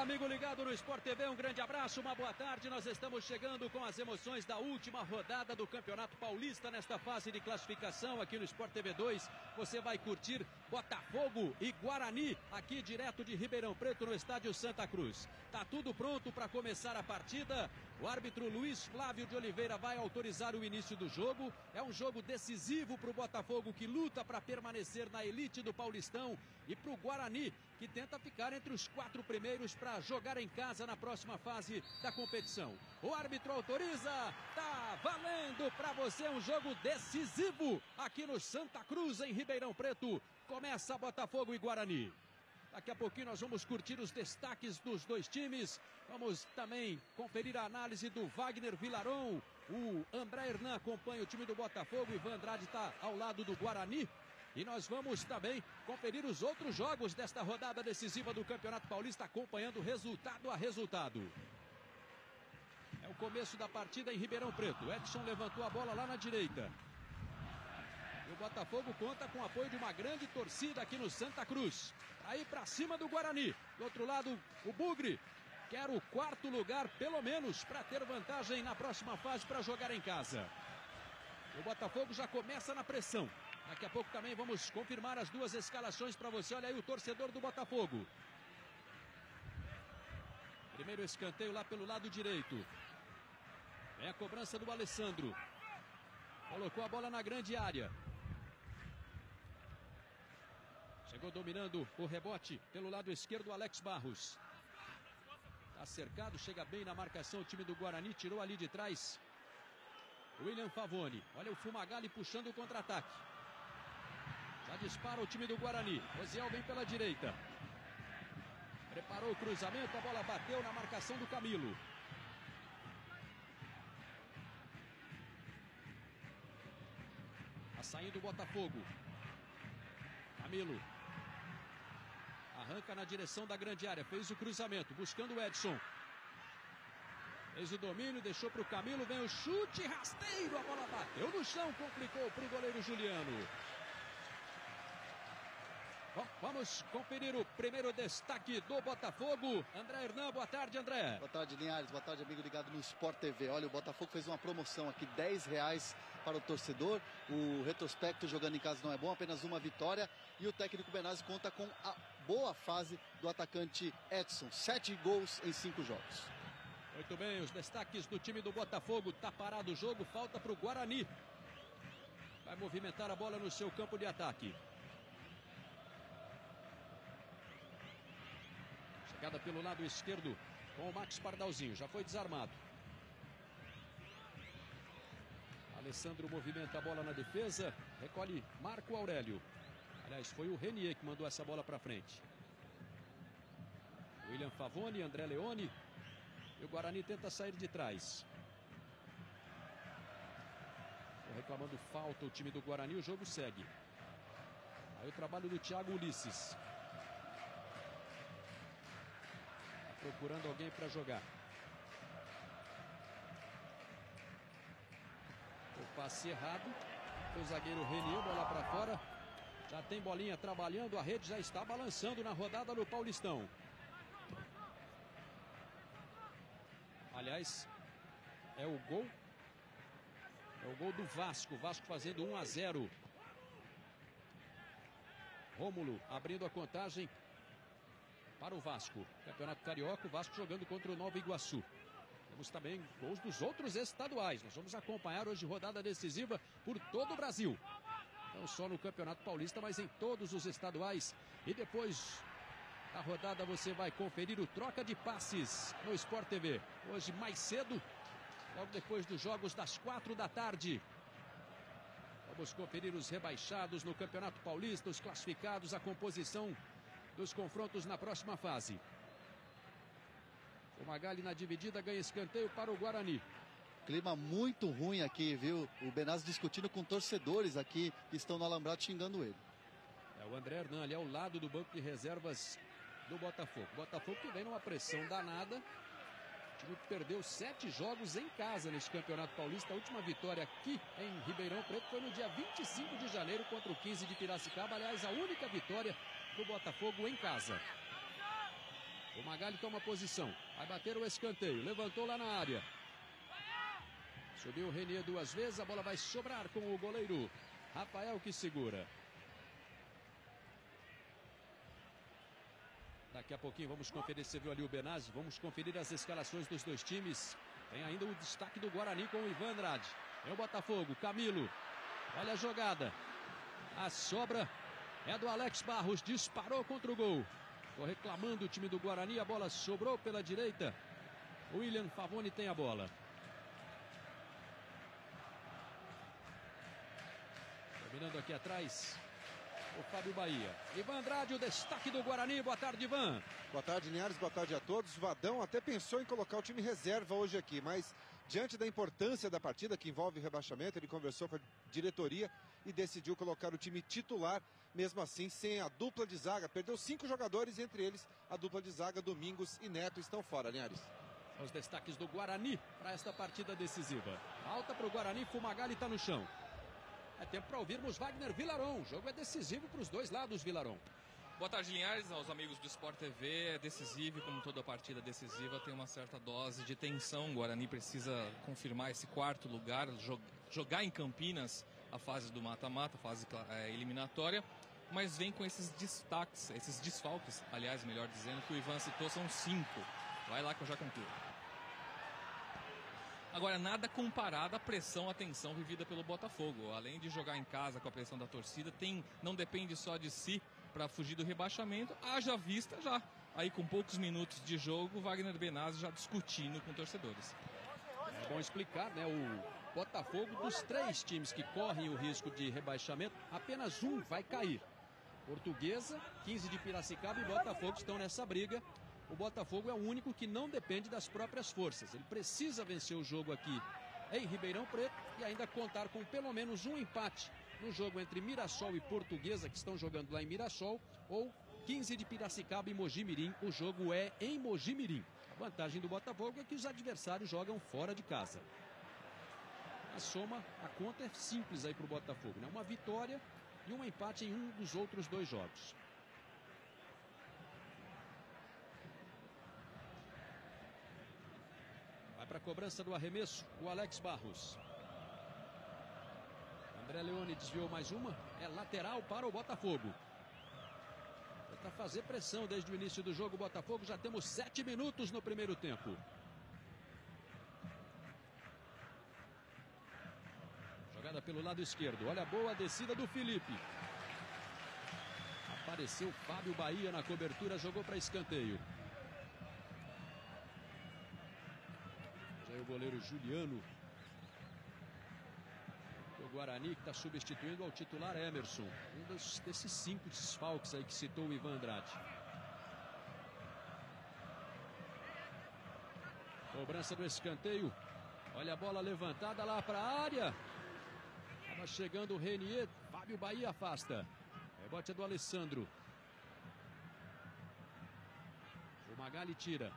amigo ligado no Sport TV, um grande abraço, uma boa tarde. Nós estamos chegando com as emoções da última rodada do Campeonato Paulista nesta fase de classificação aqui no Sport TV 2. Você vai curtir Botafogo e Guarani aqui direto de Ribeirão Preto no estádio Santa Cruz. Tá tudo pronto para começar a partida. O árbitro Luiz Flávio de Oliveira vai autorizar o início do jogo. É um jogo decisivo para o Botafogo, que luta para permanecer na elite do Paulistão, e para o Guarani, que tenta ficar entre os 4 primeiros para jogar em casa na próxima fase da competição. O árbitro autoriza, tá valendo para você um jogo decisivo aqui no Santa Cruz, em Ribeirão Preto. Começa Botafogo e Guarani. Daqui a pouquinho nós vamos curtir os destaques dos dois times. Vamos também conferir a análise do Wagner Vilaron. O André Hernan acompanha o time do Botafogo. O Ivan Andrade está ao lado do Guarani. E nós vamos também conferir os outros jogos desta rodada decisiva do Campeonato Paulista, acompanhando resultado a resultado. É o começo da partida em Ribeirão Preto. O Edson levantou a bola lá na direita. E o Botafogo conta com o apoio de uma grande torcida aqui no Santa Cruz. Aí para cima do Guarani. Do outro lado, o Bugre quer o 4º lugar, pelo menos, para ter vantagem na próxima fase para jogar em casa. O Botafogo já começa na pressão. Daqui a pouco também vamos confirmar as duas escalações para você. Olha aí o torcedor do Botafogo. Primeiro escanteio lá pelo lado direito. Vem a cobrança do Alessandro. Colocou a bola na grande área. Chegou dominando o rebote pelo lado esquerdo, o Alex Barros. Está cercado, chega bem na marcação o time do Guarani, tirou ali de trás William Favoni. Olha o Fumagalli puxando o contra-ataque. Já dispara o time do Guarani. Rosiel vem pela direita. Preparou o cruzamento, a bola bateu na marcação do Camilo. Está saindo o Botafogo. Camilo arranca na direção da grande área, fez o cruzamento, buscando o Edson. Fez o domínio, deixou para o Camilo, vem o chute rasteiro, a bola bateu no chão, complicou para o goleiro Juliano. Bom, vamos conferir o primeiro destaque do Botafogo. André Hernan, boa tarde, André. Boa tarde, Linhares, boa tarde, amigo ligado no Sport TV. Olha, o Botafogo fez uma promoção aqui, R$10 para o torcedor. O retrospecto jogando em casa não é bom, apenas uma vitória. E o técnico Benazzi conta com a boa fase do atacante Edson. 7 gols em 5 jogos. Muito bem, os destaques do time do Botafogo. Tá parado o jogo, falta para o Guarani. Vai movimentar a bola no seu campo de ataque. Chegada pelo lado esquerdo com o Max Pardalzinho, já foi desarmado. Alessandro movimenta a bola na defesa, recolhe Marco Aurélio. Aliás, foi o Renier que mandou essa bola para frente. William Favoni, André Leone. E o Guarani tenta sair de trás. Reclamando falta o time do Guarani, o jogo segue. Aí o trabalho do Thiago Ulisses. Procurando alguém para jogar. O passe errado. O zagueiro Renier, bola para fora. Já tem bolinha trabalhando, a rede já está balançando na rodada do Paulistão. Aliás, é o gol. É o gol do Vasco. Vasco fazendo 1-0. Rômulo abrindo a contagem para o Vasco. Campeonato Carioca, o Vasco jogando contra o Nova Iguaçu. Temos também gols dos outros estaduais. Nós vamos acompanhar hoje rodada decisiva por todo o Brasil. Não só no Campeonato Paulista, mas em todos os estaduais. E depois da rodada você vai conferir o troca de passes no Sport TV. Hoje mais cedo, logo depois dos jogos das 4 da tarde. Vamos conferir os rebaixados no Campeonato Paulista, os classificados, a composição dos confrontos na próxima fase. O Magali na dividida ganha escanteio para o Guarani. Clima muito ruim aqui, viu? O Benazzi discutindo com torcedores aqui que estão no alambrado xingando ele. É o André Hernan ali ao lado do banco de reservas do Botafogo. Botafogo que vem numa pressão danada. O time perdeu 7 jogos em casa neste Campeonato Paulista. A última vitória aqui em Ribeirão Preto foi no dia 25 de janeiro contra o 15 de Piracicaba. Aliás, a única vitória do Botafogo em casa. O Magali toma posição. Vai bater o escanteio. Levantou lá na área. Subiu o Renier 2 vezes. A bola vai sobrar com o goleiro Rafael, que segura. Daqui a pouquinho vamos conferir, você viu ali o Benazzi, vamos conferir as escalações dos dois times. Tem ainda o destaque do Guarani com o Ivan Andrade. É o Botafogo, Camilo. Olha a jogada. A sobra é do Alex Barros, disparou contra o gol. Ficou reclamando o time do Guarani, a bola sobrou pela direita. O William Favoni tem a bola. Terminando aqui atrás, o Fábio Bahia. Ivan Andrade, o destaque do Guarani. Boa tarde, Ivan. Boa tarde, Linhares. Boa tarde a todos. O Vadão até pensou em colocar o time reserva hoje aqui, mas diante da importância da partida, que envolve rebaixamento, ele conversou com a diretoria e decidiu colocar o time titular, mesmo assim, sem a dupla de zaga. Perdeu 5 jogadores, entre eles a dupla de zaga, Domingos e Neto, estão fora, Linhares. Os destaques do Guarani para esta partida decisiva. Alta para o Guarani, Fumagalli está no chão. É tempo para ouvirmos Wagner Vilaron. O jogo é decisivo para os dois lados, Vilaron. Boa tarde, Linhares, aos amigos do Sport TV. É decisivo e, como toda partida decisiva, tem uma certa dose de tensão. O Guarani precisa confirmar esse 4º lugar, jogar em Campinas a fase do mata-mata, a fase eliminatória, mas vem com esses destaques, esses desfalques, aliás, melhor dizendo, que o Ivan citou, são 5. Vai lá que eu já concluo. Agora, nada comparado à pressão, à tensão vivida pelo Botafogo. Além de jogar em casa com a pressão da torcida, não depende só de si para fugir do rebaixamento. Haja vista já, aí com poucos minutos de jogo, Wagner Benazzi já discutindo com torcedores. É bom explicar, né? O Botafogo, dos 3 times que correm o risco de rebaixamento, apenas um vai cair. Portuguesa, 15 de Piracicaba e Botafogo estão nessa briga. O Botafogo é o único que não depende das próprias forças. Ele precisa vencer o jogo aqui em Ribeirão Preto e ainda contar com pelo menos um empate no jogo entre Mirassol e Portuguesa, que estão jogando lá em Mirassol, ou 15 de Piracicaba e Mojimirim. O jogo é em Mojimirim. A vantagem do Botafogo é que os adversários jogam fora de casa. A soma, a conta é simples aí para o Botafogo, né? Uma vitória e um empate em um dos outros 2 jogos. Para a cobrança do arremesso, o Alex Barros. André Leone desviou mais uma. É lateral para o Botafogo. Tenta fazer pressão desde o início do jogo. O Botafogo, já temos 7 minutos no primeiro tempo. Jogada pelo lado esquerdo. Olha a boa descida do Felipe. Apareceu Fábio Bahia na cobertura. Jogou para escanteio. O goleiro Juliano. O Guarani, que está substituindo ao titular Emerson. Um desses 5 desfalques aí que citou o Ivan Andrade. Cobrança do escanteio. Olha a bola levantada lá para a área. Estava chegando o Renier. Fábio Bahia afasta. Rebote é do Alessandro. O Magali tira.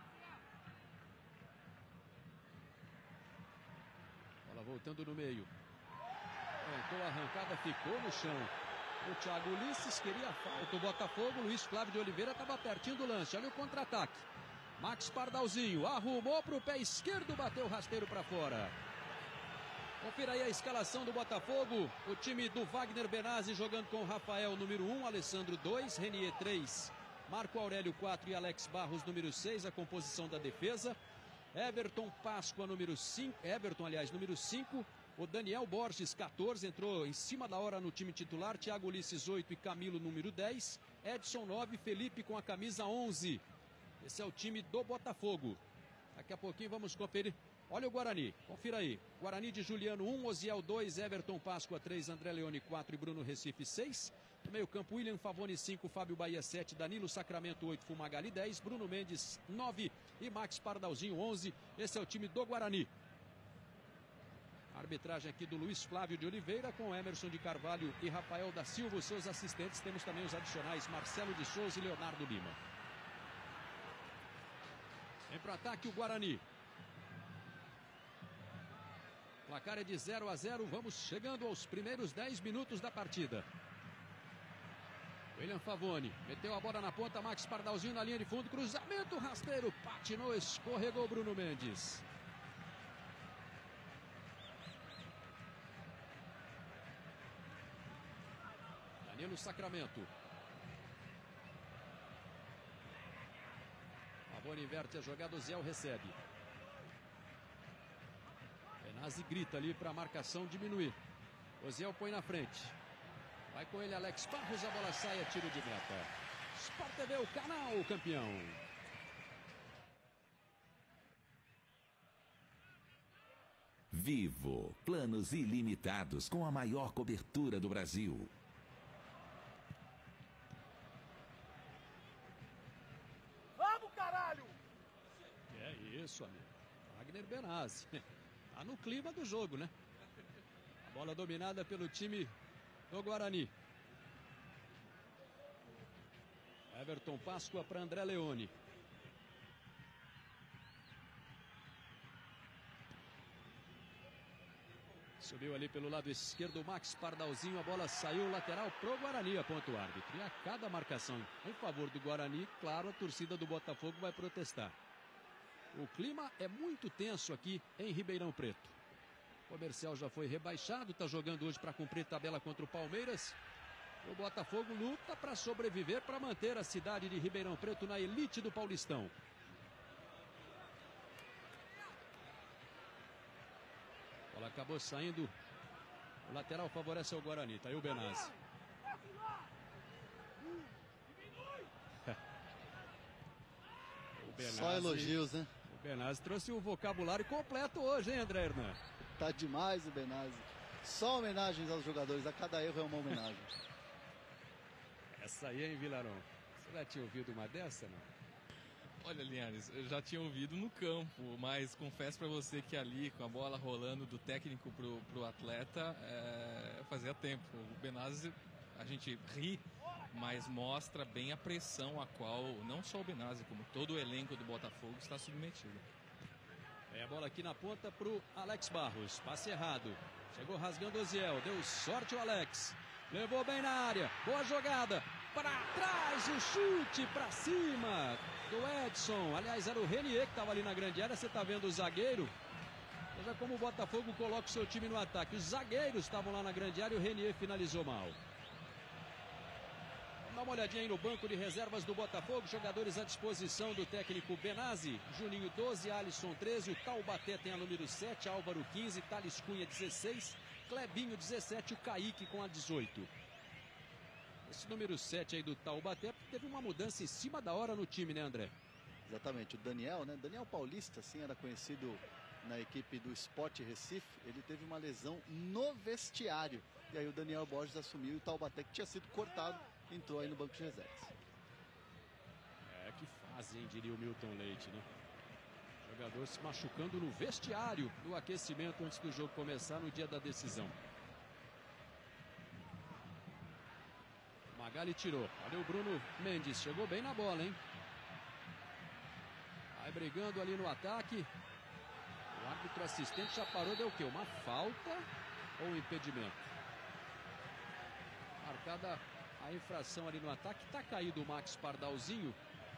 Voltando no meio. Tentou a arrancada, ficou no chão. O Thiago Ulisses queria falta. O Botafogo, Luiz Flávio de Oliveira estava pertinho do lance. Olha o contra-ataque. Max Pardalzinho arrumou para o pé esquerdo, bateu rasteiro para fora. Confira aí a escalação do Botafogo. O time do Wagner Benazzi jogando com Rafael, número 1, Alessandro 2, Renier 3, Marco Aurélio 4 e Alex Barros, número 6, a composição da defesa. Everton Páscoa, número 5. Everton, aliás, número 5. O Daniel Borges, 14. Entrou em cima da hora no time titular. Thiago Ulisses, 8. E Camilo, número 10. Edson, 9. Felipe com a camisa 11. Esse é o time do Botafogo. Daqui a pouquinho vamos conferir. Olha o Guarani. Confira aí. Guarani de Juliano, 1. Osiel, 2. Everton Páscoa, 3. André Leone, 4. E Bruno Recife, 6. No meio campo, William Favoni, 5, Fábio Bahia, 7, Danilo Sacramento, 8, Fumagalli, 10, Bruno Mendes, 9 e Max Pardalzinho, 11. Esse é o time do Guarani. A arbitragem aqui do Luiz Flávio de Oliveira, com Emerson de Carvalho e Rafael da Silva, os seus assistentes. Temos também os adicionais, Marcelo de Souza e Leonardo Lima. Vem para o ataque o Guarani. O placar é de 0-0, vamos chegando aos primeiros 10 minutos da partida. William Favoni, meteu a bola na ponta, Max Pardalzinho na linha de fundo, cruzamento rasteiro, patinou, escorregou Bruno Mendes. Danilo Sacramento. Favoni inverte a jogada, o Zé recebe. Benazzi grita ali para a marcação diminuir. O Zé põe na frente. Vai com ele Alex Barros, a bola sai, a tiro de meta. Sport TV, o canal campeão. Vivo, planos ilimitados com a maior cobertura do Brasil. Vamos, caralho! É isso, amigo. Wagner Benazzi. Tá no clima do jogo, né? A bola dominada pelo time do Guarani. Everton Páscoa para André Leone. Subiu ali pelo lado esquerdo o Max Pardalzinho, a bola saiu lateral pro Guarani, aponta o árbitro. E a cada marcação em favor do Guarani, claro, a torcida do Botafogo vai protestar. O clima é muito tenso aqui em Ribeirão Preto. O Comercial já foi rebaixado, está jogando hoje para cumprir tabela contra o Palmeiras. O Botafogo luta para sobreviver, para manter a cidade de Ribeirão Preto na elite do Paulistão. A bola acabou saindo. O lateral favorece o Guarani. Tá aí o Benazzi. Só elogios, né? O Benazzi trouxe o vocabulário completo hoje, hein, André Hernan? Tá demais o Benazzi. Só homenagens aos jogadores. A cada erro é uma homenagem. Essa aí, hein, Vilarão? Você já tinha ouvido uma dessa, não? Olha, Linhares, eu já tinha ouvido no campo, mas confesso para você que ali, com a bola rolando do técnico pro atleta, fazia tempo. O Benazzi, a gente ri, mas mostra bem a pressão a qual não só o Benazzi, como todo o elenco do Botafogo está submetido. É a bola aqui na ponta pro Alex Barros. Passe errado. Chegou rasgando o Oziel. Deu sorte o Alex. Levou bem na área. Boa jogada. Para trás o chute para cima do Edson. Aliás, era o Renier que estava ali na grande área. Você está vendo o zagueiro? Veja como o Botafogo coloca o seu time no ataque. Os zagueiros estavam lá na grande área e o Renier finalizou mal. Dá uma olhadinha aí no banco de reservas do Botafogo. Jogadores à disposição do técnico Benazzi. Juninho 12, Alisson 13. O Taubaté tem a número 7. Álvaro 15. Thales Cunha 16. Clebinho 17. O Kaique com a 18. Esse número 7 aí do Taubaté teve uma mudança em cima da hora no time, né, André? Exatamente. O Daniel, né? Daniel Paulista, assim, era conhecido na equipe do Sport Recife. Ele teve uma lesão no vestiário. E aí o Daniel Borges assumiu e o Taubaté, que tinha sido cortado, entrou aí no banco de reservas. Que fase, hein, diria o Milton Leite, né? Jogador se machucando no vestiário do aquecimento antes do jogo começar no dia da decisão. Magali tirou. Olha o Bruno Mendes. Chegou bem na bola, hein? Vai brigando ali no ataque. O árbitro assistente já parou. Deu o quê? Uma falta ou um impedimento? Marcada a infração ali no ataque. Tá caído o Max Pardalzinho.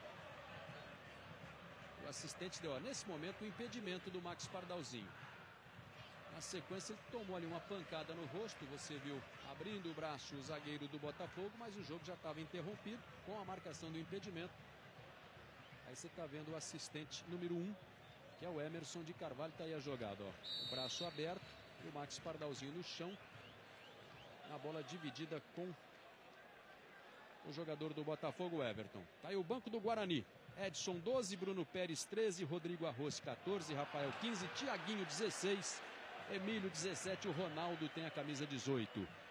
O assistente deu, nesse momento, o impedimento do Max Pardalzinho. Na sequência, ele tomou ali uma pancada no rosto. Você viu abrindo o braço o zagueiro do Botafogo, mas o jogo já estava interrompido com a marcação do impedimento. Aí você está vendo o assistente número 1, que é o Emerson de Carvalho. Está aí a jogada, ó. O braço aberto e o Max Pardalzinho no chão. Na bola dividida com o jogador do Botafogo, Everton. Está aí o banco do Guarani. Edson 12, Bruno Pérez 13, Rodrigo Arroz 14, Rafael 15, Tiaguinho 16, Emílio 17, o Ronaldo tem a camisa 18.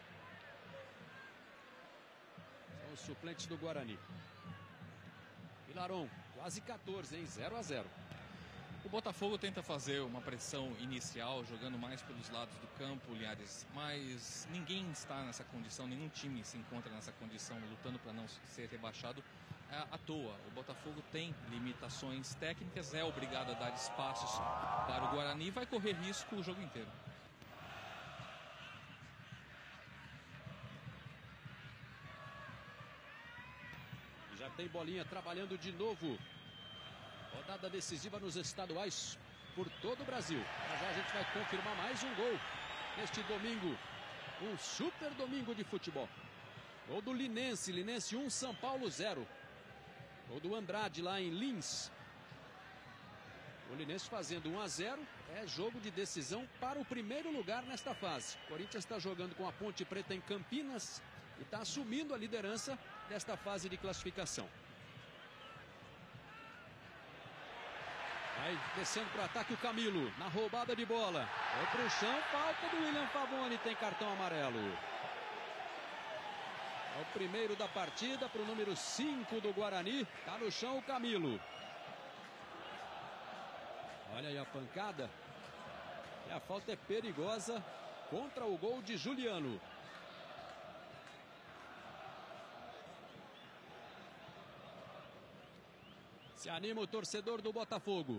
São os suplentes do Guarani. Vilaron, quase 14, hein? 0-0. O Botafogo tenta fazer uma pressão inicial, jogando mais pelos lados do campo, Linhares, mas ninguém está nessa condição, nenhum time se encontra nessa condição, lutando para não ser rebaixado à toa. O Botafogo tem limitações técnicas, é obrigado a dar espaços para o Guarani e vai correr risco o jogo inteiro. Já tem bolinha trabalhando de novo. Rodada decisiva nos estaduais por todo o Brasil. Já a gente vai confirmar mais um gol neste domingo. Um super domingo de futebol. Gol do Linense. Linense 1, São Paulo 0. Gol do Andrade lá em Lins. O Linense fazendo 1-0. É jogo de decisão para o primeiro lugar nesta fase. O Corinthians está jogando com a Ponte Preta em Campinas e está assumindo a liderança desta fase de classificação. Vai descendo para o ataque o Camilo, na roubada de bola. Foi para o chão, falta do William Pavone, tem cartão amarelo. É o primeiro da partida para o número 5 do Guarani. Está no chão o Camilo. Olha aí a pancada. E a falta é perigosa contra o gol de Juliano. Se anima o torcedor do Botafogo.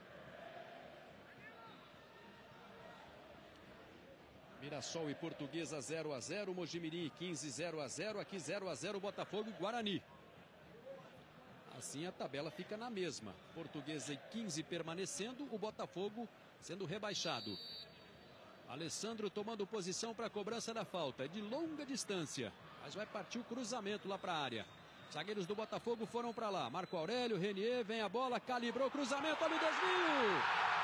Mirassol e Portuguesa 0-0. Mojimirim e 15 0-0. Aqui 0-0 Botafogo e Guarani. Assim a tabela fica na mesma. Portuguesa e 15 permanecendo. O Botafogo sendo rebaixado. Alessandro tomando posição para a cobrança da falta. É de longa distância. Mas vai partir o cruzamento lá para a área. Zagueiros do Botafogo foram para lá. Marco Aurélio, Renier, vem a bola, calibrou o cruzamento, olha o desvio.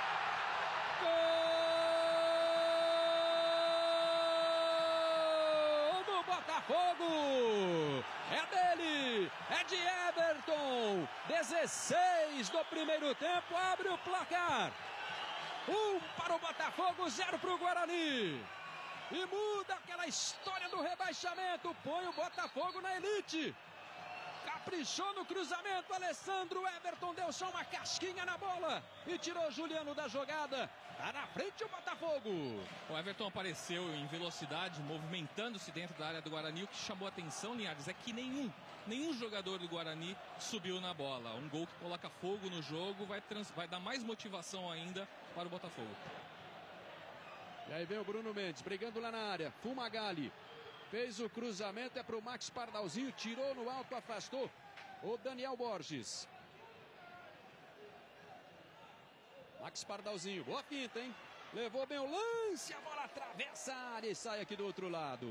Gol do Botafogo! É dele, é de Everton. 16 do primeiro tempo, abre o placar. 1 para o Botafogo, 0 para o Guarani. E muda aquela história do rebaixamento, põe o Botafogo na elite. Caprichou no cruzamento, Alessandro. Everton deu só uma casquinha na bola e tirou Juliano da jogada. Tá na frente o Botafogo. O Everton apareceu em velocidade, movimentando-se dentro da área do Guarani. O que chamou a atenção, Linhares, é que nenhum jogador do Guarani subiu na bola. Um gol que coloca fogo no jogo, vai dar mais motivação ainda para o Botafogo. E aí vem o Bruno Mendes, brigando lá na área. Fumagalli. Fez o cruzamento, é para o Max Pardalzinho, tirou no alto, afastou o Daniel Borges. Max Pardalzinho, boa finta, hein? Levou bem o lance, a bola atravessa a área e sai aqui do outro lado.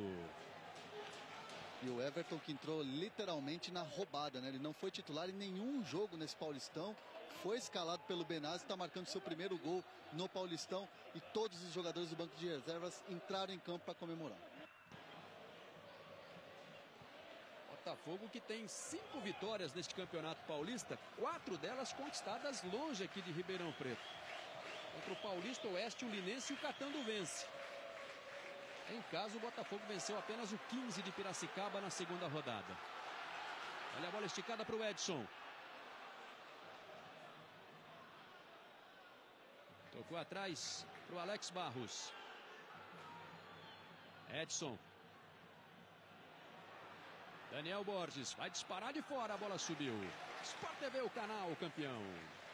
E o Everton que entrou literalmente na roubada, né? Ele não foi titular em nenhum jogo nesse Paulistão. Foi escalado pelo Benazzi, está marcando seu primeiro gol no Paulistão. E todos os jogadores do banco de reservas entraram em campo para comemorar. Botafogo que tem 5 vitórias neste campeonato paulista, 4 delas conquistadas longe aqui de Ribeirão Preto. Contra o Paulista Oeste, o Linense e o Catando vence. Em casa, o Botafogo venceu apenas o 15 de Piracicaba na segunda rodada. Olha a bola esticada para o Edson. Tocou atrás para o Alex Barros. Edson. Daniel Borges vai disparar de fora, a bola subiu. Sport TV, o canal campeão.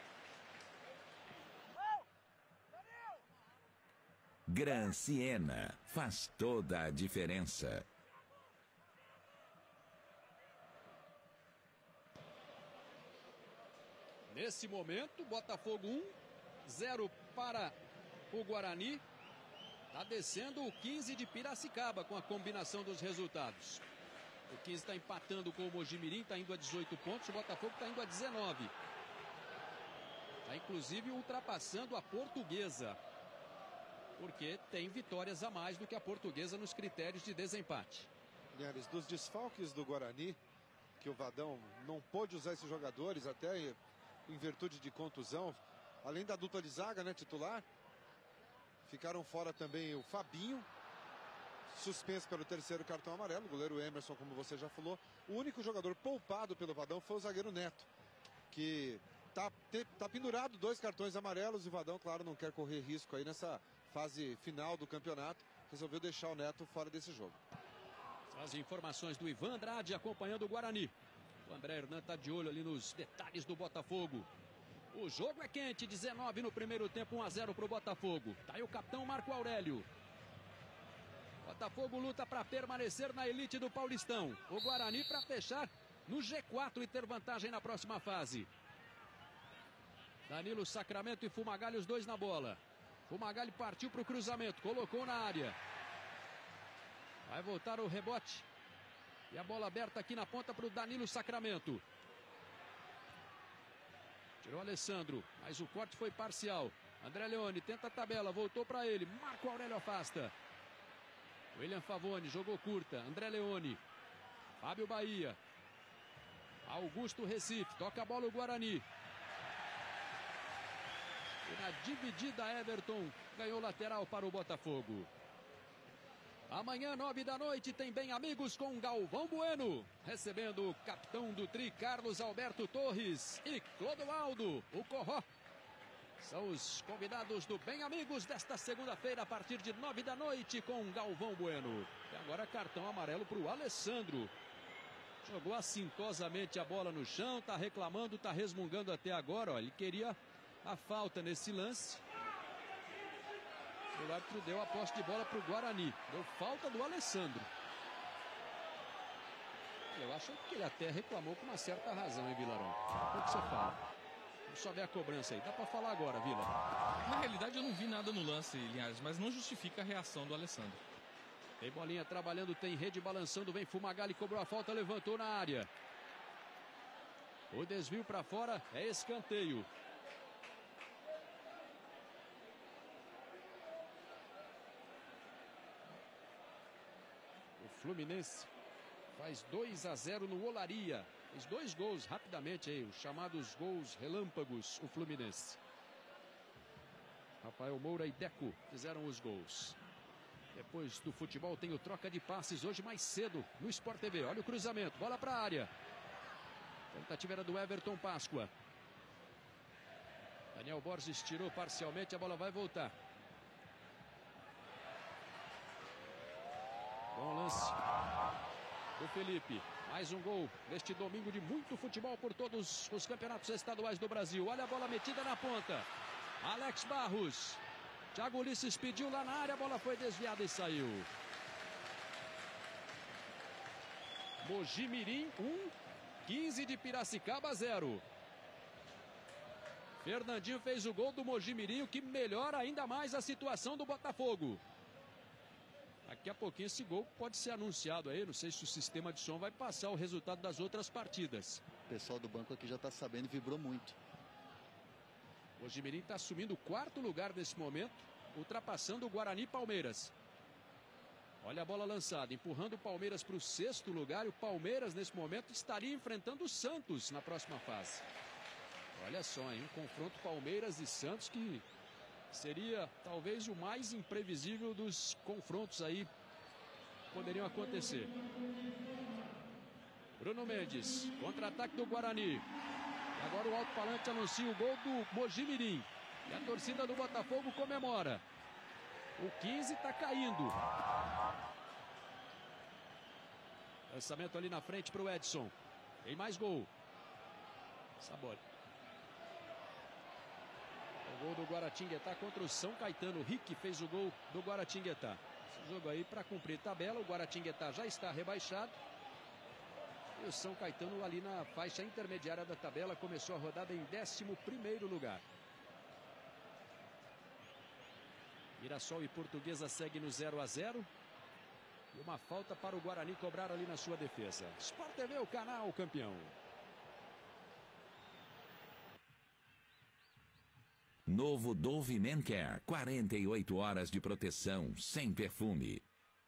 Gran Siena faz toda a diferença. Nesse momento, Botafogo 1, 0 para o Guarani. Está descendo o 15 de Piracicaba com a combinação dos resultados. O 15 está empatando com o Mojimirim, está indo a 18 pontos. O Botafogo está indo a 19. Está inclusive ultrapassando a Portuguesa. Porque tem vitórias a mais do que a Portuguesa nos critérios de desempate. Linhares, dos desfalques do Guarani, que o Vadão não pôde usar esses jogadores, até em virtude de contusão, além da dupla de zaga, né, titular, ficaram fora também o Fabinho, suspenso pelo terceiro cartão amarelo, o goleiro Emerson, como você já falou. O único jogador poupado pelo Vadão foi o zagueiro Neto, que tá pendurado 2 cartões amarelos, e o Vadão, claro, não quer correr risco aí nessa fase final do campeonato, resolveu deixar o Neto fora desse jogo. As informações do Ivan Andrade acompanhando o Guarani. O André Hernan está de olho ali nos detalhes do Botafogo. O jogo é quente, 19 no primeiro tempo, 1-0 para o Botafogo. Tá aí o capitão Marco Aurélio. Botafogo luta para permanecer na elite do Paulistão. O Guarani para fechar no G4 e ter vantagem na próxima fase. Danilo, Sacramento e Fumagalli, os dois na bola. Fumagalli partiu para o cruzamento, colocou na área. Vai voltar o rebote. E a bola aberta aqui na ponta para o Danilo Sacramento. Tirou o Alessandro, mas o corte foi parcial. André Leone tenta a tabela, voltou para ele. Marco Aurélio afasta. William Favoni jogou curta. André Leone. Fábio Bahia. Augusto Recife. Toca a bola o Guarani. E na dividida, Everton ganhou lateral para o Botafogo. Amanhã, 9 da noite, tem Bem Amigos com Galvão Bueno. Recebendo o capitão do Tri, Carlos Alberto Torres. E Clodoaldo, o Corró. São os convidados do Bem Amigos desta segunda-feira, a partir de 9 da noite, com Galvão Bueno. E agora cartão amarelo para o Alessandro. Jogou assintosamente a bola no chão, tá reclamando, tá resmungando até agora. Ó, ele queria a falta nesse lance. O árbitro deu a posse de bola para o Guarani. Deu falta do Alessandro. Eu acho que ele até reclamou com uma certa razão, hein, Vilarão? O que você fala? Vamos só ver a cobrança aí. Dá para falar agora, Vila. Na realidade, eu não vi nada no lance, Linhares, mas não justifica a reação do Alessandro. Tem bolinha trabalhando, tem rede balançando. Vem Fumagalli, cobrou a falta, levantou na área. O desvio para fora é escanteio. O Fluminense faz 2-0 no Olaria. Fez 2 gols rapidamente aí, os chamados gols relâmpagos, o Fluminense. Rafael Moura e Deco fizeram os gols. Depois do futebol tem o troca de passes hoje mais cedo no Sport TV. Olha o cruzamento, bola para a área. Tentativa era do Everton Páscoa. Daniel Borges tirou parcialmente, a bola vai voltar. Bom lance do Felipe. Mais um gol neste domingo de muito futebol por todos os campeonatos estaduais do Brasil. Olha a bola metida na ponta. Alex Barros. Thiago Ulisses pediu lá na área, a bola foi desviada e saiu. Mojimirim 1, 15 de Piracicaba 0. Fernandinho fez o gol do Mojimirim, o que melhora ainda mais a situação do Botafogo. Daqui a pouquinho esse gol pode ser anunciado aí. Não sei se o sistema de som vai passar o resultado das outras partidas. O pessoal do banco aqui já está sabendo e vibrou muito. O Mojimirim está assumindo o 4º lugar nesse momento, ultrapassando o Guarani e Palmeiras. Olha a bola lançada, empurrando o Palmeiras para o 6º lugar. E o Palmeiras, nesse momento, estaria enfrentando o Santos na próxima fase. Olha só, hein? Um confronto Palmeiras e Santos que seria talvez o mais imprevisível dos confrontos aí que poderiam acontecer. Bruno Mendes, contra-ataque do Guarani. E agora o alto-falante anuncia o gol do Mojimirim. E a torcida do Botafogo comemora. O 15 está caindo. Lançamento ali na frente para o Edson. Tem mais gol. Sabor. O gol do Guaratinguetá contra o São Caetano. O Rick fez o gol do Guaratinguetá. Esse jogo aí para cumprir tabela. O Guaratinguetá já está rebaixado. E o São Caetano ali na faixa intermediária da tabela. Começou a rodada em 11º lugar. Mirassol e Portuguesa segue no 0-0. E uma falta para o Guarani cobrar ali na sua defesa. Sport TV, o canal campeão. Novo Dove Men Care, 48 horas de proteção, sem perfume.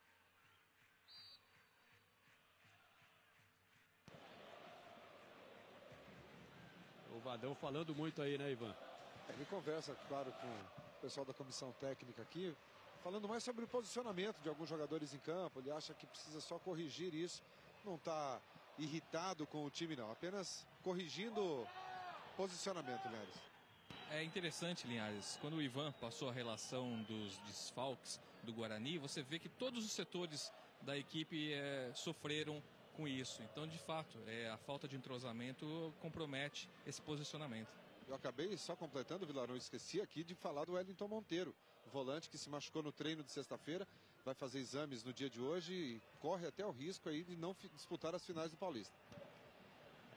O Vadão falando muito aí, né, Ivan? Ele conversa, claro, com o pessoal da comissão técnica aqui, falando mais sobre o posicionamento de alguns jogadores em campo. Ele acha que precisa só corrigir isso. Não está irritado com o time, não. Apenas corrigindo posicionamento, Linhares. É interessante, Linhares, quando o Ivan passou a relação dos desfalques do Guarani, você vê que todos os setores da equipe sofreram com isso. Então, de fato, a falta de entrosamento compromete esse posicionamento. Eu acabei só completando, Vilarão, esqueci aqui de falar do Wellington Monteiro, o volante que se machucou no treino de sexta-feira, vai fazer exames no dia de hoje e corre até o risco aí de não disputar as finais do Paulista.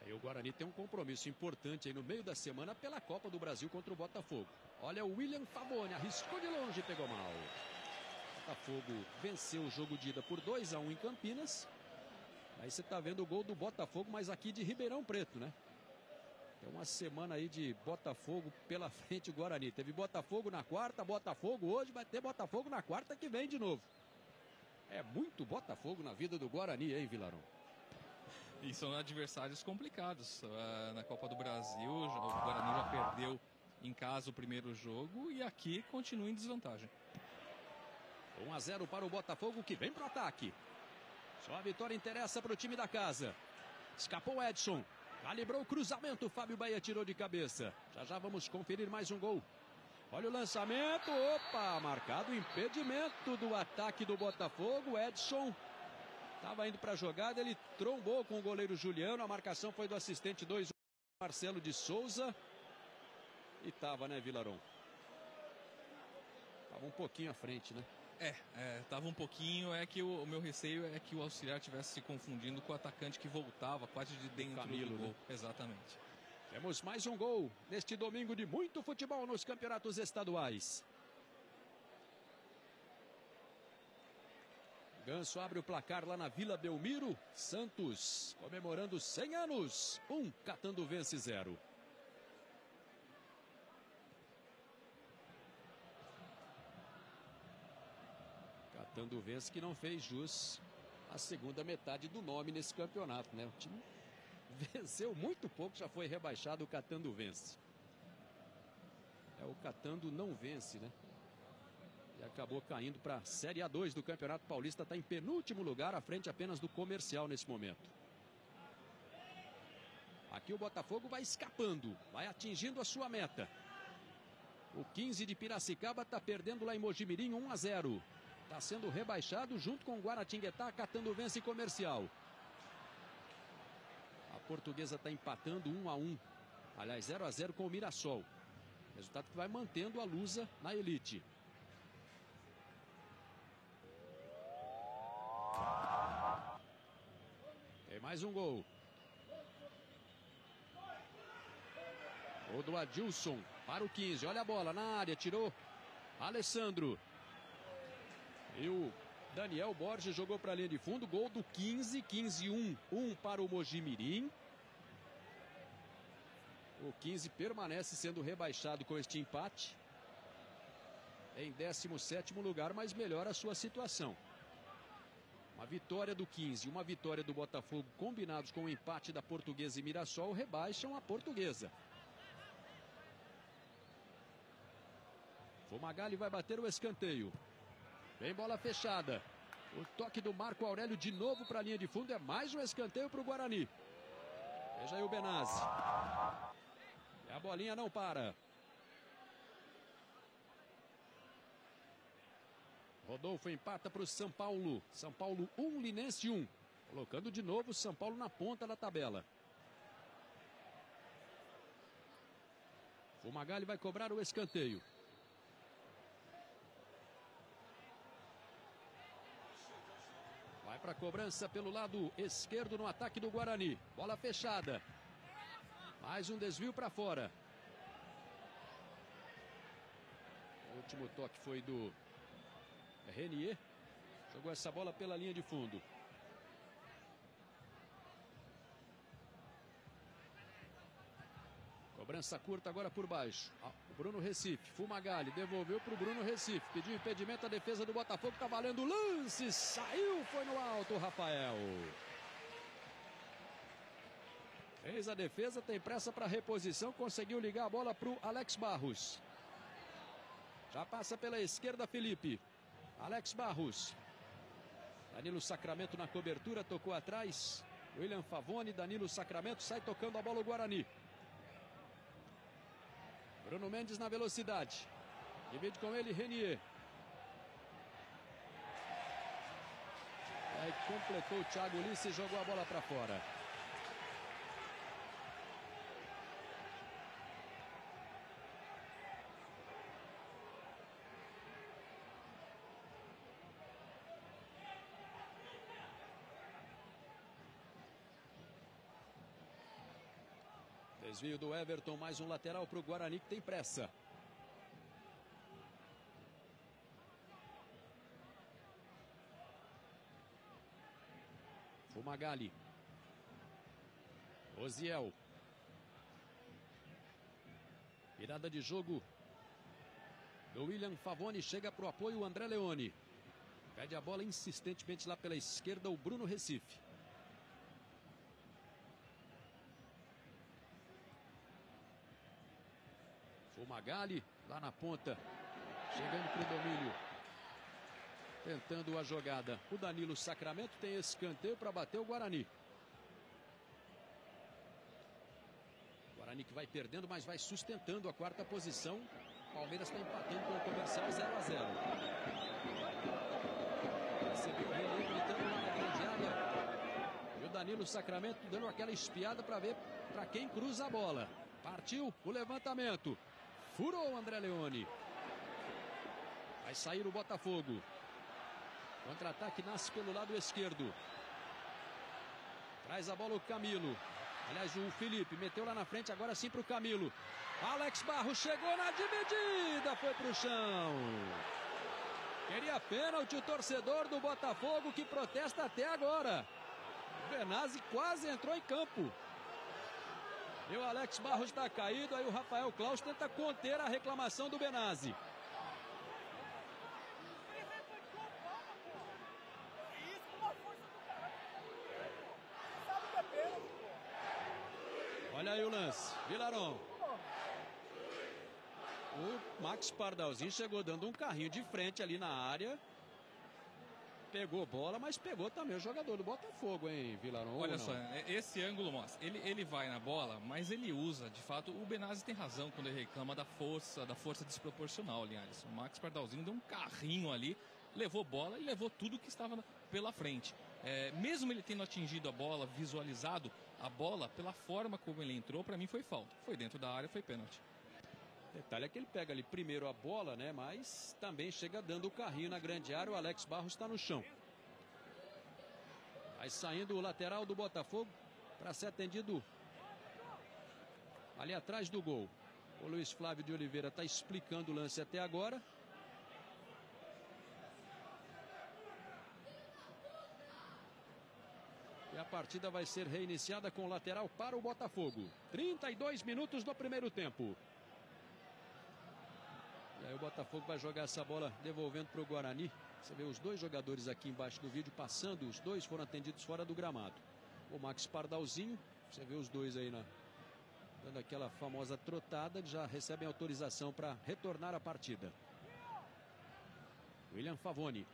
E o Guarani tem um compromisso importante aí no meio da semana pela Copa do Brasil contra o Botafogo. Olha o William Favoni, arriscou de longe e pegou mal. O Botafogo venceu o jogo de ida por 2-1 em Campinas. Aí você tá vendo o gol do Botafogo, mas aqui de Ribeirão Preto, né? Tem uma semana aí de Botafogo pela frente o Guarani. Teve Botafogo na quarta, Botafogo hoje, vai ter Botafogo na quarta que vem de novo. É muito Botafogo na vida do Guarani, hein, Vilarão? E são adversários complicados. Na Copa do Brasil, o Guarani já perdeu em casa o primeiro jogo e aqui continua em desvantagem. 1-0 para o Botafogo que vem para o ataque. Só a vitória interessa para o time da casa. Escapou o Edson. Calibrou o cruzamento. Fábio Bahia tirou de cabeça. Já vamos conferir mais um gol. Olha o lançamento. Opa, marcado o impedimento do ataque do Botafogo. Edson estava indo para a jogada. Ele trombou com o goleiro Juliano. A marcação foi do assistente 2, Marcelo de Souza. E estava, né, Vilarão? Estava um pouquinho à frente, né? Tava um pouquinho. É que o meu receio é que o auxiliar estivesse se confundindo com o atacante que voltava quase de dentro Camilo, do gol. né? Exatamente. Temos mais um gol neste domingo de muito futebol nos campeonatos estaduais. Ganso abre o placar lá na Vila Belmiro. Santos comemorando 100 anos. Catando vence 0. Catando vence que não fez jus à segunda metade do nome nesse campeonato, né? O time venceu muito pouco, já foi rebaixado. O Catando vence. O Catando não vence, né? E acabou caindo para a Série A2 do Campeonato Paulista. Está em penúltimo lugar, à frente apenas do Comercial nesse momento. Aqui o Botafogo vai escapando, vai atingindo a sua meta. O 15 de Piracicaba está perdendo lá em Mojimirim 1-0. Está sendo rebaixado junto com o Guaratinguetá. Catando vence Comercial. A Portuguesa está empatando 1-1. Aliás, 0-0 com o Mirassol. Resultado que vai mantendo a Lusa na elite. Tem mais um gol. Gol do Adilson para o 15. Olha a bola na área. Tirou Alessandro. E o Daniel Borges jogou para a linha de fundo. Gol do 15. 15-1. 1 para o Mojimirim. O 15 permanece sendo rebaixado com este empate. Em 17º lugar, mas melhora a sua situação. Uma vitória do 15 e uma vitória do Botafogo, combinados com o empate da Portuguesa e Mirassol, rebaixam a Portuguesa. Fumagalli vai bater o escanteio. Vem bola fechada. O toque do Marco Aurélio de novo para a linha de fundo. É mais um escanteio para o Guarani. Veja aí o Benazzi. E a bolinha não para. Rodolfo empata para o São Paulo. São Paulo 1, Linense 1. Colocando de novo o São Paulo na ponta da tabela. Fumagalli vai cobrar o escanteio. Vai para a cobrança pelo lado esquerdo no ataque do Guarani. Bola fechada. Mais um desvio para fora. O último toque foi do Renier. Jogou essa bola pela linha de fundo. Cobrança curta agora por baixo. O Bruno Recife. Fumagalli devolveu para o Bruno Recife. Pediu impedimento à defesa do Botafogo. Está valendo o lance. Saiu, foi no alto, Rafael. Fez a defesa, tem pressa para reposição. Conseguiu ligar a bola para o Alex Barros. Já passa pela esquerda, Felipe. Alex Barros. Danilo Sacramento na cobertura, tocou atrás. William Favoni, Danilo Sacramento, sai tocando a bola o Guarani. Bruno Mendes na velocidade. Divide com ele, Renier. Aí completou o Thiago Ulisses e jogou a bola para fora. Desvio do Everton, mais um lateral para o Guarani que tem pressa. Fumagalli. Osiel. Virada de jogo do William Favoni, chega para o apoio o André Leone. Pede a bola insistentemente lá pela esquerda o Bruno Recife. Fumagalli lá na ponta, chegando para o domínio, tentando a jogada. O Danilo Sacramento tem escanteio para bater o Guarani. Guarani que vai perdendo, mas vai sustentando a quarta posição. Palmeiras está empatando com o Comercial 0-0. Recebeu o relevo, gritando lá na grande área. E o Danilo Sacramento dando aquela espiada para ver para quem cruza a bola. Partiu o levantamento. Furou o André Leone. Vai sair o Botafogo. Contra-ataque nasce pelo lado esquerdo. Traz a bola o Camilo. Aliás, o Felipe meteu lá na frente, agora sim para o Camilo. Alex Barros chegou na dividida, foi para o chão. Queria pênalti o torcedor do Botafogo que protesta até agora. O Benazzi quase entrou em campo. E o Alex Barros está caído, aí o Rafael Claus tenta conter a reclamação do Benazzi. Olha aí o lance, Vilarón. O Max Pardalzinho chegou dando um carrinho de frente ali na área. Pegou bola, mas pegou também o jogador do Botafogo, hein, Vilarón? Olha só, esse ângulo mostra. Ele vai na bola, mas ele usa, de fato, o Benazzi tem razão quando ele reclama da força desproporcional, aliás. O Max Pardalzinho deu um carrinho ali, levou bola e levou tudo que estava pela frente. Mesmo ele tendo atingido a bola, visualizado a bola, pela forma como ele entrou, para mim foi falta. Foi dentro da área, foi pênalti. Detalhe é que ele pega ali primeiro a bola, né? Mas também chega dando o carrinho na grande área. O Alex Barros está no chão. Vai saindo o lateral do Botafogo para ser atendido ali atrás do gol. O Luiz Flávio de Oliveira está explicando o lance até agora. E a partida vai ser reiniciada com o lateral para o Botafogo. 32 minutos do primeiro tempo. E aí o Botafogo vai jogar essa bola devolvendo para o Guarani. Você vê os dois jogadores aqui embaixo do vídeo passando. Os dois foram atendidos fora do gramado. O Max Pardalzinho, você vê os dois aí dando aquela famosa trotada. Já recebem autorização para retornar à partida. William Favoni.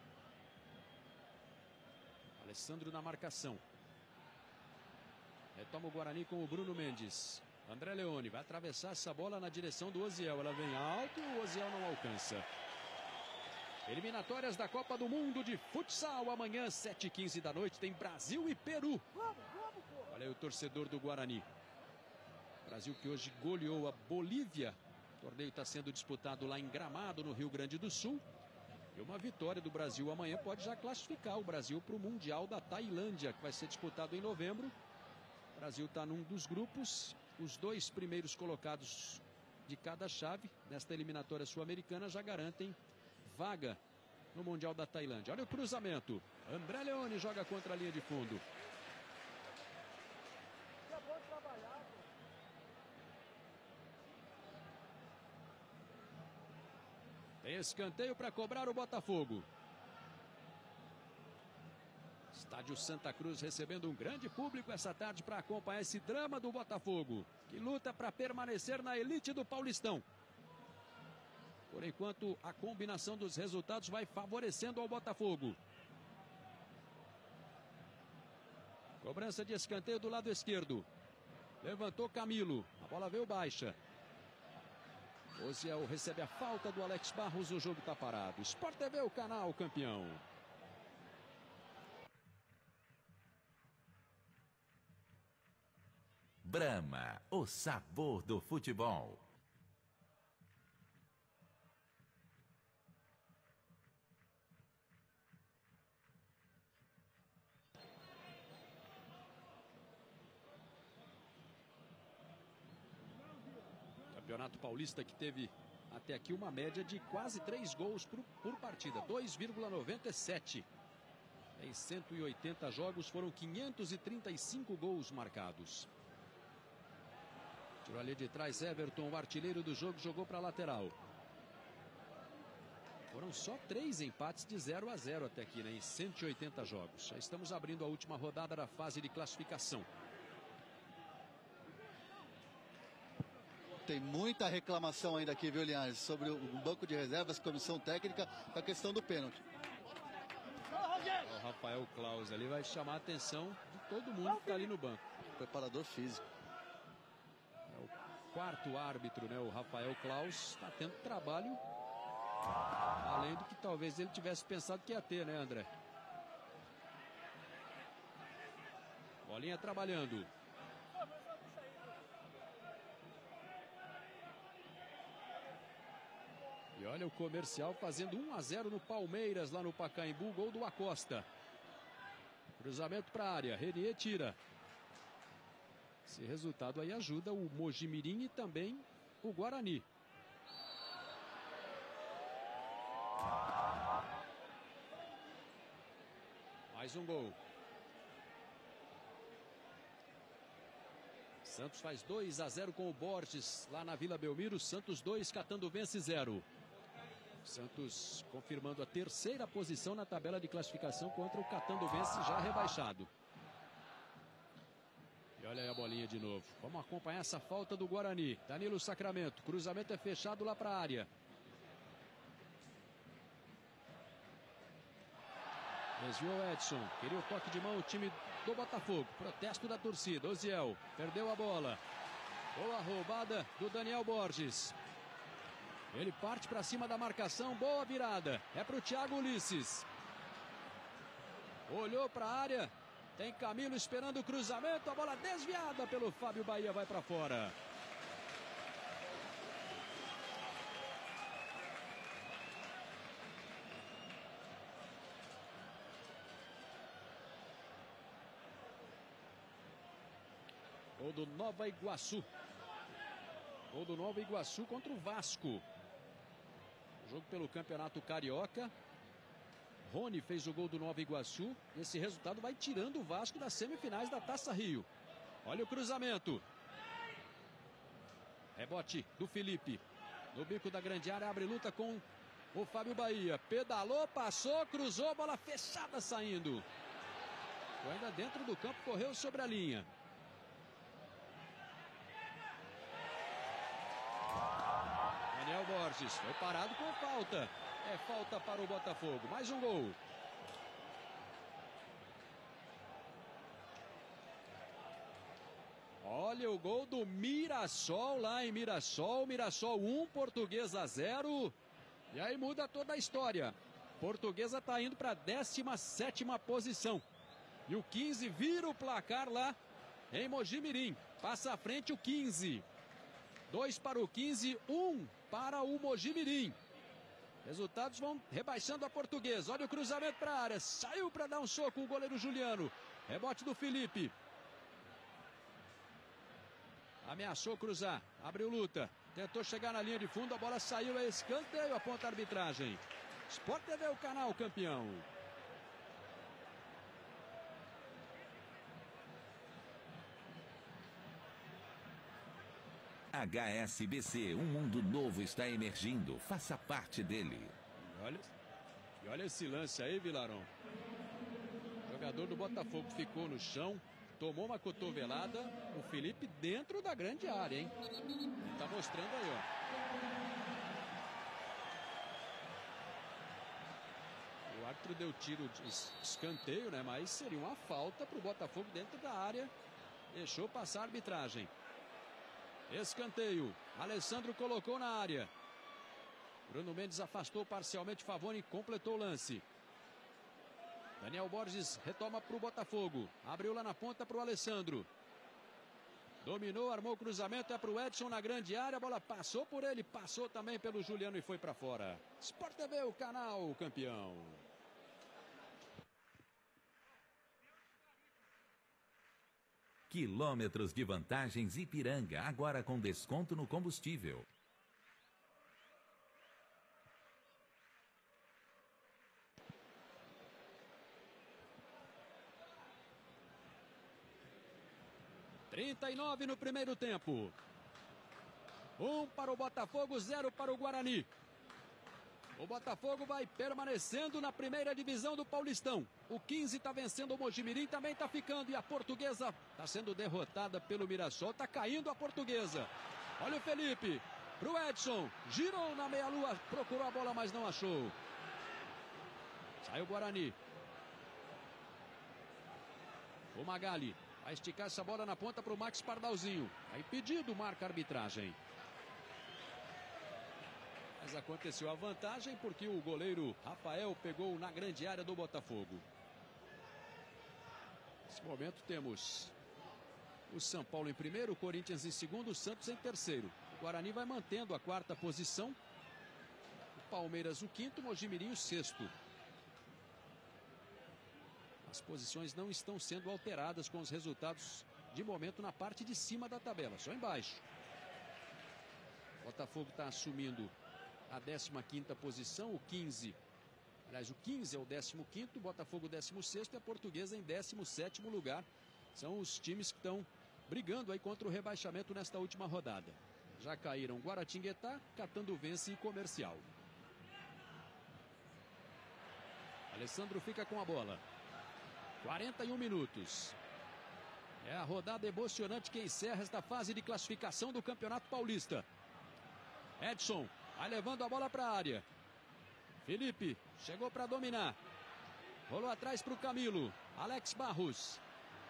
Alessandro na marcação. Retoma o Guarani com o Bruno Mendes. André Leone vai atravessar essa bola na direção do Osiel. Ela vem alto e o Osiel não alcança. Eliminatórias da Copa do Mundo de Futsal. Amanhã, 7h15 da noite, tem Brasil e Peru. Olha aí o torcedor do Guarani. Brasil que hoje goleou a Bolívia. O torneio está sendo disputado lá em Gramado, no Rio Grande do Sul. E uma vitória do Brasil amanhã pode já classificar o Brasil para o Mundial da Tailândia, que vai ser disputado em novembro. O Brasil está num dos grupos. Os dois primeiros colocados de cada chave nesta eliminatória sul-americana já garantem vaga no Mundial da Tailândia. Olha o cruzamento. André Leone joga contra a linha de fundo. Tem escanteio para cobrar o Botafogo. Estádio Santa Cruz recebendo um grande público essa tarde para acompanhar esse drama do Botafogo, que luta para permanecer na elite do Paulistão. Por enquanto, a combinação dos resultados vai favorecendo ao Botafogo. Cobrança de escanteio do lado esquerdo. Levantou Camilo. A bola veio baixa. Osiel recebe a falta do Alex Barros. O jogo está parado. Sport TV, o canal campeão. Brahma, o sabor do futebol. Campeonato Paulista, que teve até aqui uma média de quase 3 gols por partida, 2,97. Em 180 jogos foram 535 gols marcados. Tirou ali de trás Everton, o artilheiro do jogo, jogou para a lateral. Foram só 3 empates de 0-0 até aqui, né, em 180 jogos. Já estamos abrindo a última rodada da fase de classificação. Tem muita reclamação ainda aqui, viu, Linhares, sobre o banco de reservas, comissão técnica, com a questão do pênalti. O Rafael Claus ali vai chamar a atenção de todo mundo que está ali no banco. Preparador físico. É o quarto árbitro, né, o Rafael Claus, está tendo trabalho, além do que talvez ele tivesse pensado que ia ter, né, André? Bolinha trabalhando. E olha o Comercial fazendo 1-0 no Palmeiras, lá no Pacaembu, gol do Acosta. Cruzamento para a área, Renier tira. Esse resultado aí ajuda o Mojimirim e também o Guarani. Mais um gol. Santos faz 2-0 com o Borges lá na Vila Belmiro. Santos 2, Catanduvense 0. Santos confirmando a terceira posição na tabela de classificação contra o Catanduvense já rebaixado. E olha aí a bolinha de novo. Vamos acompanhar essa falta do Guarani. Danilo Sacramento. Cruzamento é fechado lá para a área. Desviou o Edson. Queria o toque de mão o time do Botafogo. Protesto da torcida. Oziel perdeu a bola. Boa roubada do Daniel Borges. Ele parte para cima da marcação. Boa virada. É para o Thiago Ulisses. Olhou para a área. Tem Camilo esperando o cruzamento. A bola desviada pelo Fábio Bahia. Vai para fora. Gol do Nova Iguaçu. Gol do Nova Iguaçu contra o Vasco. Jogo pelo Campeonato Carioca. Rony fez o gol do Nova Iguaçu. Esse resultado vai tirando o Vasco das semifinais da Taça Rio. Olha o cruzamento. Rebote do Felipe. No bico da grande área, abre luta com o Fábio Bahia. Pedalou, passou, cruzou, bola fechada saindo. Foi ainda dentro do campo, correu sobre a linha. Daniel Borges foi parado com falta. É falta para o Botafogo. Mais um gol. Olha o gol do Mirassol lá em Mirassol. Mirassol 1, Portuguesa 0. E aí muda toda a história. Portuguesa está indo para a 17ª posição. E o 15 vira o placar lá em Mojimirim. Passa à frente o 15. 2 para o 15, 1 para o Mojimirim. Resultados vão rebaixando a Portuguesa. Olha o cruzamento para a área. Saiu para dar um soco o goleiro Juliano. Rebote do Felipe. Ameaçou cruzar. Abriu luta. Tentou chegar na linha de fundo. A bola saiu. É escanteio. Aponta a arbitragem. Sport TV, o canal campeão. HSBC, um mundo novo está emergindo. Faça parte dele. E olha esse lance aí, Vilarão. O jogador do Botafogo ficou no chão, tomou uma cotovelada. O Felipe dentro da grande área, hein? Tá mostrando aí, ó. O árbitro deu tiro de escanteio, né? Mas seria uma falta para o Botafogo dentro da área. Deixou passar a arbitragem. Escanteio. Alessandro colocou na área. Bruno Mendes afastou parcialmente Favoni e completou o lance. Daniel Borges retoma para o Botafogo. Abriu lá na ponta para o Alessandro. Dominou, armou o cruzamento. É para o Edson na grande área. A bola passou por ele, passou também pelo Juliano e foi para fora. Sport TV, o canal campeão. Quilômetros de vantagens Ipiranga, agora com desconto no combustível. (39 no primeiro tempo). 1 para o Botafogo, 0 para o Guarani. O Botafogo vai permanecendo na primeira divisão do Paulistão. O 15 está vencendo o Mojimirim, também está ficando. E a Portuguesa está sendo derrotada pelo Mirassol. Está caindo a Portuguesa. Olha o Felipe. Para o Edson. Girou na meia-lua. Procurou a bola, mas não achou. Sai o Guarani. O Magali vai esticar essa bola na ponta para o Max Pardalzinho. Está impedido, marca a arbitragem. Mas aconteceu a vantagem porque o goleiro Rafael pegou na grande área do Botafogo. Nesse momento temos o São Paulo em primeiro, o Corinthians em segundo, o Santos em terceiro. O Guarani vai mantendo a quarta posição. O Palmeiras o quinto, o Mojimirim o sexto. As posições não estão sendo alteradas com os resultados de momento na parte de cima da tabela, só embaixo. O Botafogo está assumindo a 15ª posição, o 15. Aliás, o 15 é o 15º, o Botafogo 16º e a Portuguesa em 17º lugar. São os times que estão brigando aí contra o rebaixamento nesta última rodada. Já caíram Guaratinguetá, Catanduvense e Comercial. Alessandro fica com a bola. 41 minutos. É a rodada emocionante que encerra esta fase de classificação do Campeonato Paulista. Edson vai levando a bola para a área. Felipe chegou para dominar. Rolou atrás para o Camilo. Alex Barros.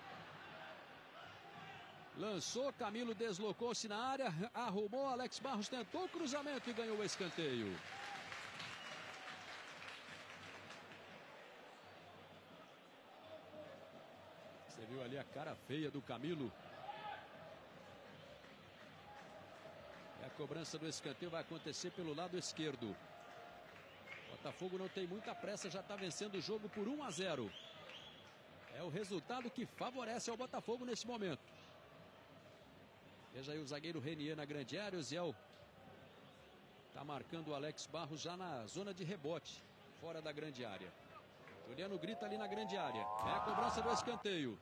Lançou, Camilo deslocou-se na área. Arrumou, Alex Barros tentou o cruzamento e ganhou o escanteio. Você viu ali a cara feia do Camilo. E a cobrança do escanteio vai acontecer pelo lado esquerdo. Botafogo não tem muita pressa, já está vencendo o jogo por 1-0. É o resultado que favorece ao Botafogo nesse momento. Veja aí o zagueiro Renier na grande área. O Ziel está marcando o Alex Barros já na zona de rebote, fora da grande área. Juliano grita ali na grande área. É a cobrança do escanteio.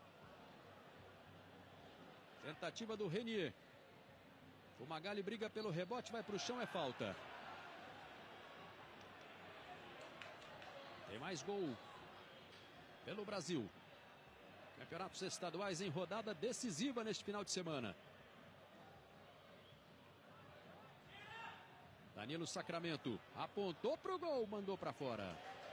Tentativa do Renier. O Magali briga pelo rebote, vai para o chão, é falta. Tem mais gol pelo Brasil. Campeonatos estaduais em rodada decisiva neste final de semana. Danilo Sacramento apontou para o gol, mandou para fora.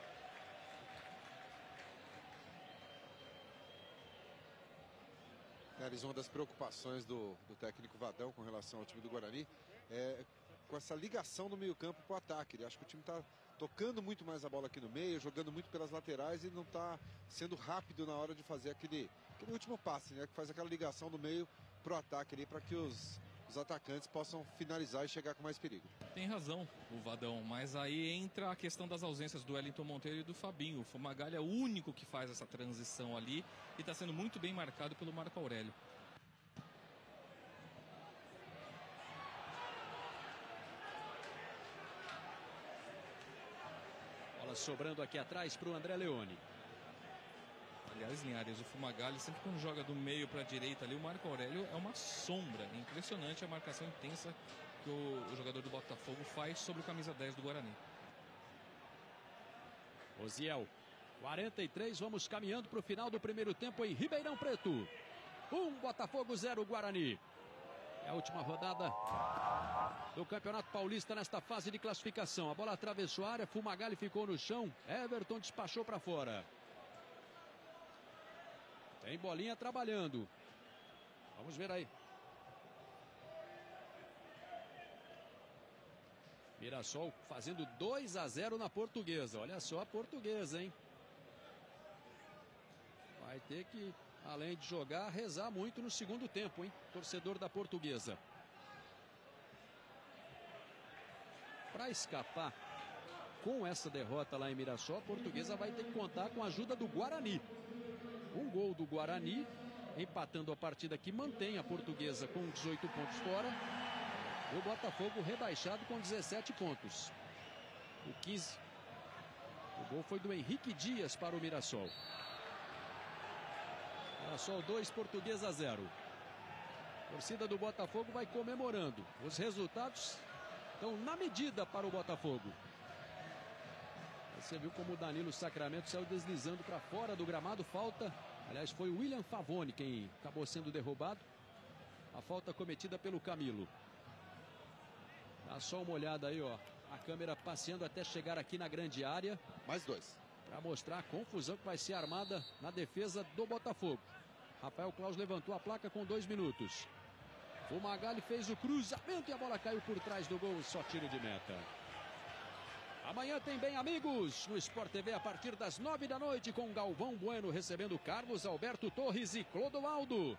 Uma das preocupações do técnico Vadão com relação ao time do Guarani é com essa ligação no meio-campo para o ataque. Ele acha que o time está tocando muito mais a bola aqui no meio, jogando muito pelas laterais e não está sendo rápido na hora de fazer aquele último passe, né? Que faz aquela ligação do meio para o ataque ali, para que os atacantes possam finalizar e chegar com mais perigo. Tem razão o Vadão, mas aí entra a questão das ausências do Wellington Monteiro e do Fabinho. O Fumagalli é o único que faz essa transição ali e está sendo muito bem marcado pelo Marco Aurélio. Bola sobrando aqui atrás para o André Leone. Aliás, Linhares, o Fumagalli sempre quando joga do meio para a direita ali, o Marco Aurélio é uma sombra. É impressionante a marcação intensa que o jogador do Botafogo faz sobre o camisa 10 do Guarani. Osiel, 43, vamos caminhando para o final do primeiro tempo em Ribeirão Preto. 1 Botafogo, 0 Guarani. É a última rodada do Campeonato Paulista nesta fase de classificação. A bola atravessou a área, Fumagalli ficou no chão, Everton despachou para fora. Tem bolinha trabalhando. Vamos ver aí. Mirassol fazendo 2-0 na Portuguesa. Olha só a Portuguesa, hein? Vai ter que, além de jogar, rezar muito no segundo tempo, hein? Torcedor da Portuguesa. Para escapar com essa derrota lá em Mirassol, a Portuguesa vai ter que contar com a ajuda do Guarani. Um gol do Guarani empatando a partida que mantém a Portuguesa com 18 pontos fora. O Botafogo rebaixado com 17 pontos. O 15. O gol foi do Henrique Dias para o Mirassol. Mirassol 2, Portuguesa 0. A torcida do Botafogo vai comemorando. Os resultados estão na medida para o Botafogo. Você viu como o Danilo Sacramento saiu deslizando para fora do gramado. Falta. Aliás, foi o William Favoni quem acabou sendo derrubado. A falta cometida pelo Camilo. Dá só uma olhada aí, ó. A câmera passeando até chegar aqui na grande área. Mais 2. Para mostrar a confusão que vai ser armada na defesa do Botafogo. Rafael Claus levantou a placa com 2 minutos. O Magali fez o cruzamento e a bola caiu por trás do gol. Só tiro de meta. Amanhã tem Bem Amigos no Sport TV a partir das 9 da noite com Galvão Bueno recebendo Carlos Alberto Torres e Clodoaldo.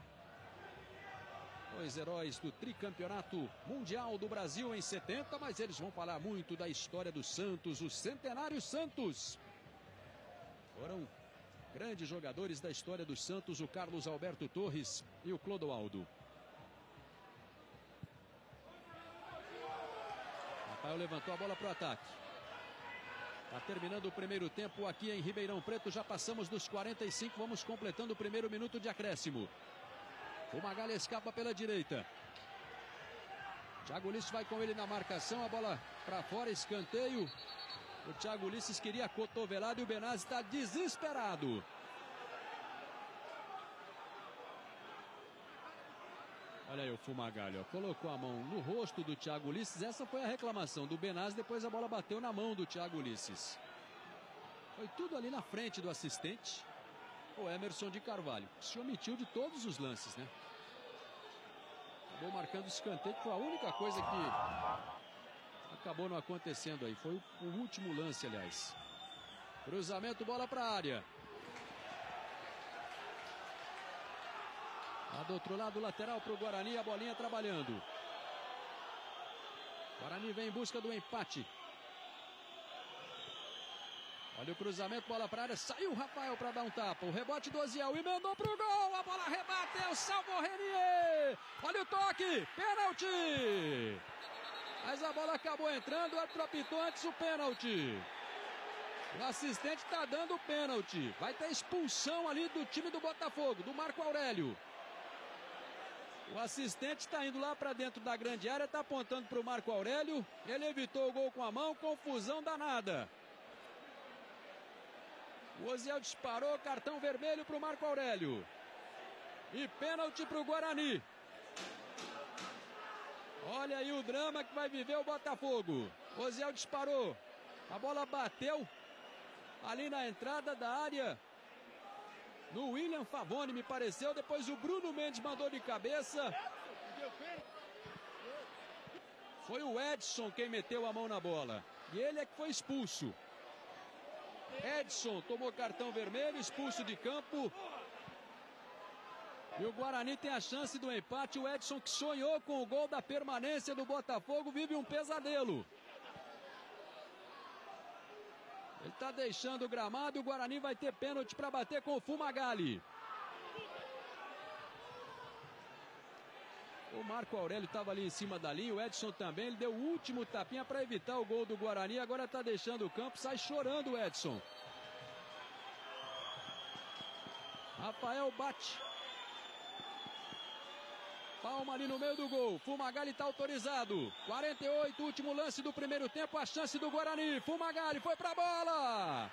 Os heróis do tricampeonato mundial do Brasil em 70, mas eles vão falar muito da história do Santos, o Centenário Santos. Foram grandes jogadores da história do Santos, o Carlos Alberto Torres e o Clodoaldo. Rafael levantou a bola para o ataque. Está terminando o primeiro tempo aqui em Ribeirão Preto. Já passamos dos 45, vamos completando o primeiro minuto de acréscimo. O Magali escapa pela direita. Thiago Ulisses vai com ele na marcação. A bola para fora, escanteio. O Thiago Ulisses queria a cotovelada e o Benazzi está desesperado. Olha aí o Fumagalli, ó, colocou a mão no rosto do Thiago Ulisses. Essa foi a reclamação do Benazzi. Depois a bola bateu na mão do Thiago Ulisses. Foi tudo ali na frente do assistente, o Emerson de Carvalho. Se omitiu de todos os lances, né? Acabou marcando o escanteio, que foi a única coisa que acabou não acontecendo aí. Foi o último lance, aliás. Cruzamento, bola para a área. Lá do outro lado, lateral para o Guarani, a bolinha trabalhando. Guarani vem em busca do empate. Olha o cruzamento, bola para a área, saiu o Rafael para dar um tapa. O rebote do Oziel, emendou para o gol, a bola rebateu, salvou Renier. Olha o toque, pênalti. Mas a bola acabou entrando, o árbitro apitou antes o pênalti. O assistente está dando o pênalti. Vai ter expulsão ali do time do Botafogo, do Marco Aurélio. O assistente está indo lá para dentro da grande área, está apontando para o Marco Aurélio. Ele evitou o gol com a mão, confusão danada. O Oziel disparou, cartão vermelho para o Marco Aurélio. E pênalti para o Guarani. Olha aí o drama que vai viver o Botafogo. O Oziel disparou. A bola bateu ali na entrada da área. No William Favoni, me pareceu. Depois o Bruno Mendes mandou de cabeça. Foi o Edson quem meteu a mão na bola. E ele é que foi expulso. Edson tomou cartão vermelho, expulso de campo. E o Guarani tem a chance do empate. O Edson, que sonhou com o gol da permanência do Botafogo, vive um pesadelo. Ele está deixando o gramado e o Guarani vai ter pênalti para bater com o Fumagalli. O Marco Aurélio estava ali em cima da linha, o Edson também. Ele deu o último tapinha para evitar o gol do Guarani. Agora está deixando o campo, sai chorando o Edson. Rafael bate. Palma ali no meio do gol. Fumagalli está autorizado. 48, último lance do primeiro tempo. A chance do Guarani. Fumagalli foi para a bola.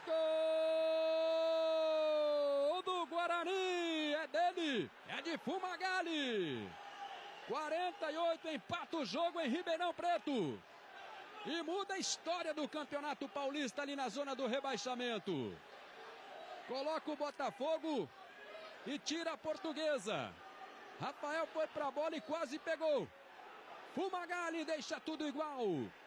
Gol do Guarani. É dele. É de Fumagalli. 48, empata o jogo em Ribeirão Preto. E muda a história do Campeonato Paulista ali na zona do rebaixamento. Coloca o Botafogo e tira a Portuguesa. Rafael foi para a bola e quase pegou. Fumagalli deixa tudo igual.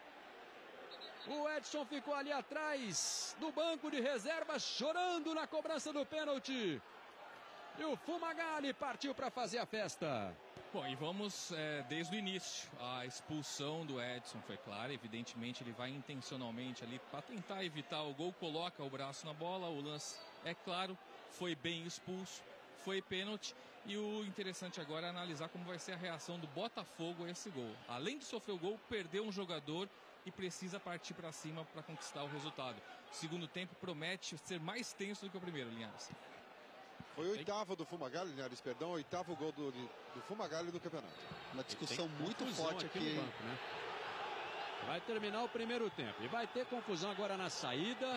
O Edson ficou ali atrás do banco de reservas, chorando na cobrança do pênalti. E o Fumagalli partiu para fazer a festa. Bom, e vamos desde o início. A expulsão do Edson foi clara. Evidentemente, ele vai intencionalmente ali para tentar evitar o gol. Coloca o braço na bola. O lance, é claro, foi bem expulso. foi pênalti. E o interessante agora é analisar como vai ser a reação do Botafogo a esse gol. Além de sofrer o gol, perdeu um jogador e precisa partir para cima para conquistar o resultado. O segundo tempo promete ser mais tenso do que o primeiro, Linhares. Foi o oitavo do Fumagalli, Linhares, perdão, o oitavo gol do Fumagalli do campeonato. Uma discussão muito forte aqui no banco, né? Vai terminar o primeiro tempo e vai ter confusão agora na saída.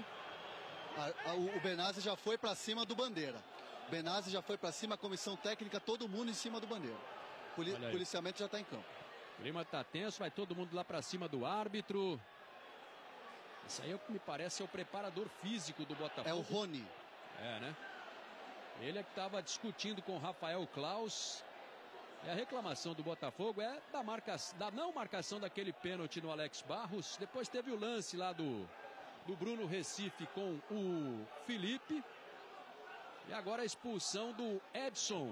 O Benazzi já foi para cima do Bandeira. Benazzi já foi para cima, a comissão técnica, todo mundo em cima do Bandeira. Policiamento já está em campo. O clima está tenso, vai todo mundo lá para cima do árbitro. Isso aí me parece é o preparador físico do Botafogo. É o Rony. É, né? Ele é que estava discutindo com o Rafael Klaus. E a reclamação do Botafogo é da não marcação daquele pênalti no Alex Barros. Depois teve o lance lá do Bruno Recife com o Felipe. E agora a expulsão do Edson.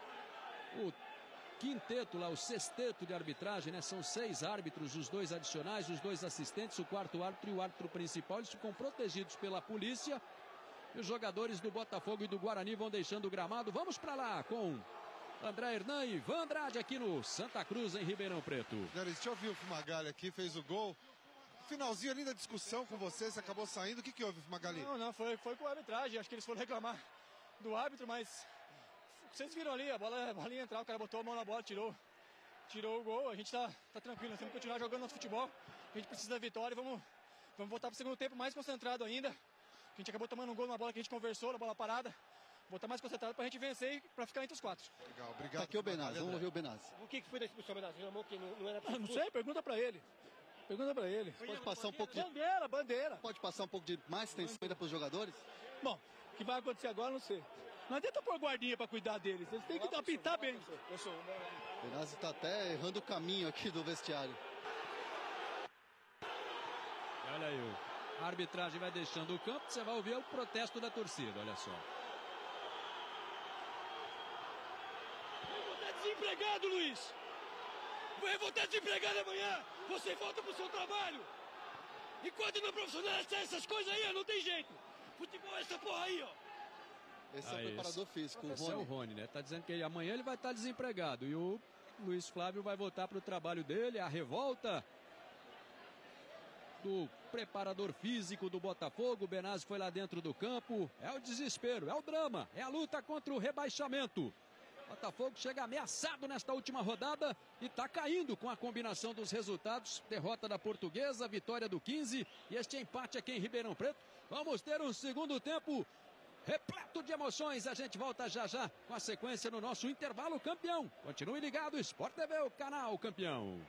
O quinteto lá, o sexteto de arbitragem, né? São 6 árbitros, os 2 adicionais, os 2 assistentes, o 4º árbitro e o árbitro principal. Eles ficam protegidos pela polícia. E os jogadores do Botafogo e do Guarani vão deixando o gramado. Vamos para lá com André Hernan e Ivan Andrade aqui no Santa Cruz, em Ribeirão Preto. Deixa eu ouvir o Fumagalli aqui, fez o gol. Finalzinho ali da discussão com você acabou saindo. O que houve, Fumagalli? Não, foi com a arbitragem. Acho que eles foram reclamar do árbitro, mas vocês viram ali, a bolinha entrar, o cara botou a mão na bola, tirou o gol. A gente tá tranquilo, nós temos que continuar jogando nosso futebol. A gente precisa da vitória e vamos voltar pro segundo tempo mais concentrado ainda. A gente acabou tomando um gol numa bola que a gente conversou, na bola parada. Voltar mais concentrado pra gente vencer e pra ficar entre os 4. Legal, obrigado. Tá aqui o Benazzi, vamos ouvir o Benazzi. O que foi da expulsão, Benazzi? Reclamou que não era pra Não sei, pergunta pra ele. Pode passar um pouco de... Bandeira. Pode passar um pouco de mais tensão ainda para os jogadores? Bom, o que vai acontecer agora, não sei. Não adianta pôr guardinha pra cuidar deles. Eles têm que apitar bem. O Benazzi está até errando o caminho aqui do vestiário. Olha aí, a arbitragem vai deixando o campo. Você vai ouvir o protesto da torcida, olha só. Eu vou estar desempregado, Luiz. Eu vou estar desempregado amanhã. Você volta pro seu trabalho. Enquanto não profissionalizar essas coisas aí, não tem jeito. Futebol é essa porra aí, ó. Esse é o preparador físico, o Rony. Esse é o Rony, né? Tá dizendo que amanhã ele vai estar desempregado. E o Luiz Flávio vai voltar para o trabalho dele. A revolta do preparador físico do Botafogo. O Benazzi foi lá dentro do campo. É o desespero, é o drama, é a luta contra o rebaixamento. Botafogo chega ameaçado nesta última rodada e está caindo com a combinação dos resultados. Derrota da Portuguesa, vitória do 15 e este empate aqui em Ribeirão Preto. Vamos ter um segundo tempo repleto de emoções. A gente volta já já com a sequência no nosso intervalo campeão. Continue ligado, Sport TV, o canal campeão.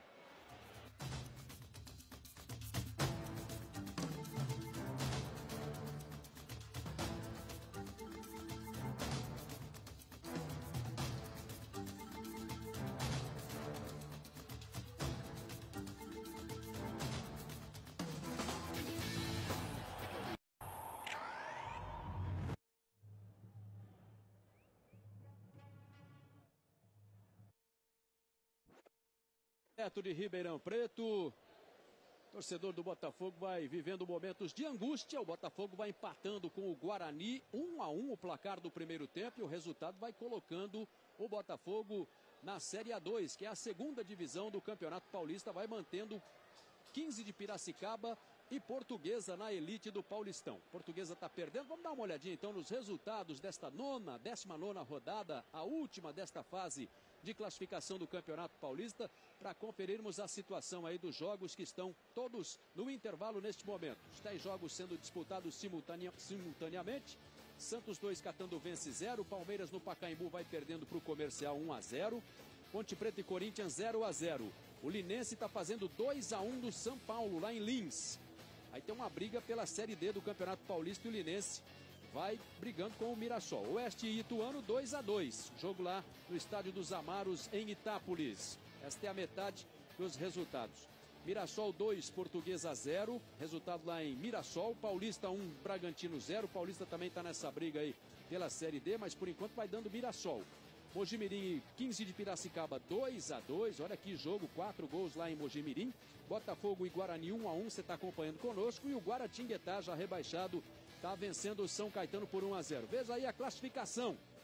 De Ribeirão Preto, torcedor do Botafogo vai vivendo momentos de angústia. O Botafogo vai empatando com o Guarani 1-1 o placar do primeiro tempo e o resultado vai colocando o Botafogo na Série A2, que é a segunda divisão do Campeonato Paulista, vai mantendo 15 de Piracicaba e Portuguesa na elite do Paulistão. Portuguesa está perdendo. Vamos dar uma olhadinha então nos resultados desta 19ª rodada, a última desta fase de classificação do Campeonato Paulista, para conferirmos a situação aí dos jogos que estão todos no intervalo neste momento. Os 10 jogos sendo disputados simultaneamente. Santos 2, Catanduvense 0. Palmeiras no Pacaembu vai perdendo para o Comercial 1-0. Ponte Preta e Corinthians 0-0. O Linense está fazendo 2-1 do São Paulo, lá em Lins. Aí tem uma briga pela Série D do Campeonato Paulista e o Linense vai brigando com o Mirassol. Oeste e Ituano 2-2. Jogo lá no Estádio dos Amaros, em Itápolis. Esta é a metade dos resultados. Mirassol 2, Portuguesa 0. Resultado lá em Mirassol. Paulista 1, Bragantino 0. Paulista também está nessa briga aí pela Série D, mas por enquanto vai dando Mirassol. Mojimirim e 15 de Piracicaba 2-2. Olha que jogo, 4 gols lá em Mojimirim. Botafogo e Guarani 1-1. Você está acompanhando conosco. E o Guaratinguetá, já rebaixado, está vencendo o São Caetano por 1-0. Veja aí a classificação.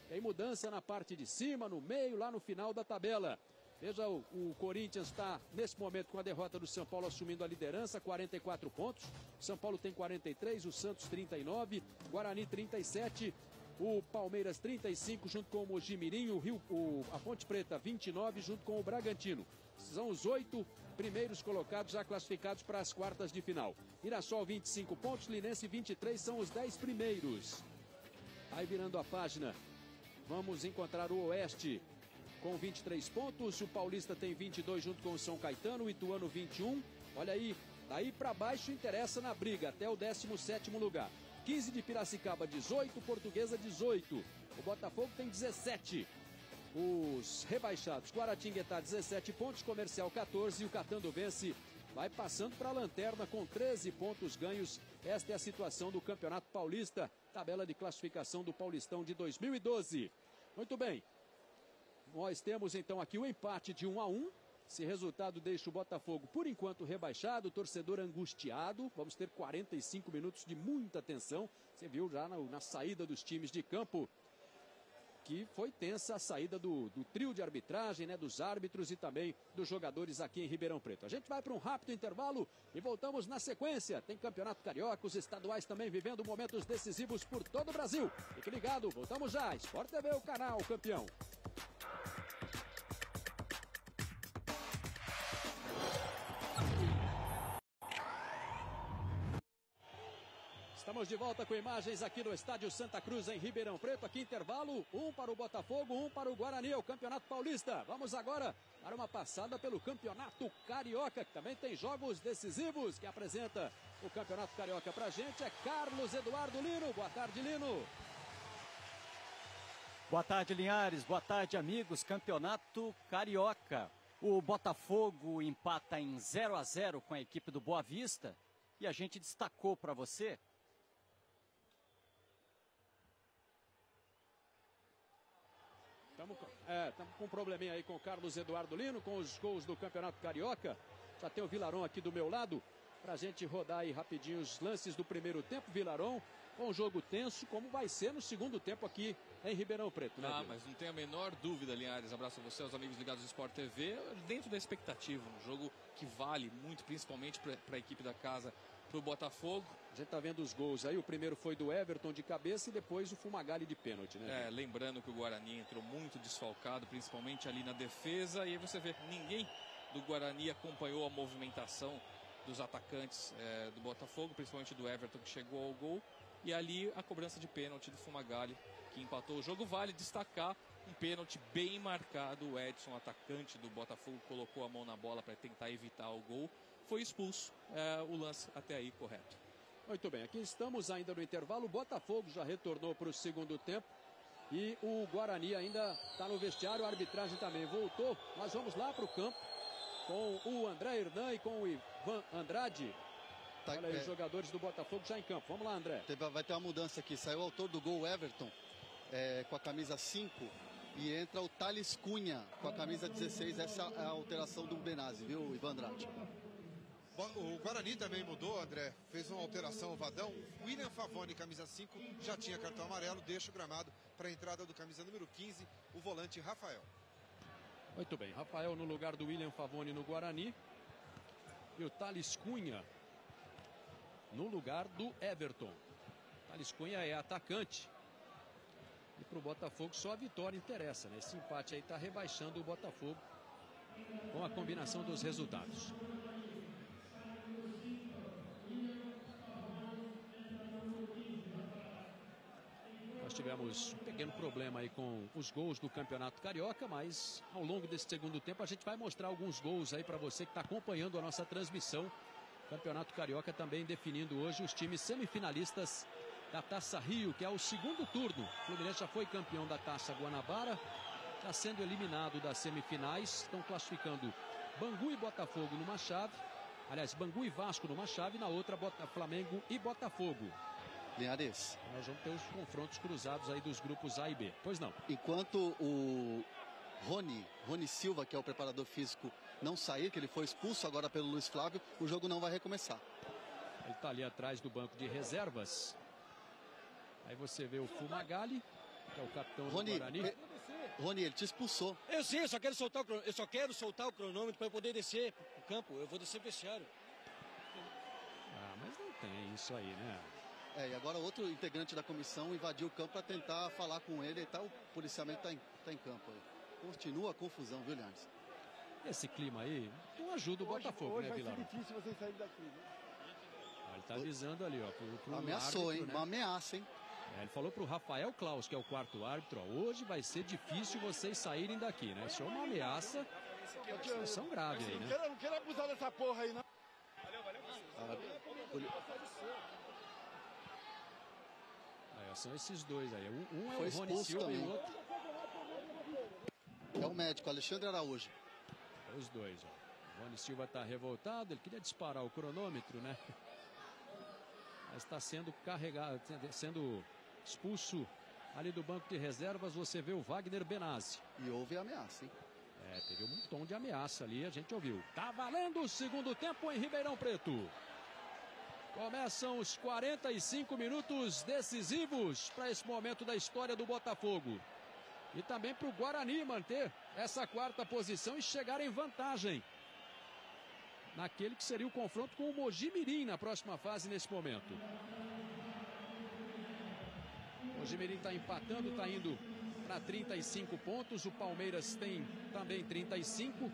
Tem mudança na parte de cima, no meio, lá no final da tabela. Veja, o Corinthians está, nesse momento, com a derrota do São Paulo, assumindo a liderança, 44 pontos. São Paulo tem 43, o Santos 39, Guarani 37, o Palmeiras 35, junto com o Mojimirim, a Ponte Preta 29, junto com o Bragantino. São os 8 primeiros colocados já classificados para as quartas de final. Mirassol 25 pontos, Linense 23, são os 10 primeiros. Aí virando a página, vamos encontrar o Oeste com 23 pontos, o Paulista tem 22 junto com o São Caetano, o Ituano 21. Olha aí, daí para baixo interessa na briga, até o 17º lugar. 15 de Piracicaba, 18, Portuguesa 18. O Botafogo tem 17. Os rebaixados, Guaratinguetá 17 pontos, Comercial 14 e o Catanduvense vai passando para a lanterna com 13 pontos ganhos. Esta é a situação do Campeonato Paulista, tabela de classificação do Paulistão de 2012. Muito bem, nós temos então aqui o empate de 1-1. Esse resultado deixa o Botafogo, por enquanto, rebaixado, o torcedor angustiado. Vamos ter 45 minutos de muita tensão. Você viu já na saída dos times de campo que foi tensa a saída do trio de arbitragem, né, dos árbitros e também dos jogadores aqui em Ribeirão Preto. A gente vai para um rápido intervalo e voltamos na sequência. Tem Campeonato Carioca, os estaduais também vivendo momentos decisivos por todo o Brasil. Fique ligado, voltamos já. Sport TV, o canal campeão. Estamos de volta com imagens aqui no Estádio Santa Cruz, em Ribeirão Preto. Aqui intervalo, um para o Botafogo, um para o Guarani, o Campeonato Paulista. Vamos agora para uma passada pelo Campeonato Carioca, que também tem jogos decisivos. Que apresenta o Campeonato Carioca pra gente é Carlos Eduardo Lino. Boa tarde, Lino. Boa tarde, Linhares. Boa tarde, amigos. Campeonato Carioca. O Botafogo empata em 0-0 com a equipe do Boa Vista. E a gente destacou para você... Estamos com um probleminha aí com o Carlos Eduardo Lino, com os gols do Campeonato Carioca. Já tem o Vilaron aqui do meu lado, para a gente rodar aí rapidinho os lances do primeiro tempo. Vilaron, com um jogo tenso, como vai ser no segundo tempo aqui em Ribeirão Preto, né? Mas não tem a menor dúvida, Linhares. Abraço a você, aos amigos ligados do Sport TV. Dentro da expectativa, um jogo que vale muito, principalmente para a equipe da casa, para o Botafogo. A gente tá vendo os gols aí, o primeiro foi do Everton de cabeça e depois o Fumagalli de pênalti, né? Lembrando que o Guarani entrou muito desfalcado, principalmente ali na defesa, e aí você vê, ninguém do Guarani acompanhou a movimentação dos atacantes do Botafogo, principalmente do Everton, que chegou ao gol, e ali a cobrança de pênalti do Fumagalli, que empatou o jogo. Vale destacar um pênalti bem marcado, o Edson, atacante do Botafogo, colocou a mão na bola para tentar evitar o gol, foi expulso. O lance até aí correto. Muito bem, aqui estamos ainda no intervalo. O Botafogo já retornou para o segundo tempo e o Guarani ainda está no vestiário. A arbitragem também voltou. Nós vamos lá para o campo com o André Hernan e com o Ivan Andrade. Olha aí, os jogadores do Botafogo já em campo. Vamos lá, André. Vai ter uma mudança aqui. Saiu o autor do gol, Everton, com a camisa 5. E entra o Thales Cunha com a camisa 16. Essa é a alteração do Benazzi, viu, Ivan Andrade? O Guarani também mudou, André, fez uma alteração, o Vadão. William Favoni, camisa 5, já tinha cartão amarelo, deixa o gramado para a entrada do camisa número 15, o volante Rafael. Muito bem, Rafael no lugar do William Favoni no Guarani. E o Thales Cunha no lugar do Everton. Thales Cunha é atacante. E para o Botafogo só a vitória interessa, né? Esse empate aí está rebaixando o Botafogo com a combinação dos resultados. Nós tivemos um pequeno problema aí com os gols do Campeonato Carioca, mas ao longo desse segundo tempo a gente vai mostrar alguns gols aí para você que está acompanhando a nossa transmissão. Campeonato Carioca também definindo hoje os times semifinalistas da Taça Rio, que é o segundo turno. O Fluminense já foi campeão da Taça Guanabara, está sendo eliminado das semifinais. Estão classificando Bangu e Botafogo numa chave. Aliás, Bangu e Vasco numa chave, na outra Flamengo e Botafogo. Linhares. Nós vamos ter os confrontos cruzados aí dos grupos A e B. Pois não. Enquanto o Rony Silva, que é o preparador físico, não sair, que ele foi expulso agora pelo Luiz Flávio, o jogo não vai recomeçar. Ele está ali atrás do banco de reservas. Aí você vê o Fumagalli. que é o capitão Rony, do Guarani. Rony, ele te expulsou. Eu sei, eu só quero soltar o cronômetro para eu poder descer pro campo. Eu vou descer pro vestiário. Ah, mas não tem isso aí, né? E agora outro integrante da comissão invadiu o campo para tentar falar com ele. E o policiamento tá em campo aí. Continua a confusão, viu, Linhares? Esse clima aí não ajuda o Botafogo, né, Vilar? Vai ser difícil vocês saírem daqui, viu? Ele tá avisando ali, ó, pro Ameaçou, árbitro, hein? né? Uma ameaça, hein? Ele falou pro Rafael Klaus, que é o quarto árbitro, ó, hoje vai ser difícil vocês saírem daqui, né? Isso é uma ameaça, situação grave aí, né? Não quero abusar dessa porra aí, não. São esses dois aí. Um é Foi o Rony expulso Silva também. e o outro É o médico, Alexandre Araújo. é os dois, ó. O Rony Silva tá revoltado, ele queria disparar o cronômetro, né? Mas está sendo carregado, sendo expulso ali do banco de reservas. Você vê o Wagner Benazzi. E houve ameaça, hein? Teve um tom de ameaça ali, a gente ouviu. Tá valendo o segundo tempo em Ribeirão Preto. Começam os 45 minutos decisivos para esse momento da história do Botafogo. E também para o Guarani manter essa quarta posição e chegar em vantagem naquele que seria o confronto com o Mogi Mirim na próxima fase nesse momento. O Mogi Mirim está empatando, está indo para 35 pontos. O Palmeiras tem também 35.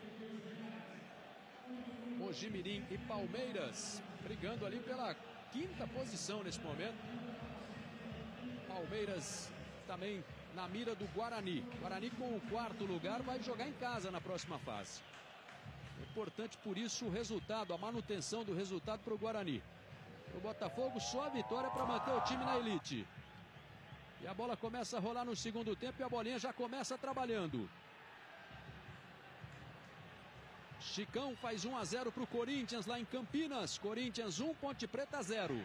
Mogi Mirim e Palmeiras brigando ali pela quinta posição nesse momento. Palmeiras também na mira do Guarani. Guarani com o quarto lugar vai jogar em casa na próxima fase. Importante por isso o resultado, a manutenção do resultado para o Guarani. O Botafogo só a vitória para manter o time na elite. E a bola começa a rolar no segundo tempo e a bolinha já começa trabalhando. Chicão faz 1-0 para o Corinthians lá em Campinas. Corinthians 1, Ponte Preta 0.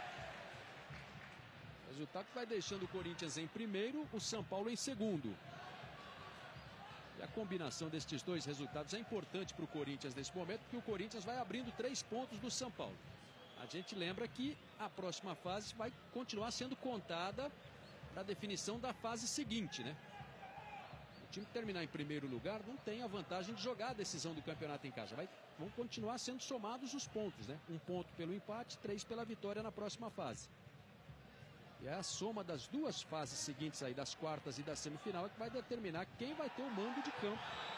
Resultado que vai deixando o Corinthians em primeiro, o São Paulo em segundo. E a combinação destes dois resultados é importante para o Corinthians nesse momento, porque o Corinthians vai abrindo 3 pontos do São Paulo. A gente lembra que a próxima fase vai continuar sendo contada para a definição da fase seguinte, né? O time que terminar em primeiro lugar não tem a vantagem de jogar a decisão do campeonato em casa. Vão continuar sendo somados os pontos, né? 1 ponto pelo empate, 3 pela vitória na próxima fase. E é a soma das duas fases seguintes aí, das quartas e da semifinal, que vai determinar quem vai ter o mando de campo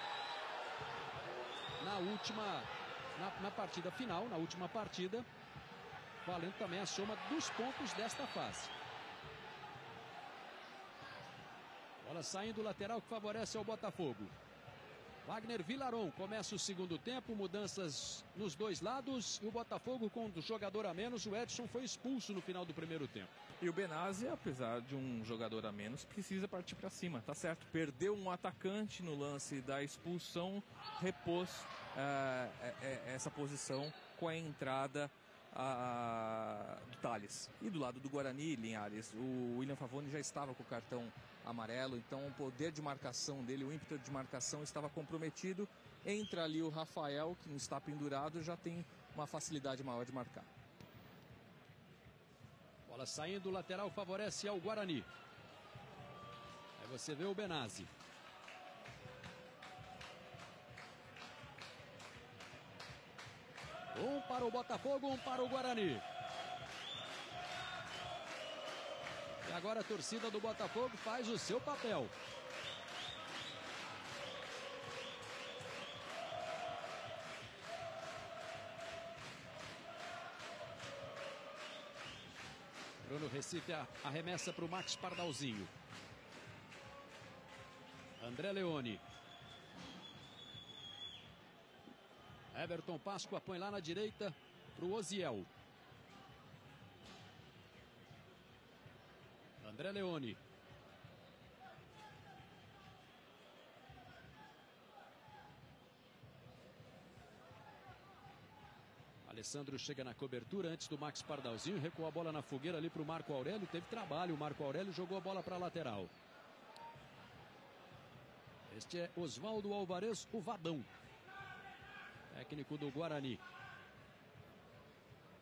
na partida final, na última partida, valendo também a soma dos pontos desta fase. Bola saindo, lateral que favorece ao Botafogo. Wagner Vilaron começa o segundo tempo, mudanças nos dois lados. E o Botafogo com um jogador a menos, o Edson foi expulso no final do primeiro tempo. E o Benazzi, apesar de um jogador a menos, precisa partir para cima, tá certo? Perdeu um atacante no lance da expulsão, repôs essa posição com a entrada do Thales. E do lado do Guarani, Linhares, o William Favoni já estava com o cartão amarelo, então o poder de marcação dele, o ímpeto de marcação estava comprometido. Entra ali o Rafael, que não está pendurado, já tem uma facilidade maior de marcar. Bola saindo, o lateral favorece ao Guarani. Aí você vê o Benazzi. Um para o Botafogo, um para o Guarani. E agora a torcida do Botafogo faz o seu papel. Bruno Recife arremessa para o Max Pardalzinho. André Leone. Everton Páscoa põe lá na direita para o Oziel. André Leone. Alessandro chega na cobertura antes do Max Pardalzinho. Recuou a bola na fogueira ali para o Marco Aurélio. Teve trabalho. O Marco Aurélio jogou a bola para a lateral. Este é Oswaldo Alvarez, o Vadão, técnico do Guarani.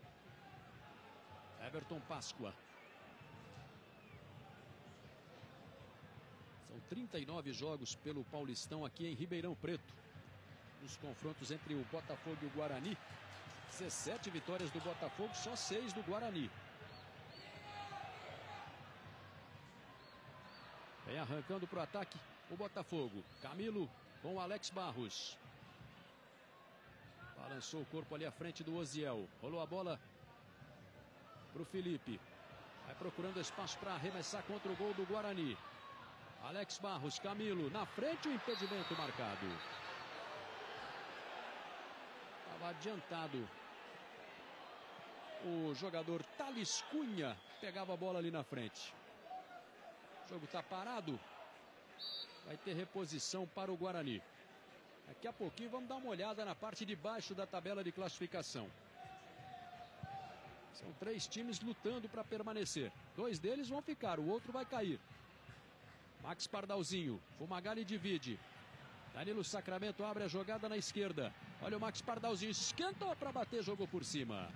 Everton Páscoa. São 39 jogos pelo Paulistão aqui em Ribeirão Preto. Nos confrontos entre o Botafogo e o Guarani, 17 vitórias do Botafogo, só 6 do Guarani. Vem arrancando para o ataque o Botafogo. Camilo com o Alex Barros. Balançou o corpo ali à frente do Oziel. Rolou a bola para o Felipe. Vai procurando espaço para arremessar contra o gol do Guarani. Alex Barros, Camilo, na frente, o impedimento marcado. Estava adiantado. O jogador Thales Cunha pegava a bola ali na frente. O jogo está parado. Vai ter reposição para o Guarani. Daqui a pouquinho vamos dar uma olhada na parte de baixo da tabela de classificação. São 3 times lutando para permanecer. 2 deles vão ficar, o outro vai cair. Max Pardalzinho, Fumagalli divide. Danilo Sacramento abre a jogada na esquerda. Olha o Max Pardalzinho, esquentou para bater, jogou por cima.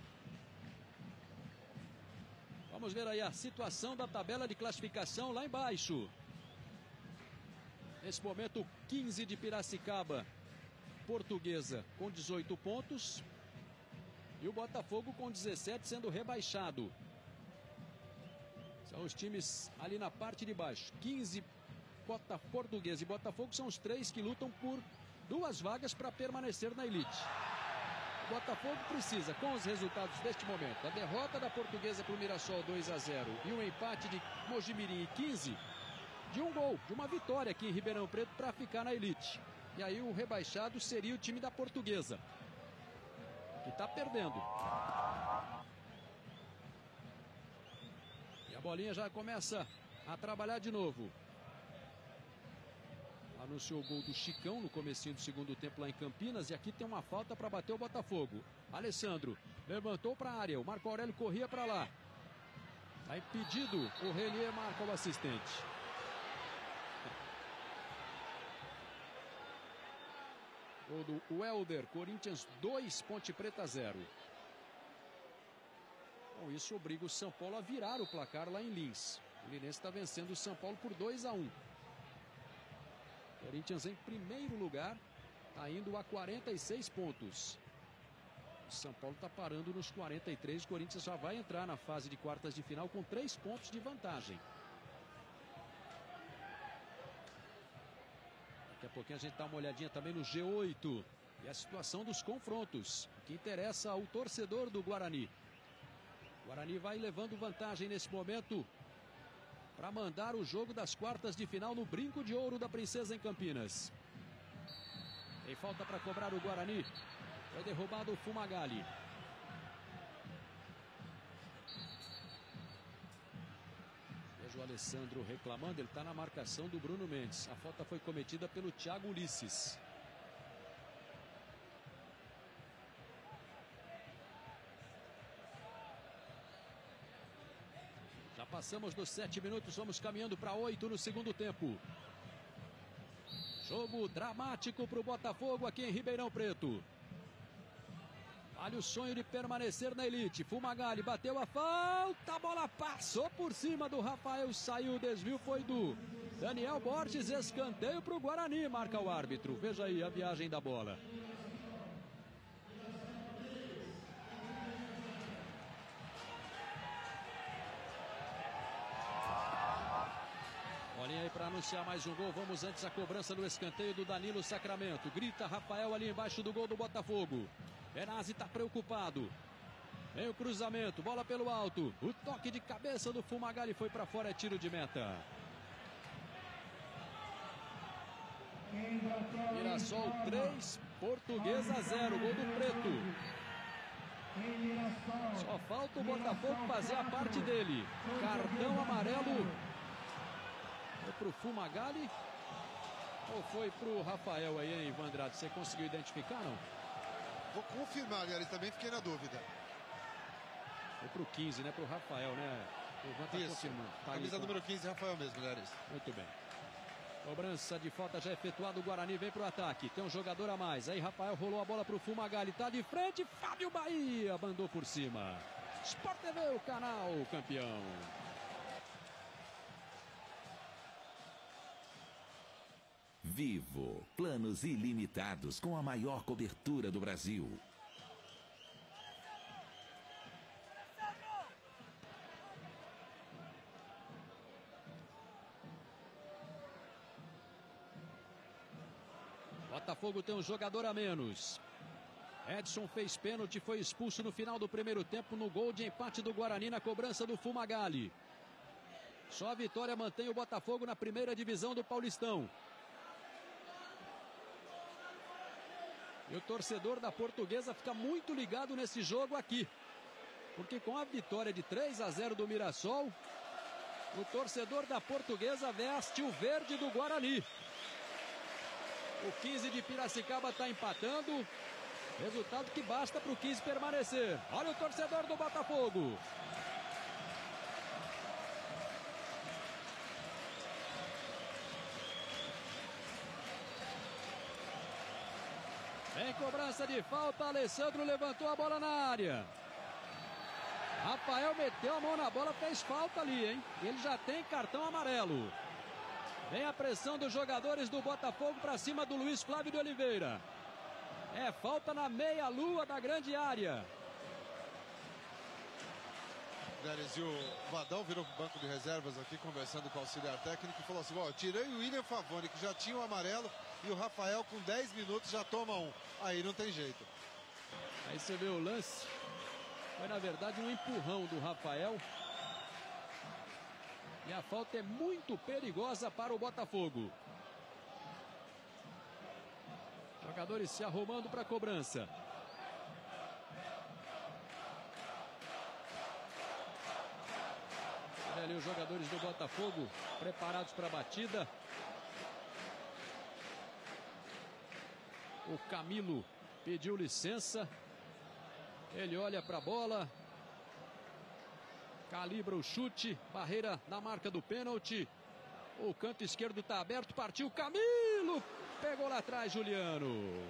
Vamos ver aí a situação da tabela de classificação lá embaixo. Nesse momento, 15 de Piracicaba. Portuguesa com 18 pontos. E o Botafogo com 17 sendo rebaixado. São os times ali na parte de baixo. 15 Portuguesa e Botafogo são os 3 que lutam por 2 vagas para permanecer na elite. O Botafogo precisa, com os resultados deste momento, a derrota da Portuguesa para o Mirassol 2-0 e um empate de Mojimirim 15, de um gol, de uma vitória aqui em Ribeirão Preto para ficar na elite. E aí o rebaixado seria o time da Portuguesa, que está perdendo. E a bolinha já começa a trabalhar de novo. Anunciou o gol do Chicão no comecinho do segundo tempo lá em Campinas. E aqui tem uma falta para bater o Botafogo. Alessandro levantou para a área. O Marco Aurélio corria para lá. Está impedido. O Renier marca o assistente. Gol do Welder. Corinthians 2, Ponte Preta 0. Bom, isso obriga o São Paulo a virar o placar lá em Lins. O Linense está vencendo o São Paulo por 2-1. Corinthians em primeiro lugar, está indo a 46 pontos. O São Paulo está parando nos 43. O Corinthians já vai entrar na fase de quartas de final com 3 pontos de vantagem. Daqui a pouquinho a gente dá uma olhadinha também no G8 e a situação dos confrontos, que interessa ao torcedor do Guarani. O Guarani vai levando vantagem nesse momento para mandar o jogo das quartas de final no Brinco de Ouro da Princesa em Campinas. Tem falta para cobrar o Guarani. Foi derrubado o Fumagalli. Veja o Alessandro reclamando, ele está na marcação do Bruno Mendes. A falta foi cometida pelo Thiago Ulisses. Passamos dos 7 minutos, vamos caminhando para 8 no segundo tempo. Jogo dramático para o Botafogo aqui em Ribeirão Preto. Olha o sonho de permanecer na elite. Fumagalli bateu a falta, a bola passou por cima do Rafael, saiu o desvio, foi do Daniel Borges, escanteio para o Guarani, marca o árbitro. Veja aí a viagem da bola. Bolinha aí para anunciar mais um gol. Vamos antes a cobrança do escanteio do Danilo Sacramento. Grita Rafael ali embaixo do gol do Botafogo. Benazzi está preocupado. Vem o cruzamento, bola pelo alto. O toque de cabeça do Fumagalli foi para fora, é tiro de meta. Mirassol 3, Portuguesa 0, gol do Preto. Só falta o Botafogo fazer a parte dele. Cartão amarelo. Foi pro Fumagalli ou foi pro Rafael aí, hein, Ivan Andrade? Você conseguiu identificar, não? Vou confirmar, galera, também fiquei na dúvida. Foi pro 15, né? Pro Rafael, né? O Ivan tá confirmando. Tá camisa número 15, Rafael mesmo, galera. Muito bem. Cobrança de falta já efetuada, o Guarani vem pro ataque. Tem um jogador a mais. Aí Rafael rolou a bola pro Fumagalli, tá de frente, Fábio Bahia mandou por cima. Sport TV, o canal campeão. Vivo, planos ilimitados com a maior cobertura do Brasil. Botafogo tem um jogador a menos. Edson fez pênalti, foi expulso no final do primeiro tempo no gol de empate do Guarani na cobrança do Fumagalli. Só a vitória mantém o Botafogo na primeira divisão do Paulistão. E o torcedor da Portuguesa fica muito ligado nesse jogo aqui. Porque com a vitória de 3-0 do Mirassol, o torcedor da Portuguesa veste o verde do Guarani. O 15 de Piracicaba está empatando. Resultado que basta para o 15 permanecer. Olha o torcedor do Botafogo. Em cobrança de falta, Alessandro levantou a bola na área. Rafael meteu a mão na bola, fez falta ali, hein? Ele já tem cartão amarelo. Vem a pressão dos jogadores do Botafogo para cima do Luiz Flávio de Oliveira. É falta na meia-lua da grande área. E o Vadão virou para o banco de reservas aqui, conversando com o auxiliar técnico, e falou assim: bom, eu tirei o William Favoni, que já tinha o amarelo, e o Rafael com 10 minutos já toma um. Aí não tem jeito. Aí você vê o lance. Foi na verdade um empurrão do Rafael. E a falta é muito perigosa para o Botafogo. Jogadores se arrumando para a cobrança. Olha ali os jogadores do Botafogo preparados para a batida. O Camilo pediu licença. Ele olha para a bola. Calibra o chute. Barreira na marca do pênalti. O canto esquerdo está aberto. Partiu Camilo. Pegou lá atrás Juliano.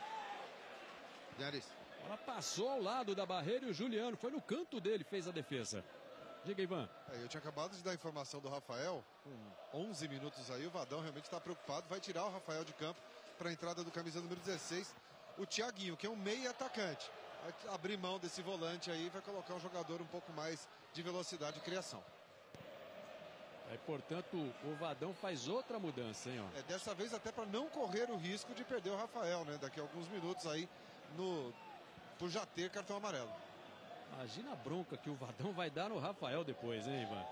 Ela passou ao lado da barreira e o Juliano foi no canto dele, fez a defesa. Diga, Ivan. Eu tinha acabado de dar a informação do Rafael. Com 11 minutos aí, o Vadão realmente está preocupado. Vai tirar o Rafael de campo para a entrada do camisa número 16. O Thiaguinho, que é um meia atacante. Vai abrir mão desse volante aí, vai colocar um jogador um pouco mais de velocidade e criação. Aí, portanto, o Vadão faz outra mudança, hein? Ó. Dessa vez até para não correr o risco de perder o Rafael, né? Daqui a alguns minutos aí, por já ter cartão amarelo. Imagina a bronca que o Vadão vai dar no Rafael depois, hein, Ivan?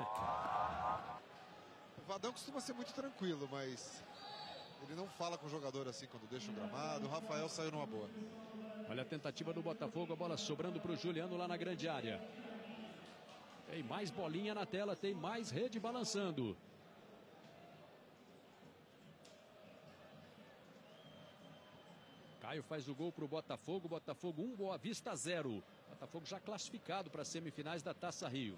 O Vadão costuma ser muito tranquilo, mas ele não fala com o jogador assim quando deixa o gramado. O Rafael saiu numa boa. Olha a tentativa do Botafogo, a bola sobrando para o Juliano lá na grande área. Tem mais bolinha na tela, tem mais rede balançando. Caio faz o gol para o Botafogo. Botafogo 1, Boa Vista 0. Botafogo já classificado para as semifinais da Taça Rio.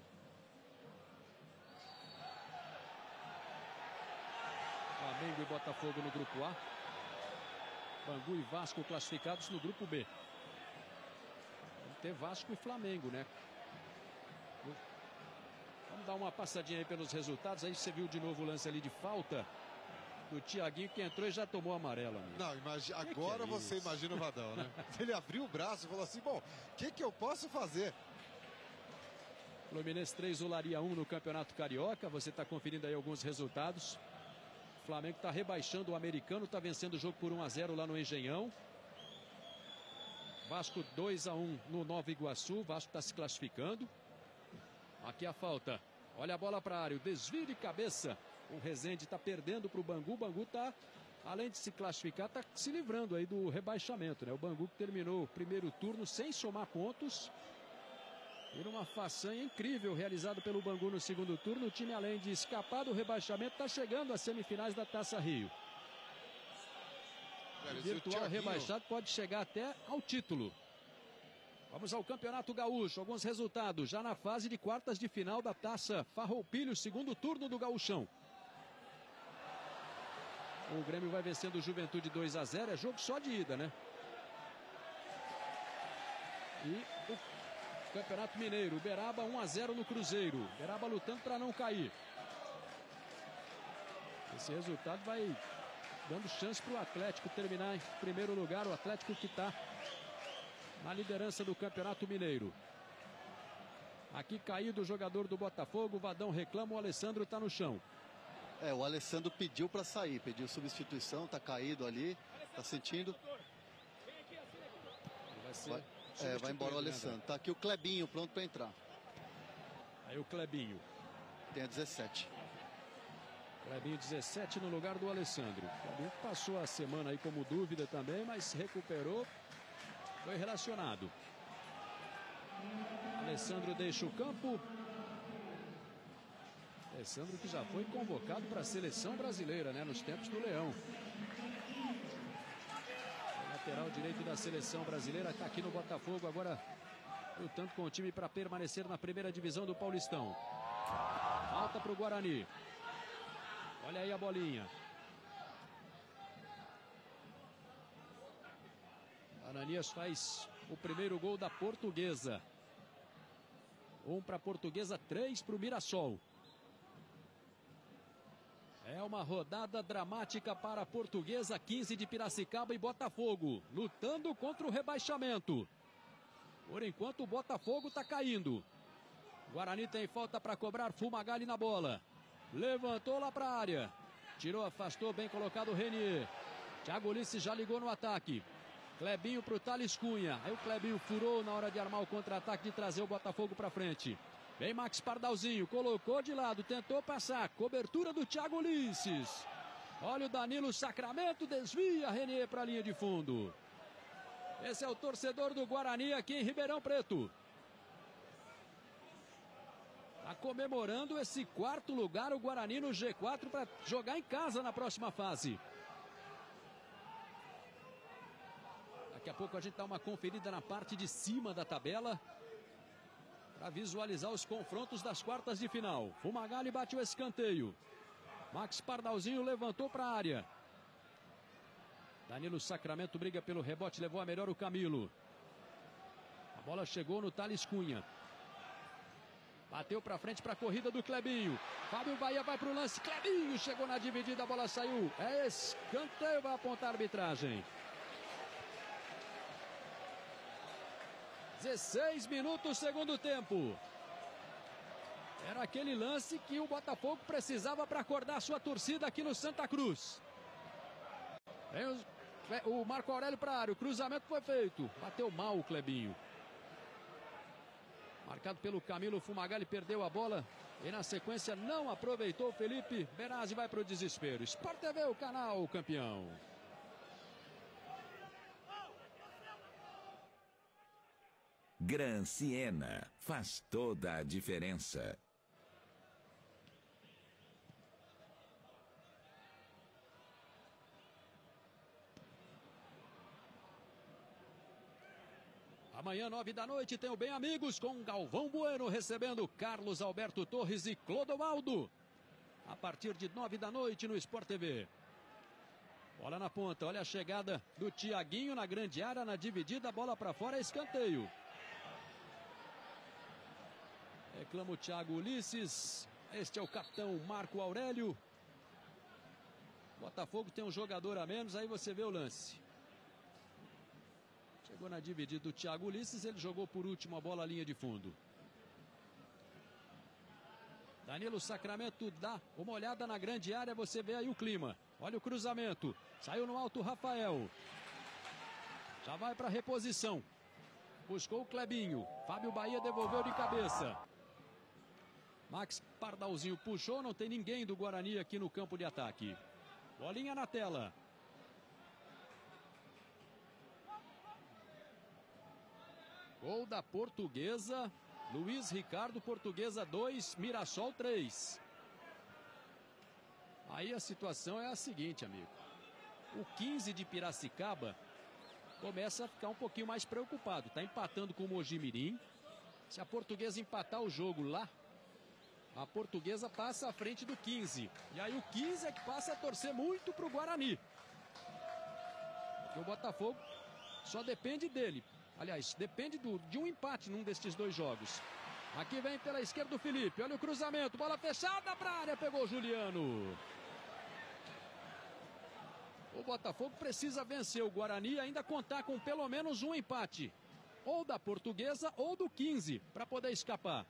Flamengo e Botafogo no grupo A. Bangu e Vasco classificados no grupo B. Vamos ter Vasco e Flamengo, né? Vamos dar uma passadinha aí pelos resultados. Aí você viu de novo o lance ali de falta do Thiaguinho, que entrou e já tomou amarelo. Amigo. Não, agora você imagina o Vadão, né? Ele abriu o braço e falou assim: bom, o que eu posso fazer? Fluminense 3, Olaria 1 no Campeonato Carioca. Você está conferindo aí alguns resultados. O Flamengo está rebaixando o Americano, está vencendo o jogo por 1-0 lá no Engenhão. Vasco 2-1 no Nova Iguaçu. Vasco está se classificando. Aqui a falta. Olha a bola para a área. O desvio de cabeça. O Rezende está perdendo para o Bangu. O Bangu está, além de se classificar, está se livrando aí do rebaixamento, né? O Bangu que terminou o primeiro turno sem somar pontos. E numa façanha incrível realizada pelo Bangu no segundo turno. O time, além de escapar do rebaixamento, está chegando às semifinais da Taça Rio. O virtual rebaixado pode chegar até ao título. Vamos ao Campeonato Gaúcho, alguns resultados já na fase de quartas de final da Taça Farroupilha, segundo turno do Gaúchão. O Grêmio vai vencendo o Juventude 2-0, é jogo só de ida, né? E o Campeonato Mineiro, Uberaba 1-0 no Cruzeiro. Uberaba lutando para não cair. Esse resultado vai dando chance para o Atlético terminar em primeiro lugar. O Atlético que está na liderança do Campeonato Mineiro. Aqui caído o jogador do Botafogo, o Vadão reclama, o Alessandro está no chão. O Alessandro pediu para sair, pediu substituição, está caído ali, está sentindo. Vai embora o Alessandro. Tá aqui o Clebinho pronto para entrar. Aí o Clebinho. Tem a 17. Clebinho 17 no lugar do Alessandro. Clebinho passou a semana aí como dúvida também, mas se recuperou. Foi relacionado. Alessandro deixa o campo. Alessandro que já foi convocado para a seleção brasileira, né? Nos tempos do Leão. O lateral direito da seleção brasileira está aqui no Botafogo agora, lutando com o time para permanecer na primeira divisão do Paulistão. Falta para o Guarani. Olha aí a bolinha. Ananias faz o primeiro gol da Portuguesa. 1 para a Portuguesa, 3 para o Mirassol. É uma rodada dramática para a Portuguesa, 15 de Piracicaba e Botafogo, lutando contra o rebaixamento. Por enquanto o Botafogo está caindo. Guarani tem falta para cobrar, Fumagalli na bola. Levantou lá para a área. Tirou, afastou, bem colocado o Renier. Thiago Ulisses já ligou no ataque. Clebinho para o Thales Cunha. Aí o Clebinho furou na hora de armar o contra-ataque, de trazer o Botafogo para frente. Vem Max Pardalzinho, colocou de lado, tentou passar. Cobertura do Thiago Ulisses. Olha o Danilo Sacramento, desvia Renier para a linha de fundo. Esse é o torcedor do Guarani aqui em Ribeirão Preto. Está comemorando esse quarto lugar, o Guarani no G4, para jogar em casa na próxima fase. Daqui a pouco a gente dá uma conferida na parte de cima da tabela para visualizar os confrontos das quartas de final. Fumagalli bate o escanteio. Max Pardalzinho levantou para a área. Danilo Sacramento briga pelo rebote, levou a melhor o Camilo. A bola chegou no Thales Cunha. Bateu para frente para a corrida do Clebinho. Fábio Bahia vai para o lance. Clebinho chegou na dividida, a bola saiu. É escanteio, vai apontar a arbitragem. 16 minutos, segundo tempo. Era aquele lance que o Botafogo precisava para acordar a sua torcida aqui no Santa Cruz. O Marco Aurélio para a área, o cruzamento foi feito. Bateu mal o Clebinho. Marcado pelo Camilo, Fumagalli perdeu a bola. E na sequência não aproveitou o Felipe. Benazzi vai para o desespero. Sport TV, o canal campeão. Gran Siena faz toda a diferença. Amanhã, 9 da noite, tem o Bem Amigos com Galvão Bueno recebendo Carlos Alberto Torres e Clodoaldo. A partir de 9 da noite no Sport TV. Bola na ponta, olha a chegada do Thiaguinho na grande área, na dividida, bola para fora, escanteio. Reclama o Thiago Ulisses. Este é o capitão Marco Aurélio. Botafogo tem um jogador a menos, aí você vê o lance. Chegou na dividida do Thiago Ulisses, ele jogou por último a bola à linha de fundo. Danilo Sacramento dá uma olhada na grande área, você vê aí o clima. Olha o cruzamento, saiu no alto o Rafael. Já vai para reposição. Buscou o Clebinho, Fábio Bahia devolveu de cabeça. Max Pardalzinho puxou, não tem ninguém do Guarani aqui no campo de ataque. Bolinha na tela. Gol da Portuguesa. Luiz Ricardo, Portuguesa 2, Mirassol 3. Aí a situação é a seguinte, amigo. O 15 de Piracicaba começa a ficar um pouquinho mais preocupado. Está empatando com o Mojimirim. Se a Portuguesa empatar o jogo lá, a Portuguesa passa à frente do 15. E aí o 15 é que passa a torcer muito para o Guarani. Porque o Botafogo só depende dele. Aliás, depende de um empate num destes dois jogos. Aqui vem pela esquerda o Felipe. Olha o cruzamento. Bola fechada para a área. Pegou o Juliano. O Botafogo precisa vencer o Guarani e ainda contar com pelo menos um empate. Ou da Portuguesa ou do 15, para poder escapar.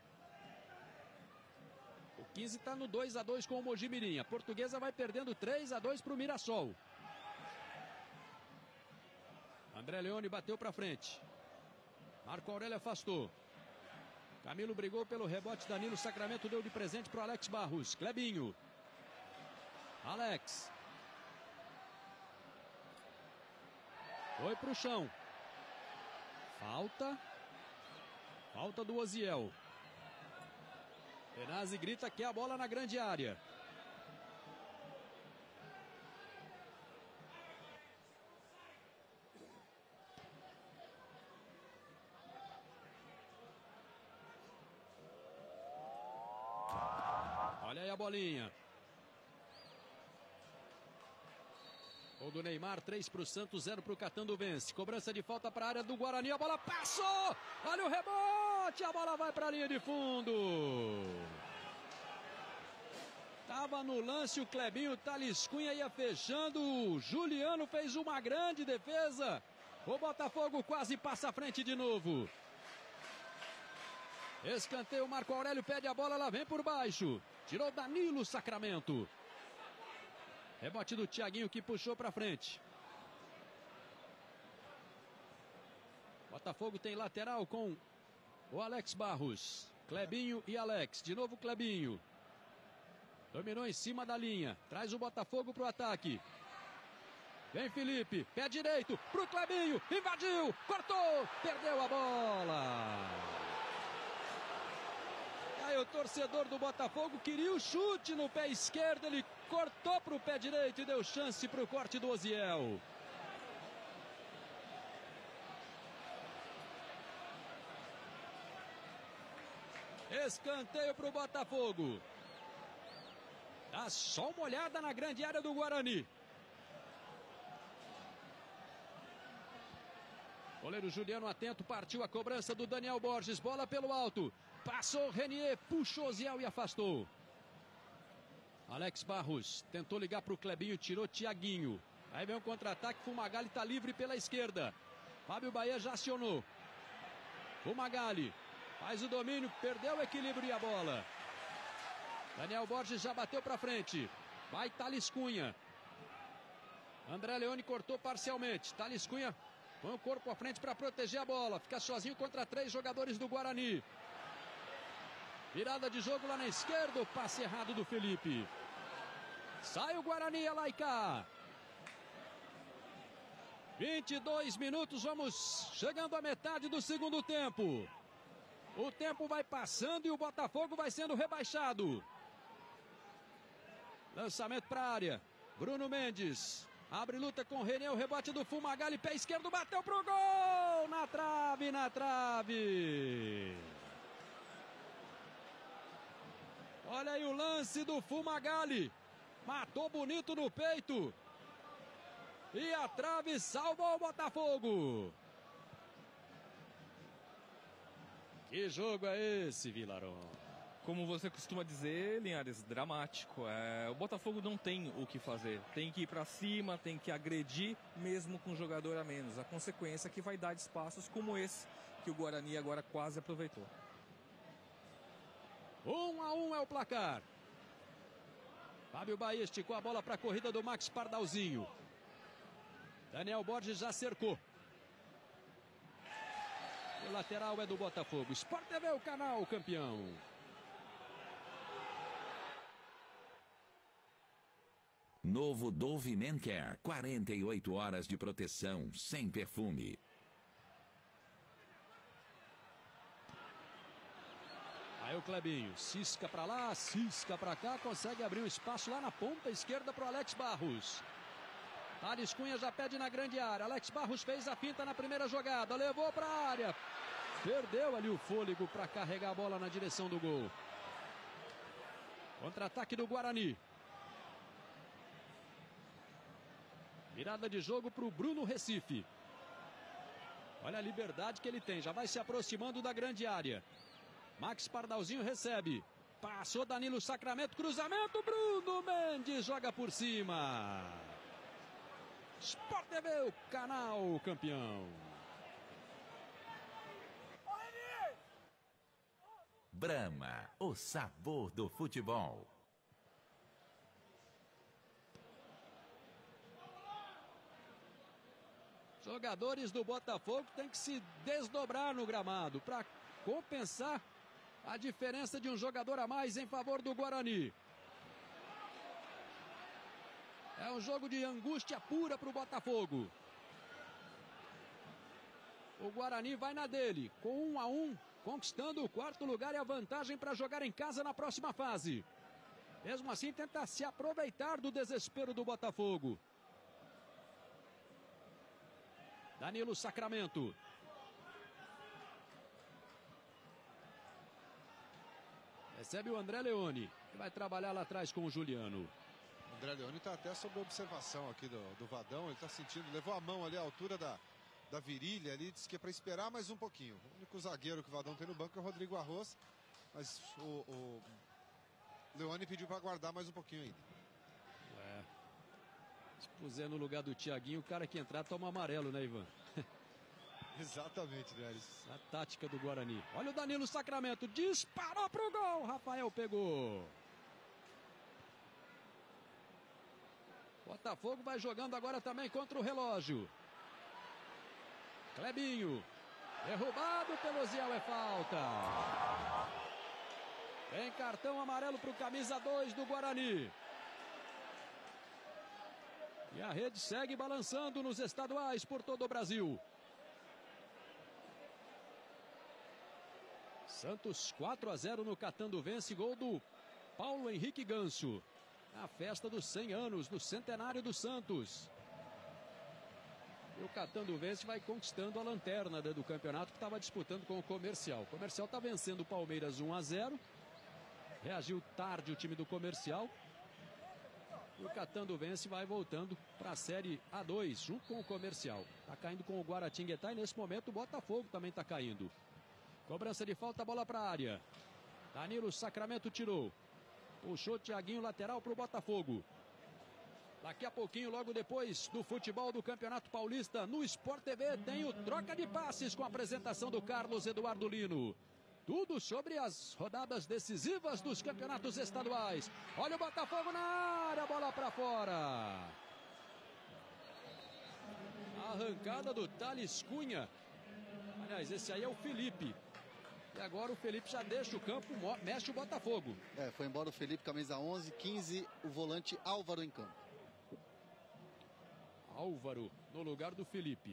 O 15 está no 2-2 com o Mojimirim. A Portuguesa vai perdendo 3-2 para o Mirassol. André Leone bateu para frente. Marco Aurélio afastou. Camilo brigou pelo rebote. Danilo Sacramento deu de presente para o Alex Barros. Clebinho. Alex. Foi para o chão. Falta do Oziel. Benazzi grita que é a bola na grande área. Olha aí a bolinha. Gol do Neymar, 3 para o Santos, 0 para o Catanduvense. Cobrança de falta para a área do Guarani. A bola passou! Olha o rebote! A bola vai para a linha de fundo. Tava no lance o Clebinho, Thales Cunha ia fechando. O Juliano fez uma grande defesa. O Botafogo quase passa à frente de novo. Escanteio, Marco Aurélio pede a bola, ela vem por baixo. Tirou Danilo Sacramento. Rebote do Thiaguinho que puxou para frente. Botafogo tem lateral com o Alex Barros. Clebinho e Alex. De novo Clebinho. Dominou em cima da linha. Traz o Botafogo para o ataque. Vem Felipe. Pé direito pro Clebinho. Invadiu. Cortou. Perdeu a bola. Aí o torcedor do Botafogo queria o chute no pé esquerdo. Ele cortou para o pé direito e deu chance para o corte do Oziel. Escanteio para o Botafogo. Dá só uma olhada na grande área do Guarani. Goleiro Juliano atento, partiu a cobrança do Daniel Borges. Bola pelo alto. Passou Renier, puxou Oziel e afastou. Alex Barros tentou ligar para o Clebinho, tirou Thiaguinho. Aí vem o contra-ataque, Fumagalli está livre pela esquerda. Fábio Bahia já acionou. Fumagalli faz o domínio, perdeu o equilíbrio e a bola. Daniel Borges já bateu para frente. Vai Thales Cunha. André Leone cortou parcialmente. Thales Cunha põe o corpo à frente para proteger a bola. Fica sozinho contra 3 jogadores do Guarani. Virada de jogo lá na esquerda. Passe errado do Felipe. Sai o Guarani, a Laica. 22 minutos. Vamos chegando à metade do segundo tempo. O tempo vai passando e o Botafogo vai sendo rebaixado. Lançamento para a área. Bruno Mendes. Abre luta com o René. O rebote do Fumagalli. Pé esquerdo. Bateu pro gol. Na trave, na trave. Olha aí o lance do Fumagalli. Matou bonito no peito. E a trave salvou o Botafogo. Que jogo é esse, Vilarón? Como você costuma dizer, Linhares, dramático. O Botafogo não tem o que fazer. Tem que ir para cima, tem que agredir, mesmo com um jogador a menos. A consequência é que vai dar espaços como esse, que o Guarani agora quase aproveitou. 1-1 é o placar. Fábio Bahia esticou a bola para a corrida do Max Pardalzinho. Daniel Borges já cercou. O lateral é do Botafogo. Sport TV, o canal campeão. Novo Dove Men Care. 48 horas de proteção sem perfume. Aí o Clebinho, cisca para lá, cisca para cá, consegue abrir um espaço lá na ponta esquerda para o Alex Barros. Thales Cunha já pede na grande área. Alex Barros fez a finta na primeira jogada, levou para a área. Perdeu ali o fôlego para carregar a bola na direção do gol. Contra-ataque do Guarani. Virada de jogo para o Bruno Recife. Olha a liberdade que ele tem, já vai se aproximando da grande área. Max Pardalzinho recebe. Passou Danilo Sacramento, cruzamento, Bruno Mendes joga por cima. Sport TV, o canal campeão. Brahma, o sabor do futebol. Jogadores do Botafogo têm que se desdobrar no gramado para compensar a diferença de um jogador a mais em favor do Guarani. É um jogo de angústia pura para o Botafogo. O Guarani vai na dele, com 1-1, conquistando o 4º lugar e a vantagem para jogar em casa na próxima fase. Mesmo assim, tenta se aproveitar do desespero do Botafogo. Danilo Sacramento. Recebe o André Leone, que vai trabalhar lá atrás com o Juliano. O André Leone está até sob observação aqui do Vadão. Ele está sentindo, levou a mão ali à altura da virilha ali, disse que é para esperar mais um pouquinho. O único zagueiro que o Vadão tem no banco é o Rodrigo Arroz, mas o Leone pediu para aguardar mais um pouquinho ainda. Se puser no lugar do Thiaguinho, o cara que entrar toma amarelo, né, Ivan? Exatamente, Neres. A tática do Guarani. Olha o Danilo Sacramento, disparou pro gol, Rafael pegou. Botafogo vai jogando agora também contra o relógio. Clebinho, derrubado pelo Ziel, é falta. Tem cartão amarelo pro camisa 2 do Guarani. E a rede segue balançando nos estaduais por todo o Brasil. Santos 4-0 no Catanduvense, gol do Paulo Henrique Ganso. A festa dos 100 anos, do centenário do Santos. E o Catanduvense vai conquistando a lanterna do campeonato que estava disputando com o Comercial. O Comercial está vencendo o Palmeiras 1-0. Reagiu tarde o time do Comercial. E o Catanduvense vai voltando para a Série A2, junto com o Comercial. Está caindo com o Guaratinguetá e nesse momento o Botafogo também está caindo. Cobrança de falta, bola para a área. Danilo Sacramento tirou. Puxou o Thiaguinho, lateral para o Botafogo. Daqui a pouquinho, logo depois do futebol do Campeonato Paulista, no Sport TV tem o Troca de Passes com a apresentação do Carlos Eduardo Lino. Tudo sobre as rodadas decisivas dos campeonatos estaduais. Olha o Botafogo na área, bola para fora. A arrancada do Thales Cunha. Aliás, esse aí é o Felipe. E agora o Felipe já deixa o campo, mexe o Botafogo. Foi embora o Felipe, camisa 11, 15, o volante Álvaro em campo. Álvaro no lugar do Felipe.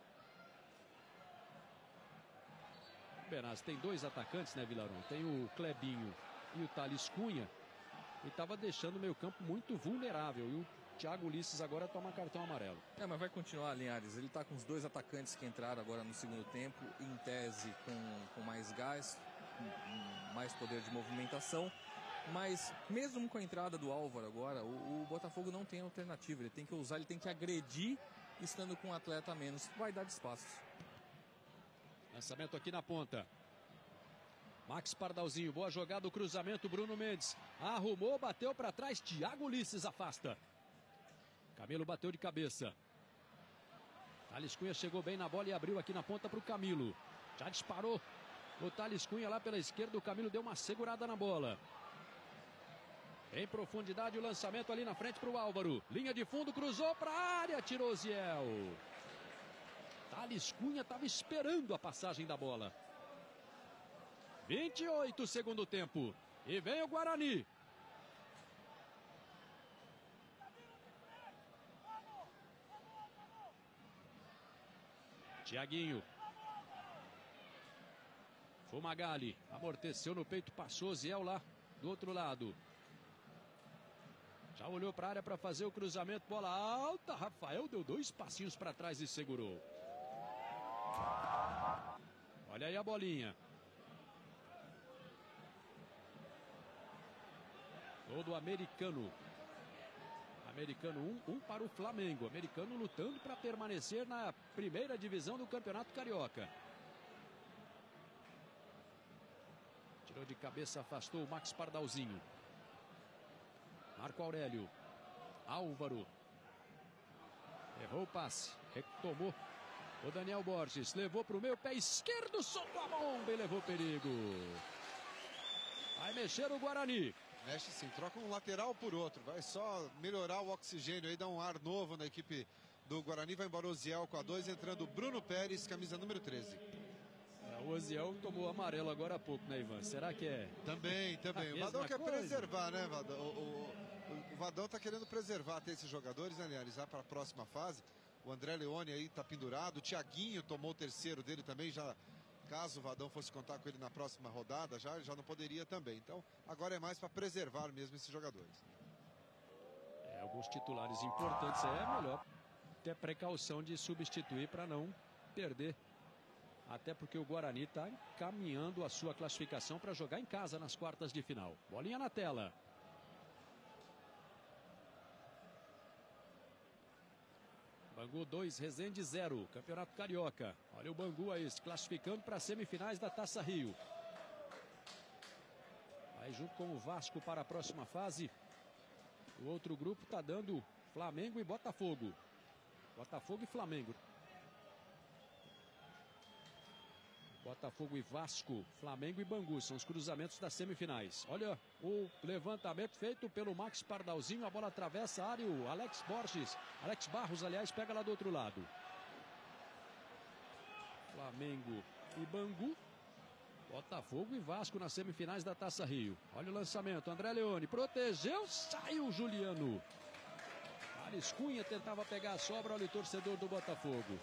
Benaz tem dois atacantes, né, Vilarão? Tem o Clebinho e o Thales Cunha. E estava deixando o meio campo muito vulnerável. E o Thiago Ulisses agora toma cartão amarelo. Mas vai continuar, Linhares. Ele está com os dois atacantes que entraram agora no segundo tempo, em tese com mais gás, com mais poder de movimentação. Mas mesmo com a entrada do Álvaro agora, o Botafogo não tem alternativa. Ele tem que usar, ele tem que agredir estando com um atleta a menos. Vai dar espaços. Lançamento aqui na ponta. Max Pardalzinho, boa jogada, o cruzamento, Bruno Mendes. Arrumou, bateu para trás, Thiago Ulisses afasta. Camilo bateu de cabeça. Thales Cunha chegou bem na bola e abriu aqui na ponta para o Camilo. Já disparou o Thales Cunha lá pela esquerda, o Camilo deu uma segurada na bola. Em profundidade o lançamento ali na frente para o Álvaro. Linha de fundo, cruzou para a área, tirou Ziel. Thales Cunha estava esperando a passagem da bola. 28 segundo tempo. E vem o Guarani. Thiaguinho. Fumagalli. Amorteceu no peito, passou Ziel lá do outro lado. Já olhou para a área para fazer o cruzamento. Bola alta. Rafael deu dois passinhos para trás e segurou. Olha aí a bolinha. Gol do Americano. Americano 1 para o Flamengo. Americano lutando para permanecer na primeira divisão do Campeonato Carioca. Tirou de cabeça, afastou o Max Pardalzinho. Marco Aurélio. Álvaro. Errou o passe. Retomou o Daniel Borges. Levou para o meio, pé esquerdo, soltou a bomba e levou perigo. Vai mexer o Guarani. Mexe sim, troca um lateral por outro. Vai só melhorar o oxigênio aí, dar um ar novo na equipe do Guarani. Vai embora o Oziel com a 2, entrando Bruno Pérez, camisa número 13. O Oziel tomou amarelo agora há pouco, né, Ivan? Será que é? Também. O Vadão quer preservar, né, Vadão? O Vadão tá querendo preservar até esses jogadores, né, analisar para a próxima fase. O André Leone aí tá pendurado. O Thiaguinho tomou o terceiro dele também, já. Caso o Vadão fosse contar com ele na próxima rodada, já não poderia também. Então, agora é mais para preservar mesmo esses jogadores. Alguns titulares importantes aí é melhor ter precaução de substituir para não perder. Até porque o Guarani está encaminhando a sua classificação para jogar em casa nas quartas de final. Bolinha na tela. Bangu 2, Resende 0. Campeonato Carioca. Olha o Bangu aí se classificando para as semifinais da Taça Rio. Aí junto com o Vasco para a próxima fase. O outro grupo está dando Flamengo e Botafogo. Botafogo e Flamengo. Botafogo e Vasco, Flamengo e Bangu são os cruzamentos das semifinais. Olha o levantamento feito pelo Max Pardalzinho. A bola atravessa a área. O Alex Barros, aliás, pega lá do outro lado. Flamengo e Bangu. Botafogo e Vasco nas semifinais da Taça Rio. Olha o lançamento. André Leone protegeu. Saiu Juliano. Ares Cunha tentava pegar a sobra. Olha o torcedor do Botafogo.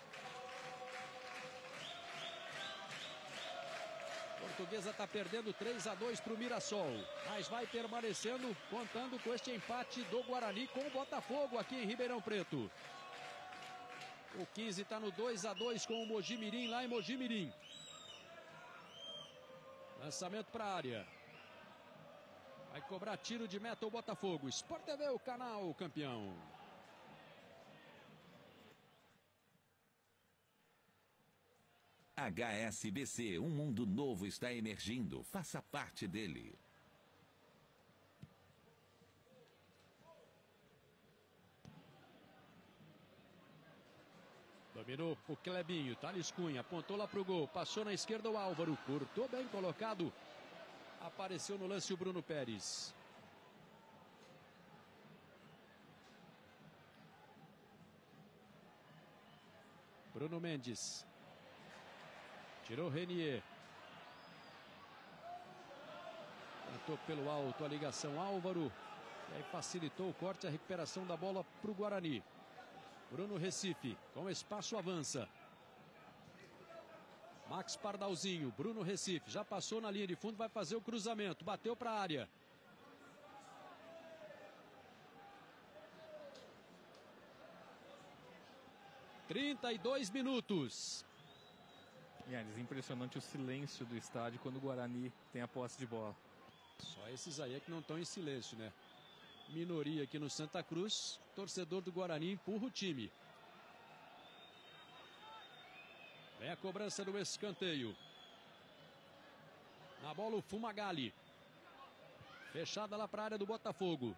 Portuguesa está perdendo 3-2 para o Mirassol, mas vai permanecendo, contando com este empate do Guarani com o Botafogo aqui em Ribeirão Preto. O 15 está no 2-2 com o Mogi Mirim lá em Mogi Mirim. Lançamento para a área. Vai cobrar tiro de meta o Botafogo. Sport TV, o canal campeão. HSBC, um mundo novo está emergindo. Faça parte dele. Dominou o Clebinho, Thales Cunha, apontou lá pro gol, passou na esquerda o Álvaro, cortou bem colocado. Apareceu no lance o Bruno Pérez. Bruno Mendes. Tirou Renier. Tentou pelo alto a ligação Álvaro. E aí facilitou o corte e a recuperação da bola para o Guarani. Bruno Recife, com espaço, avança. Max Pardalzinho, Bruno Recife, já passou na linha de fundo, vai fazer o cruzamento. Bateu para a área. (32 minutos). E é impressionante o silêncio do estádio quando o Guarani tem a posse de bola. Só esses aí é que não estão em silêncio, né? Minoria aqui no Santa Cruz. Torcedor do Guarani empurra o time. Vem a cobrança do escanteio. Na bola o Fumagalli. Fechada lá para a área do Botafogo.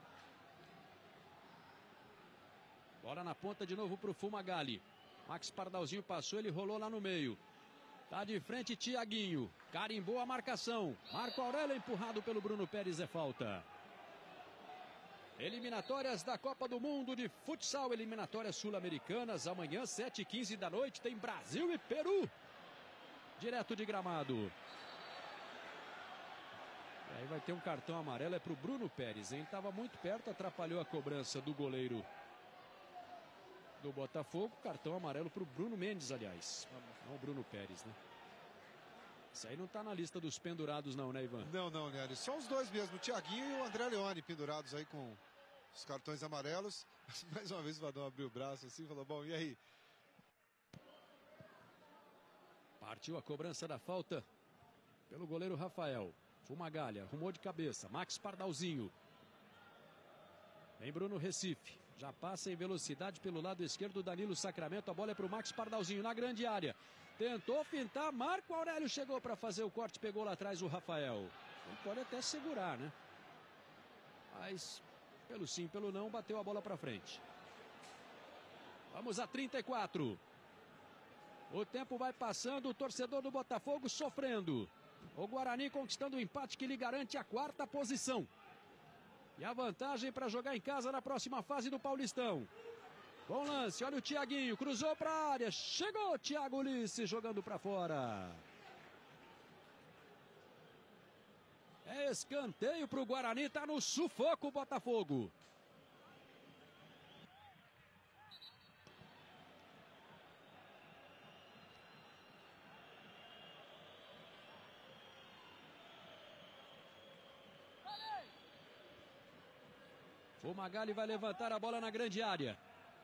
Bola na ponta de novo para o Fumagalli. Max Pardalzinho passou, ele rolou lá no meio. Tá de frente Thiaguinho. Carimbou a marcação. Marco Aurélio empurrado pelo Bruno Pérez, é falta. Eliminatórias da Copa do Mundo de Futsal. Eliminatórias sul-americanas. Amanhã, 7h15 da noite, tem Brasil e Peru. Direto de Gramado. E aí vai ter um cartão amarelo, é pro Bruno Pérez, hein? Estava muito perto, atrapalhou a cobrança do goleiro do Botafogo. Cartão amarelo para o Bruno Mendes, aliás. Não o Bruno Pérez, né? Isso aí não está na lista dos pendurados não, né, Ivan? Não, Nery. Só os dois mesmo, o Thiaguinho e o André Leone, pendurados aí com os cartões amarelos. Mais uma vez o Vadão abriu o braço assim e falou, bom, e aí? Partiu a cobrança da falta pelo goleiro Rafael. Fumagalli, arrumou de cabeça. Max Pardalzinho. Vem Bruno Recife. Já passa em velocidade pelo lado esquerdo, Danilo Sacramento. A bola é para o Max Pardalzinho na grande área. Tentou fintar, Marco Aurélio chegou para fazer o corte, pegou lá atrás o Rafael. Ele pode até segurar, né? Mas, pelo sim, pelo não, bateu a bola para frente. Vamos a 34. O tempo vai passando, o torcedor do Botafogo sofrendo. O Guarani conquistando o empate que lhe garante a 4ª posição. E a vantagem para jogar em casa na próxima fase do Paulistão. Bom lance, olha o Thiaguinho, cruzou para a área. Chegou Thiago Ulisses jogando para fora. É escanteio para o Guarani, tá no sufoco o Botafogo. O Magali vai levantar a bola na grande área.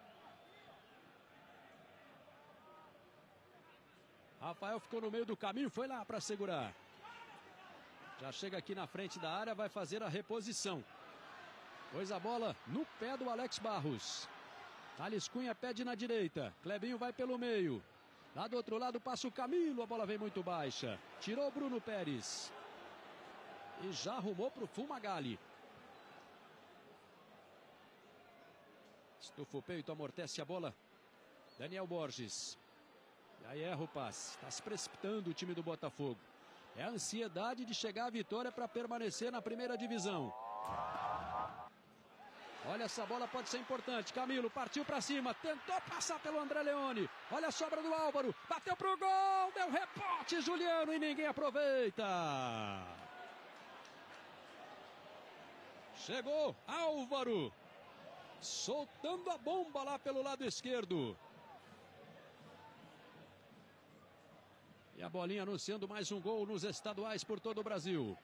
Rafael ficou no meio do caminho, foi lá para segurar. Já chega aqui na frente da área, vai fazer a reposição. Pôs a bola no pé do Alex Barros. Thales Cunha pede na direita. Clebinho vai pelo meio. Lá do outro lado passa o Camilo, a bola vem muito baixa. Tirou o Bruno Pérez. E já arrumou para o Fumagalli. Estufa o peito, amortece a bola. Daniel Borges. E aí erra o passe. Está se precipitando o time do Botafogo. É a ansiedade de chegar à vitória para permanecer na primeira divisão. Olha, essa bola pode ser importante. Camilo partiu para cima. Tentou passar pelo André Leone. Olha a sobra do Álvaro. Bateu pro gol. Deu rebote, Juliano. E ninguém aproveita. Chegou Álvaro. Soltando a bomba lá pelo lado esquerdo. E a bolinha anunciando mais um gol nos estaduais por todo o Brasil.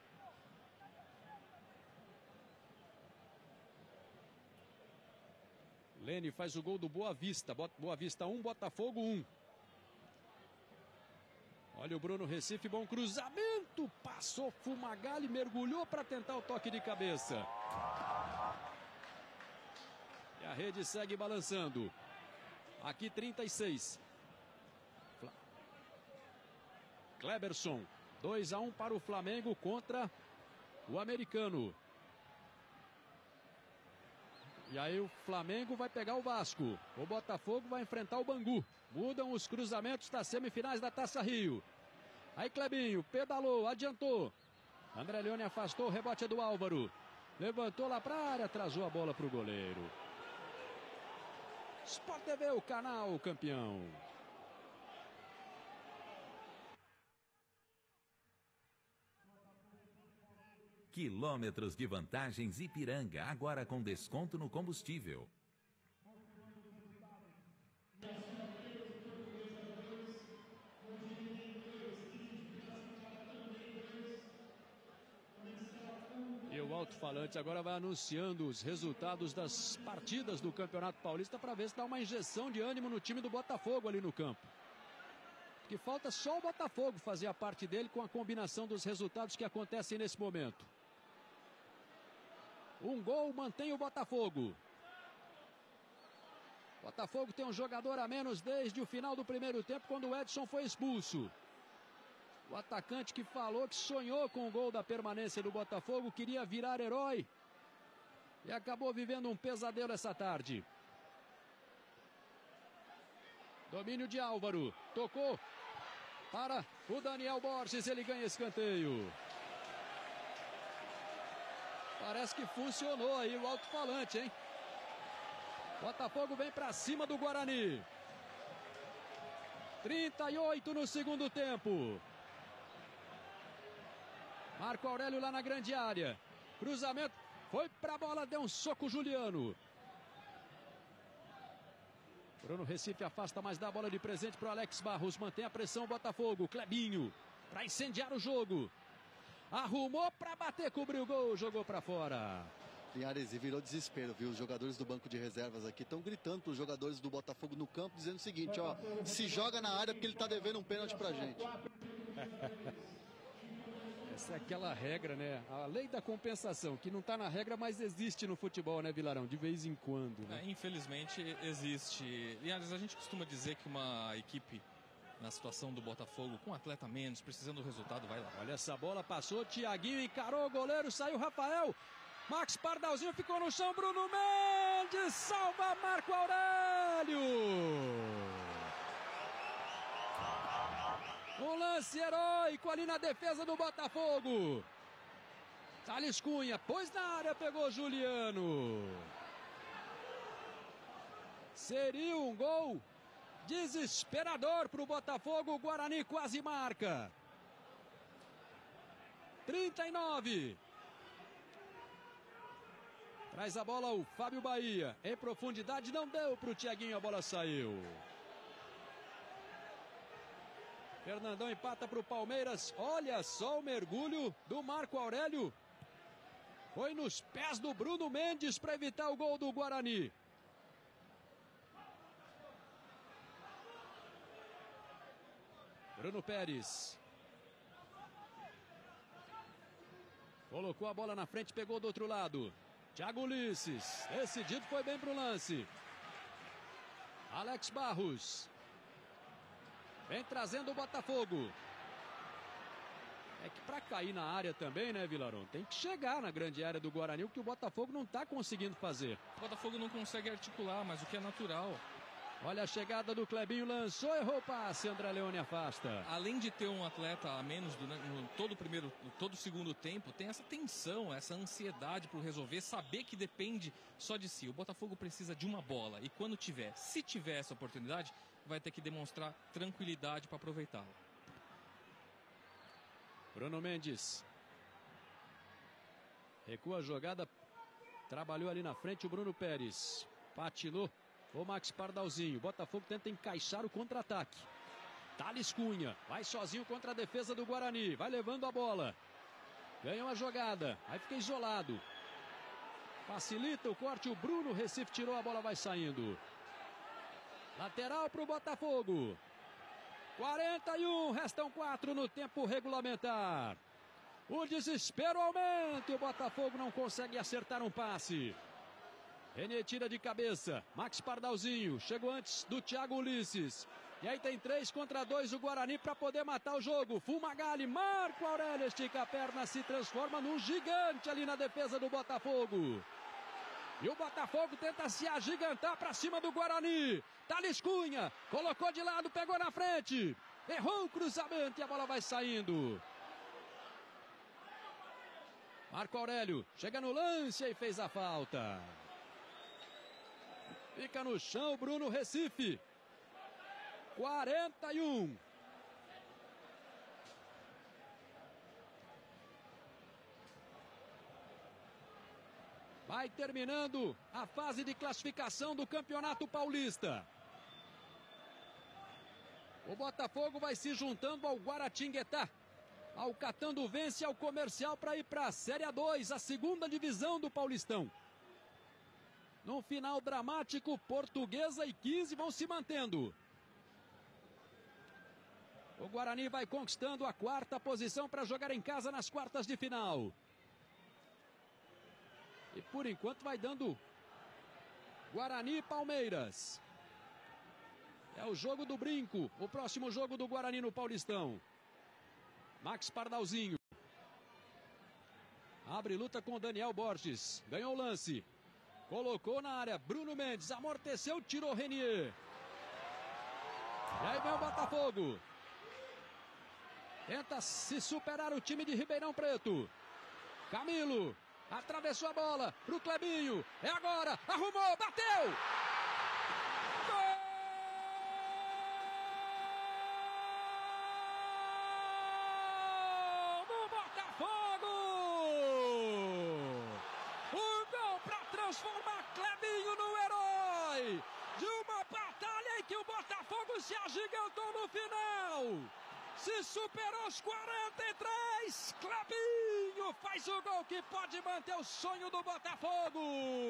Lene faz o gol do Boa Vista. Boa Vista 1, Botafogo 1. Olha o Bruno Recife, bom cruzamento. Passou Fumagalli, mergulhou para tentar o toque de cabeça. E a rede segue balançando. Aqui 36. Kleberson. 2-1 para o Flamengo contra o americano. E aí o Flamengo vai pegar o Vasco. O Botafogo vai enfrentar o Bangu. Mudam os cruzamentos das semifinais da Taça Rio. Aí Clebinho pedalou, adiantou. André Leone afastou, o rebote é do Álvaro. Levantou lá para a área, atrasou a bola para o goleiro. Sport TV, o canal campeão. Quilômetros de vantagens Ipiranga, agora com desconto no combustível. E o alto-falante agora vai anunciando os resultados das partidas do Campeonato Paulista para ver se dá uma injeção de ânimo no time do Botafogo ali no campo. Que falta só o Botafogo fazer a parte dele com a combinação dos resultados que acontecem nesse momento. Um gol mantém o Botafogo. Botafogo tem um jogador a menos desde o final do primeiro tempo, quando o Edson foi expulso. O atacante que falou que sonhou com o gol da permanência do Botafogo, queria virar herói. E acabou vivendo um pesadelo essa tarde. Domínio de Álvaro. Tocou para o Daniel Borges, ele ganha escanteio. Parece que funcionou aí o alto-falante, hein? Botafogo vem para cima do Guarani. 38 no segundo tempo. Marco Aurélio lá na grande área. Cruzamento, foi para a bola, deu um soco Juliano. Bruno Recife afasta, mas dá a bola de presente para o Alex Barros. Mantém a pressão Botafogo. Clebinho para incendiar o jogo. Arrumou para bater, cobriu o gol, jogou para fora. Linhares, e virou desespero, viu? Os jogadores do banco de reservas aqui estão gritando para os jogadores do Botafogo no campo, dizendo o seguinte, ó, se joga na área porque ele está devendo um pênalti pra gente. Essa é aquela regra, né? A lei da compensação, que não está na regra, mas existe no futebol, né, Vilarão? De vez em quando, né? Infelizmente existe. Linhares, a gente costuma dizer que uma equipe na situação do Botafogo, com um atleta menos, precisando do resultado, vai lá. Olha essa bola, passou, Thiaguinho encarou o goleiro, saiu Rafael. Max Pardalzinho ficou no chão, Bruno Mendes salva Marco Aurélio. Aurélio. Um lance heróico ali na defesa do Botafogo. Thales Cunha pôs na área, pegou Juliano. Seria um gol desesperador para o Botafogo. O Guarani quase marca. 39. Traz a bola o Fábio Bahia. Em profundidade, não deu para o Thiaguinho, a bola saiu. Fernandão empata para o Palmeiras. Olha só o mergulho do Marco Aurélio. Foi nos pés do Bruno Mendes para evitar o gol do Guarani. Bruno Pérez. Colocou a bola na frente, pegou do outro lado. Thiago Ulisses, decidido, foi bem pro lance. Alex Barros. Vem trazendo o Botafogo. É que para cair na área também, né, Vilarão? Tem que chegar na grande área do Guarani, o que o Botafogo não está conseguindo fazer. O Botafogo não consegue articular, mas o que é natural. Olha a chegada do Clebinho, lançou, errou o passe, André Leone afasta. Além de ter um atleta a menos no todo o segundo tempo, tem essa tensão, essa ansiedade por resolver, saber que depende só de si. O Botafogo precisa de uma bola e quando tiver, se tiver essa oportunidade, vai ter que demonstrar tranquilidade para aproveitá-la. Bruno Mendes. Recua a jogada, trabalhou ali na frente o Bruno Pérez. Patinou o Max Pardalzinho. Botafogo tenta encaixar o contra-ataque. Thales Cunha vai sozinho contra a defesa do Guarani. Vai levando a bola. Ganhou a jogada. Aí fica isolado. Facilita o corte. O Bruno Recife tirou a bola, vai saindo. Lateral para o Botafogo. 41, restam 4 no tempo regulamentar. O desespero aumenta e o Botafogo não consegue acertar um passe. René tira de cabeça. Max Pardalzinho chegou antes do Thiago Ulisses. E aí tem 3 contra 2 o Guarani para poder matar o jogo. Fumagalli, Marco Aurélio estica a perna, se transforma num gigante ali na defesa do Botafogo. E o Botafogo tenta se agigantar para cima do Guarani. Thales Cunha colocou de lado, pegou na frente. Errou o cruzamento e a bola vai saindo. Marco Aurélio chega no lance e fez a falta. Fica no chão o Bruno Recife. 41. Vai terminando a fase de classificação do Campeonato Paulista. O Botafogo vai se juntando ao Guaratinguetá, ao Catanduvense e ao Comercial para ir para a Série A2, a segunda divisão do Paulistão. No final dramático, Portuguesa e 15 vão se mantendo. O Guarani vai conquistando a 4ª posição para jogar em casa nas quartas de final. E por enquanto vai dando Guarani e Palmeiras. É o jogo do brinco, o próximo jogo do Guarani no Paulistão. Max Pardalzinho. Abre luta com o Daniel Borges. Ganhou o lance. Colocou na área. Bruno Mendes amorteceu, tirou Renier. E aí vem o Botafogo. Tenta se superar o time de Ribeirão Preto. Camilo. Atravessou a bola pro Clebinho. É agora. Arrumou. Bateu. Gol do Botafogo. O gol para transformar Clebinho no herói de uma batalha em que o Botafogo se agigantou no final. Se superou os 43, Clebinho faz o gol que pode manter o sonho do Botafogo.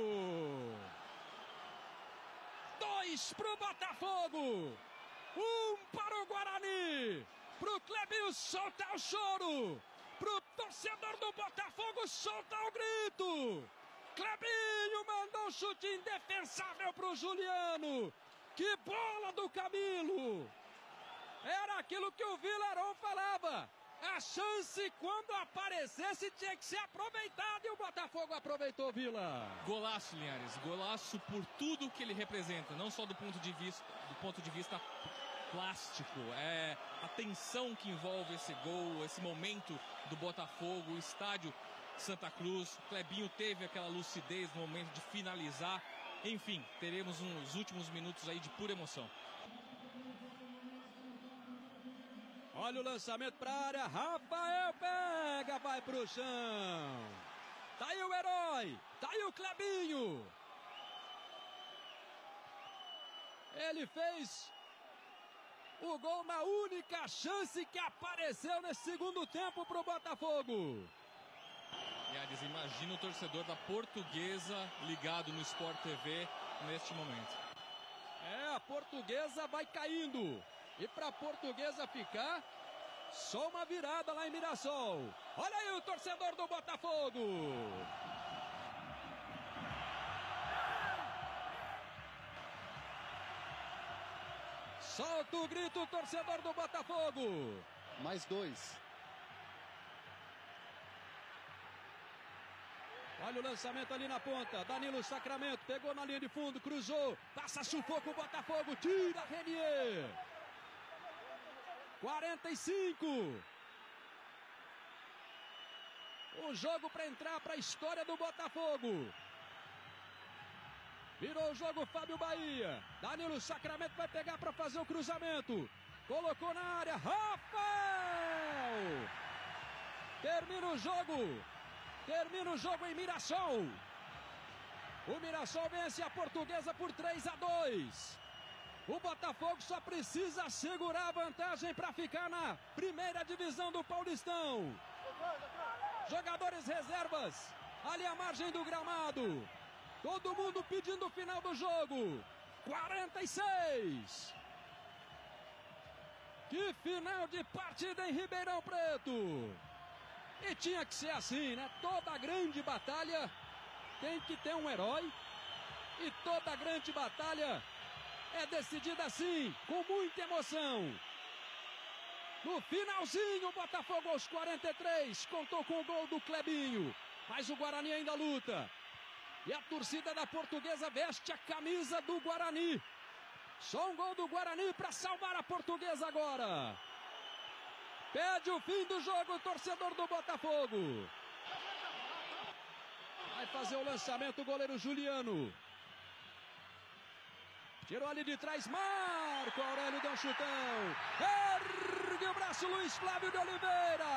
2 para o Botafogo, 1 para o Guarani, para o Clebinho soltar o choro, para o torcedor do Botafogo soltar o grito. Clebinho mandou um chute indefensável para o Juliano. Que bola do Camilo! Era aquilo que o Vilarão falava. A chance, quando aparecesse, tinha que ser aproveitada e o Botafogo aproveitou, Vila. Golaço, Linhares. Golaço por tudo que ele representa, não só do ponto de vista plástico. É a tensão que envolve esse gol, esse momento do Botafogo, o estádio Santa Cruz. O Clebinho teve aquela lucidez no momento de finalizar. Enfim, teremos uns últimos minutos aí de pura emoção. Olha o lançamento para a área, Rafael pega, vai pro chão. Tá aí o herói, tá aí o Clebinho. Ele fez o gol na única chance que apareceu nesse segundo tempo pro Botafogo. Linhares, imagina o torcedor da Portuguesa ligado no Sport TV neste momento. A Portuguesa vai caindo. E para a Portuguesa ficar, só uma virada lá em Mirassol. Olha aí o torcedor do Botafogo. Solta o grito, o torcedor do Botafogo. Mais 2. Olha o lançamento ali na ponta. Danilo Sacramento pegou na linha de fundo, cruzou. Passa sufoco o Botafogo, tira Renier. 45. O jogo para entrar para a história do Botafogo. Virou o jogo Fábio Bahia. Danilo Sacramento vai pegar para fazer o cruzamento. Colocou na área. Rafael! Termina o jogo. Termina o jogo em Mirassol. O Mirassol vence a Portuguesa por 3-2. O Botafogo só precisa segurar a vantagem para ficar na primeira divisão do Paulistão. Jogadores reservas ali à margem do gramado. Todo mundo pedindo o final do jogo. 46. Que final de partida em Ribeirão Preto. E tinha que ser assim, né? Toda grande batalha tem que ter um herói. E toda grande batalha é decidida assim, com muita emoção. No finalzinho, o Botafogo aos 43 contou com o gol do Clebinho. Mas o Guarani ainda luta. E a torcida da Portuguesa veste a camisa do Guarani. Só um gol do Guarani para salvar a Portuguesa agora. Pede o fim do jogo o torcedor do Botafogo. Vai fazer o lançamento o goleiro Juliano. Tirou ali de trás, Marco Aurélio deu um chutão. Ergue o braço Luiz Flávio de Oliveira.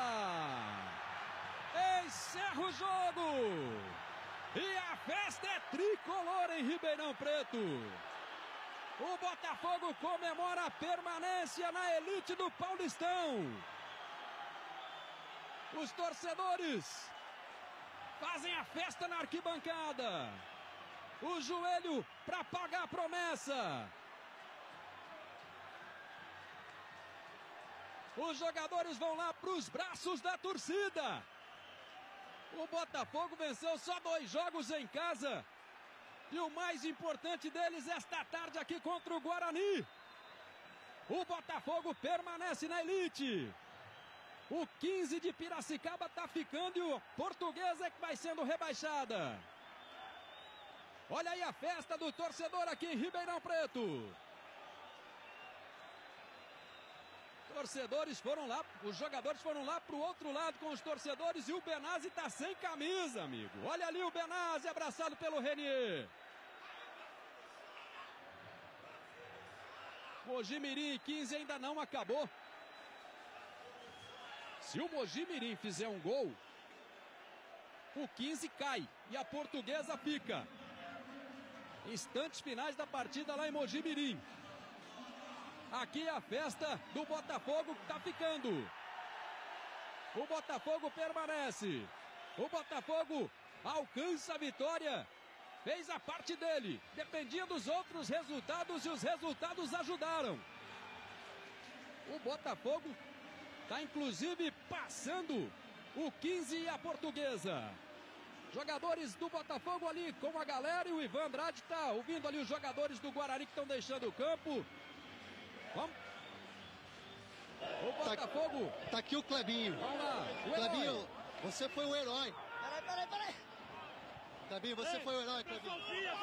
Encerra o jogo. E a festa é tricolor em Ribeirão Preto. O Botafogo comemora a permanência na elite do Paulistão. Os torcedores fazem a festa na arquibancada. O joelho para pagar a promessa. Os jogadores vão lá para os braços da torcida. O Botafogo venceu só 2 jogos em casa. E o mais importante deles esta tarde aqui contra o Guarani. O Botafogo permanece na elite. O 15 de Piracicaba está ficando e o Portuguesa é que vai sendo rebaixada. Olha aí a festa do torcedor aqui em Ribeirão Preto. Torcedores foram lá, os jogadores foram lá para o outro lado com os torcedores e o Benazzi está sem camisa, amigo. Olha ali o Benazzi abraçado pelo Renier. Mojimirim 15 ainda não acabou. Se o Mojimirim fizer um gol, o 15 cai e a Portuguesa fica. Instantes finais da partida lá em Mojimirim. Aqui a festa do Botafogo que está ficando. O Botafogo permanece. O Botafogo alcança a vitória. Fez a parte dele. Dependia dos outros resultados e os resultados ajudaram. O Botafogo está inclusive passando o 15 e a Portuguesa. Jogadores do Botafogo ali com a galera e o Ivan Andrade está ouvindo ali os jogadores do Guarani que estão deixando o campo. Vamos. O Botafogo. Tá aqui o Clebinho. Vamos lá. Clebinho, você foi o herói. Peraí. Clebinho, você foi o herói, Clebinho.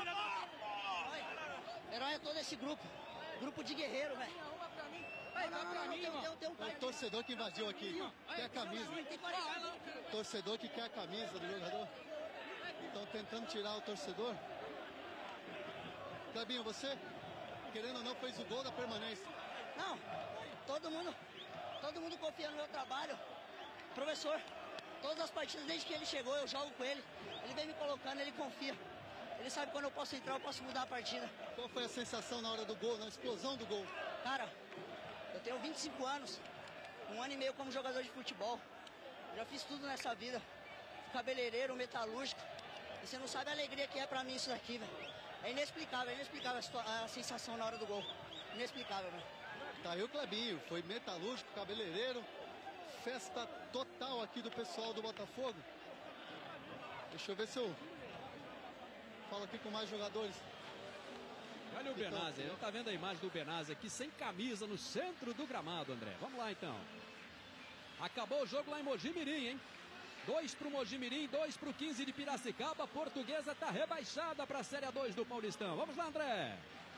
Herói é todo esse grupo. Grupo de guerreiro, velho. Tem um É o torcedor que invadiu aqui. Quer a camisa. Torcedor que quer a camisa do jogador. Estão tentando tirar o torcedor. Clebinho, você, querendo ou não, fez o gol da permanência. Não, todo mundo confia no meu trabalho. Professor, todas as partidas, desde que ele chegou, eu jogo com ele. Ele vem me colocando, ele confia. Ele sabe quando eu posso entrar, eu posso mudar a partida. Qual foi a sensação na hora do gol, na explosão do gol? Cara, eu tenho 25 anos, 1 ano e meio como jogador de futebol. Já fiz tudo nessa vida. Fui cabeleireiro, metalúrgico. E você não sabe a alegria que é pra mim isso daqui, velho. É inexplicável a sensação na hora do gol. Inexplicável, velho. Tá aí o Clebinho, foi metalúrgico, cabeleireiro. Festa total aqui do pessoal do Botafogo. Deixa eu ver se eu falo aqui com mais jogadores. Olha o Benazzi, ele tá vendo a imagem do Benazzi aqui sem camisa no centro do gramado, André. Vamos lá então. Acabou o jogo lá em Mogi Mirim, hein? 2 pro Mogi Mirim, 2 pro 15 de Piracicaba. A Portuguesa tá rebaixada pra Série A2 do Paulistão. Vamos lá, André.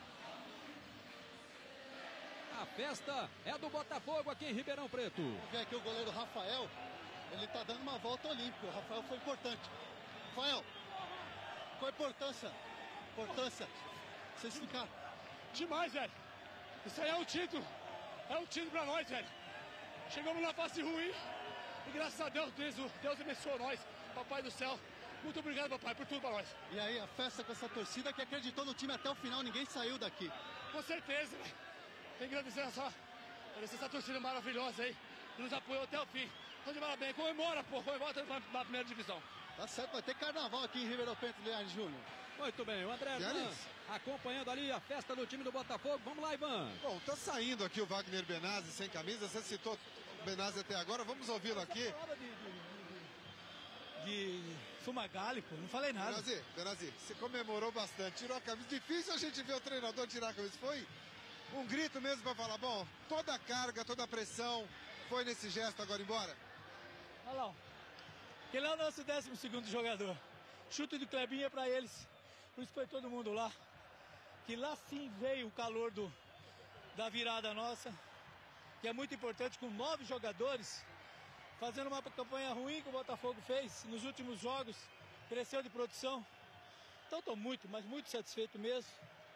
A festa é do Botafogo aqui em Ribeirão Preto. Vamos ver aqui o goleiro Rafael. Ele tá dando uma volta olímpica. O Rafael foi importante. Rafael, qual a importância? Vocês ficaram. Demais, velho. Isso aí é um título. É um título pra nós, velho. Chegamos na fase ruim. E graças a Deus, Deus abençoou nós. Papai do céu. Muito obrigado, papai, por tudo pra nós. E aí, a festa com essa torcida que acreditou no time até o final. Ninguém saiu daqui. Com certeza, velho. Tem que agradecer essa torcida maravilhosa aí. Que nos apoiou até o fim. Então, de parabéns. Comemora, pô. Comemora na primeira divisão. Tá certo, vai ter carnaval aqui em Ribeirão Preto, Leandro Júnior. Muito bem, o André Hernan acompanhando ali a festa do time do Botafogo. Vamos lá, Ivan. Bom, tá saindo aqui o Wagner Benazzi sem camisa. Você citou o Benazzi até agora. Vamos ouvi-lo aqui. De Fumagalli, pô. Não falei nada. Benazzi, você comemorou bastante. Tirou a camisa. Difícil a gente ver o treinador tirar a camisa. Foi um grito mesmo para falar, bom, toda a carga, toda a pressão foi nesse gesto agora embora? Olha lá, aquele é o nosso 12º jogador. Chute do Clebinho é para eles. Por isso foi todo mundo lá. Que lá sim veio o calor da virada nossa. Que é muito importante, com 9 jogadores. Fazendo uma campanha ruim que o Botafogo fez nos últimos jogos. Cresceu de produção. Então estou muito, mas muito satisfeito mesmo.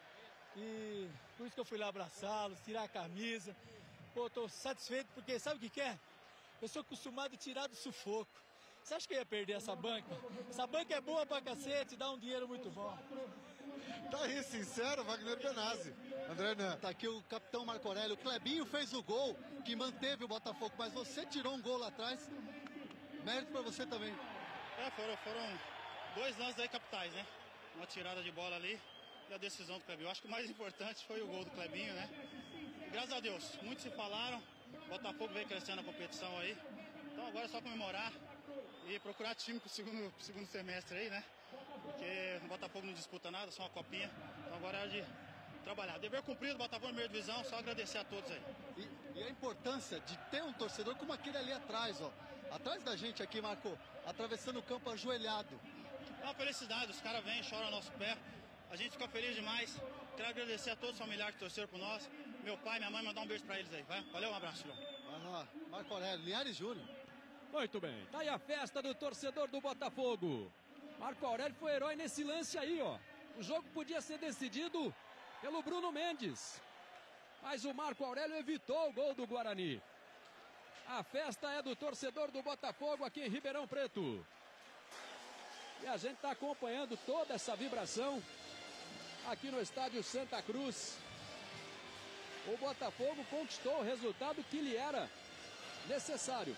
E por isso que eu fui lá abraçá-los, tirar a camisa. Pô, tô satisfeito porque sabe o que é? Eu sou acostumado a tirar do sufoco. Você acha que eu ia perder essa banca? Essa banca é boa pra cacete, dá um dinheiro muito bom. Tá aí, sincero, Wagner Benazzi. André Hernan. Tá aqui o capitão Marco Aurélio. O Clebinho fez o gol que manteve o Botafogo, mas você tirou um gol lá atrás. Mérito pra você também. Foram 2 lances aí capitais, né? Uma tirada de bola ali e a decisão do Clebinho. Eu acho que o mais importante foi o gol do Clebinho, né? E, graças a Deus, muitos se falaram. O Botafogo veio crescendo a competição aí. Então agora é só comemorar e procurar time pro segundo semestre aí, né? Porque o Botafogo não disputa nada, só uma copinha. Então agora é de trabalhar. Dever cumprido, Botafogo na primeira divisão, só agradecer a todos aí. E a importância de ter um torcedor como aquele ali atrás, ó. Atrás da gente aqui, Marco, atravessando o campo ajoelhado. É uma felicidade, os caras vêm, choram ao nosso pé. A gente fica feliz demais. Quero agradecer a todos os familiares que torceram por nós. Meu pai, minha mãe, mandar um beijo pra eles aí, vai? Valeu, um abraço, filhão. Vai lá, Marco Aurélio, Linhares Júnior. Muito bem, tá aí a festa do torcedor do Botafogo. Marco Aurélio foi herói nesse lance aí, ó. O jogo podia ser decidido pelo Bruno Mendes, mas o Marco Aurélio evitou o gol do Guarani. A festa é do torcedor do Botafogo aqui em Ribeirão Preto. E a gente está acompanhando toda essa vibração aqui no estádio Santa Cruz. O Botafogo conquistou o resultado que lhe era necessário.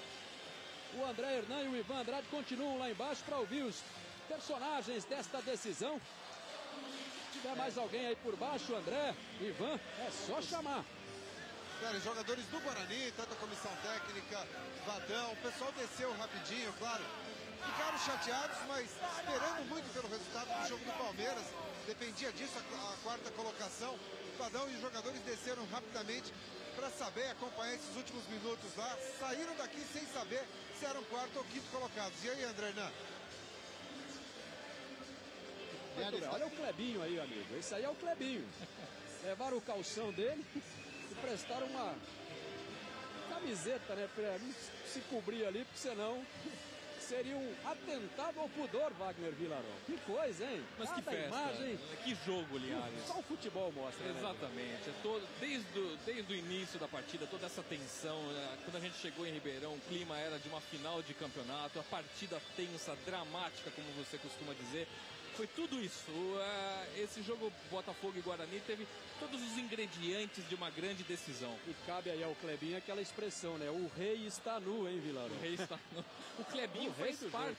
O André Hernan e o Ivan Andrade continuam lá embaixo para ouvir os personagens desta decisão. Se tiver mais alguém aí por baixo, André, Ivan, é só chamar. Cara, os jogadores do Guarani, tanto a comissão técnica, Vadão, o pessoal desceu rapidinho, claro. Ficaram chateados, mas esperando muito pelo resultado do jogo do Palmeiras. Dependia disso a 4ª colocação. O Vadão e os jogadores desceram rapidamente para para saber acompanhar esses últimos minutos lá. Saíram daqui sem saber se eram quarto ou quinto colocados. E aí, André Hernan? Olha o Clebinho aí, amigo. Esse aí é o Clebinho. Levaram o calção dele e prestaram uma camiseta, né? Pra se cobrir ali, porque senão seria um atentado ao pudor, Wagner Villarão. Que coisa, hein? Mas que festa, imagem. Que jogo, Linhares. Só o futebol mostra, Exatamente. Né? Desde o início da partida, toda essa tensão. Quando a gente chegou em Ribeirão, o clima era de uma final de campeonato, a partida tensa, dramática, como você costuma dizer. Foi tudo isso. Esse jogo Botafogo e Guarani teve todos os ingredientes de uma grande decisão. E cabe aí ao Clebinho aquela expressão, né? O rei está nu, hein, Villarão? O rei está nu. O Clebinho faz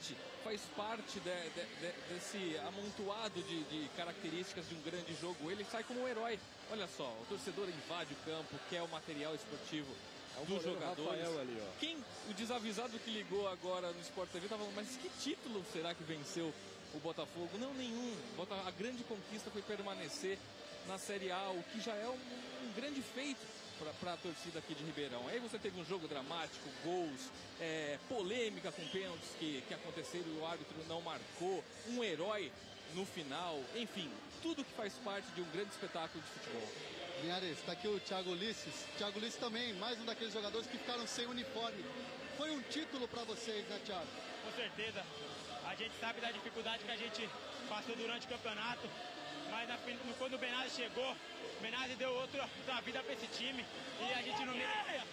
parte desse amontoado de características de um grande jogo. Ele sai como um herói. Olha só, o torcedor invade o campo, quer o material esportivo dos jogadores. Ali, ó. O desavisado que ligou agora no Sport TV estava falando, mas que título será que venceu o Botafogo? Não, nenhum. A grande conquista foi permanecer na Série A, o que já é um grande feito para a torcida aqui de Ribeirão. Aí você teve um jogo dramático, gols, polêmica com pênaltis que aconteceram e o árbitro não marcou, um herói no final, enfim, tudo que faz parte de um grande espetáculo de futebol. Linhares, está aqui o Thiago Ulisses. Thiago Ulisses também, mais um daqueles jogadores que ficaram sem uniforme. Foi um título para vocês, né, Thiago? Com certeza. A gente sabe da dificuldade que a gente passou durante o campeonato, mas quando o Benazzi chegou, o Benazzi deu outra vida para esse time e a gente não merecia.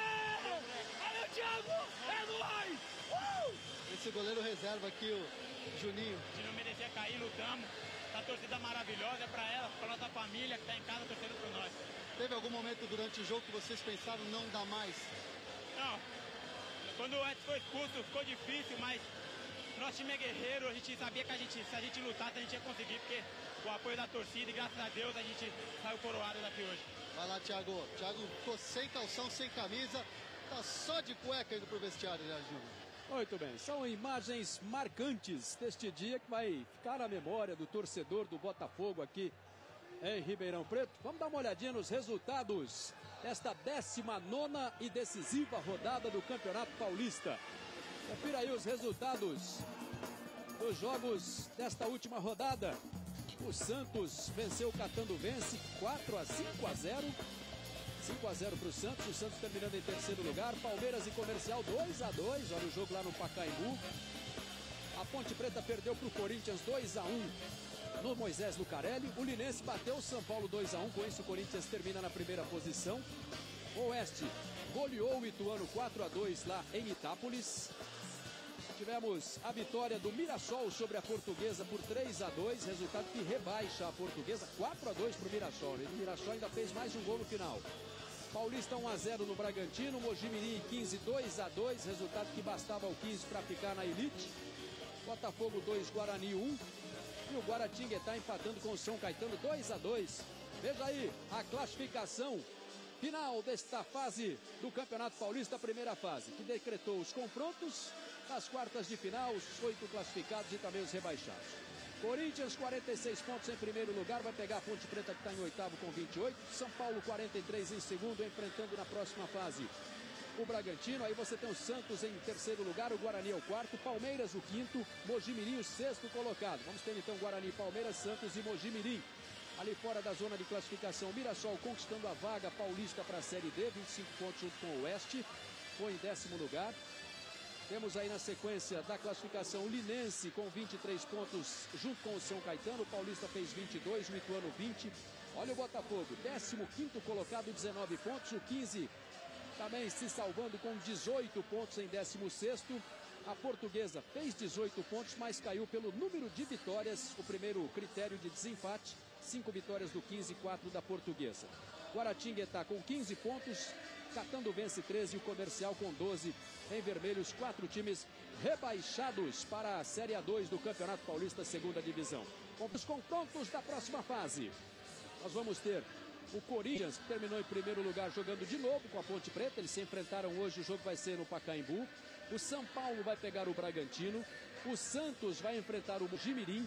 Valeu, Thiago! É nóis! Esse goleiro reserva aqui, o Juninho. A gente não merecia cair, lutamos. Essa torcida maravilhosa é para ela, para nossa família que está em casa torcendo por nós. Teve algum momento durante o jogo que vocês pensaram não dá mais? Não. Quando o Edson foi expulso, ficou difícil, mas nosso time é guerreiro, a gente sabia que se a gente lutasse, a gente ia conseguir, porque o apoio da torcida e graças a Deus a gente saiu coroado daqui hoje. Vai lá, Thiago. Thiago ficou sem calção, sem camisa, tá só de cueca indo pro vestiário, né, Júnior? Muito bem, são imagens marcantes deste dia que vai ficar na memória do torcedor do Botafogo aqui em Ribeirão Preto. Vamos dar uma olhadinha nos resultados desta 19ª e decisiva rodada do Campeonato Paulista. Confira aí os resultados dos jogos desta última rodada. O Santos venceu o Catanduvense 4-5-0. 5-0 para o Santos. O Santos terminando em terceiro lugar. Palmeiras e Comercial 2-2. Olha o jogo lá no Pacaembu. A Ponte Preta perdeu para o Corinthians 2-1 no Moisés Lucarelli. O Linense bateu o São Paulo 2-1. Com isso o Corinthians termina na primeira posição. O Oeste goleou o Ituano 4-2 lá em Itápolis. Tivemos a vitória do Mirassol sobre a Portuguesa por 3-2, resultado que rebaixa a Portuguesa 4-2 para o Mirassol. O Mirassol ainda fez mais um gol no final. Paulista 1-0 no Bragantino, Mojimirim e 15 2-2, resultado que bastava ao 15 para ficar na elite. Botafogo 2, Guarani 1. E o Guaratinguetá empatando com o São Caetano 2-2. Veja aí a classificação final desta fase do Campeonato Paulista, a primeira fase, que decretou os confrontos das quartas de final, os 8 classificados e também os rebaixados. Corinthians, 46 pontos em primeiro lugar, vai pegar a Ponte Preta que está em oitavo com 28. São Paulo, 43 em segundo, enfrentando na próxima fase o Bragantino. Aí você tem o Santos em terceiro lugar, o Guarani é o quarto, Palmeiras o quinto, Mojimirim o sexto colocado. Vamos ter então Guarani, Palmeiras, Santos e Mojimirim. Ali fora da zona de classificação, Mirassol conquistando a vaga paulista para a Série D, 25 pontos junto com o Oeste, foi em décimo lugar. Temos aí na sequência da classificação o Linense com 23 pontos junto com o São Caetano. O Paulista fez 22, o Ituano 20. Olha o Botafogo, 15º colocado, 19 pontos. O 15 também se salvando com 18 pontos em 16º. A Portuguesa fez 18 pontos, mas caiu pelo número de vitórias. O primeiro critério de desempate, 5 vitórias do 15 e 4 da Portuguesa. Guaratinguetá com 15 pontos. Catanduvense 13 e o Comercial com 12. Em vermelhos, 4 times rebaixados para a Série A2 do Campeonato Paulista, segunda divisão. Com os confrontos da próxima fase, nós vamos ter o Corinthians, que terminou em primeiro lugar jogando de novo com a Ponte Preta. Eles se enfrentaram hoje, o jogo vai ser no Pacaembu. O São Paulo vai pegar o Bragantino. O Santos vai enfrentar o Mojimirim.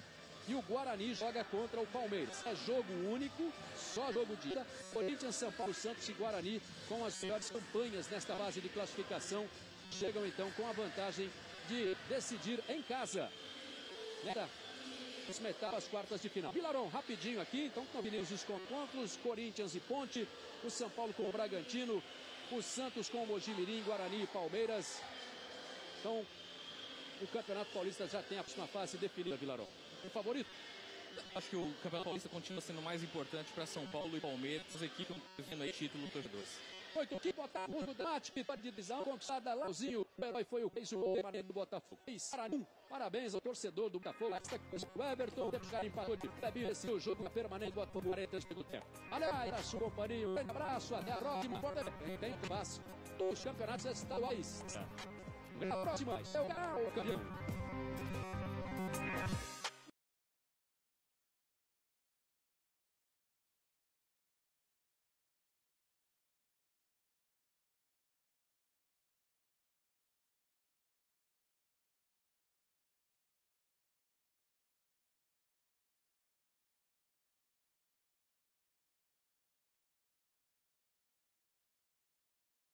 e o Guarani joga contra o Palmeiras. É jogo único, só jogo de ida. Corinthians, São Paulo, Santos e Guarani com as melhores campanhas nesta fase de classificação. Chegam então com a vantagem de decidir em casa. Próxima etapa, as quartas de final. Vilarão, rapidinho aqui, então combinemos os confrontos. Corinthians e Ponte, o São Paulo com o Bragantino, o Santos com o Mojimirim, Guarani e Palmeiras. Então, o Campeonato Paulista já tem a próxima fase definida, Vilarão. O favorito? Acho que o Campeonato Paulista continua sendo mais importante para São Paulo e Palmeiras, as equipes vendo aí título torcedores. 8 que Botafogo no debate, vitória de divisão, conquistada Lauzinho. O herói foi o permanente do Botafogo. Parabéns ao torcedor do Botafogo. O Everton empatou de Febinho esse o jogo permanente do Botafogo 40 do tempo. Abraço, companhia. Um grande abraço, até a próxima. Tem passo dos campeonatos estaduais. Até a próxima. É o canal campeão.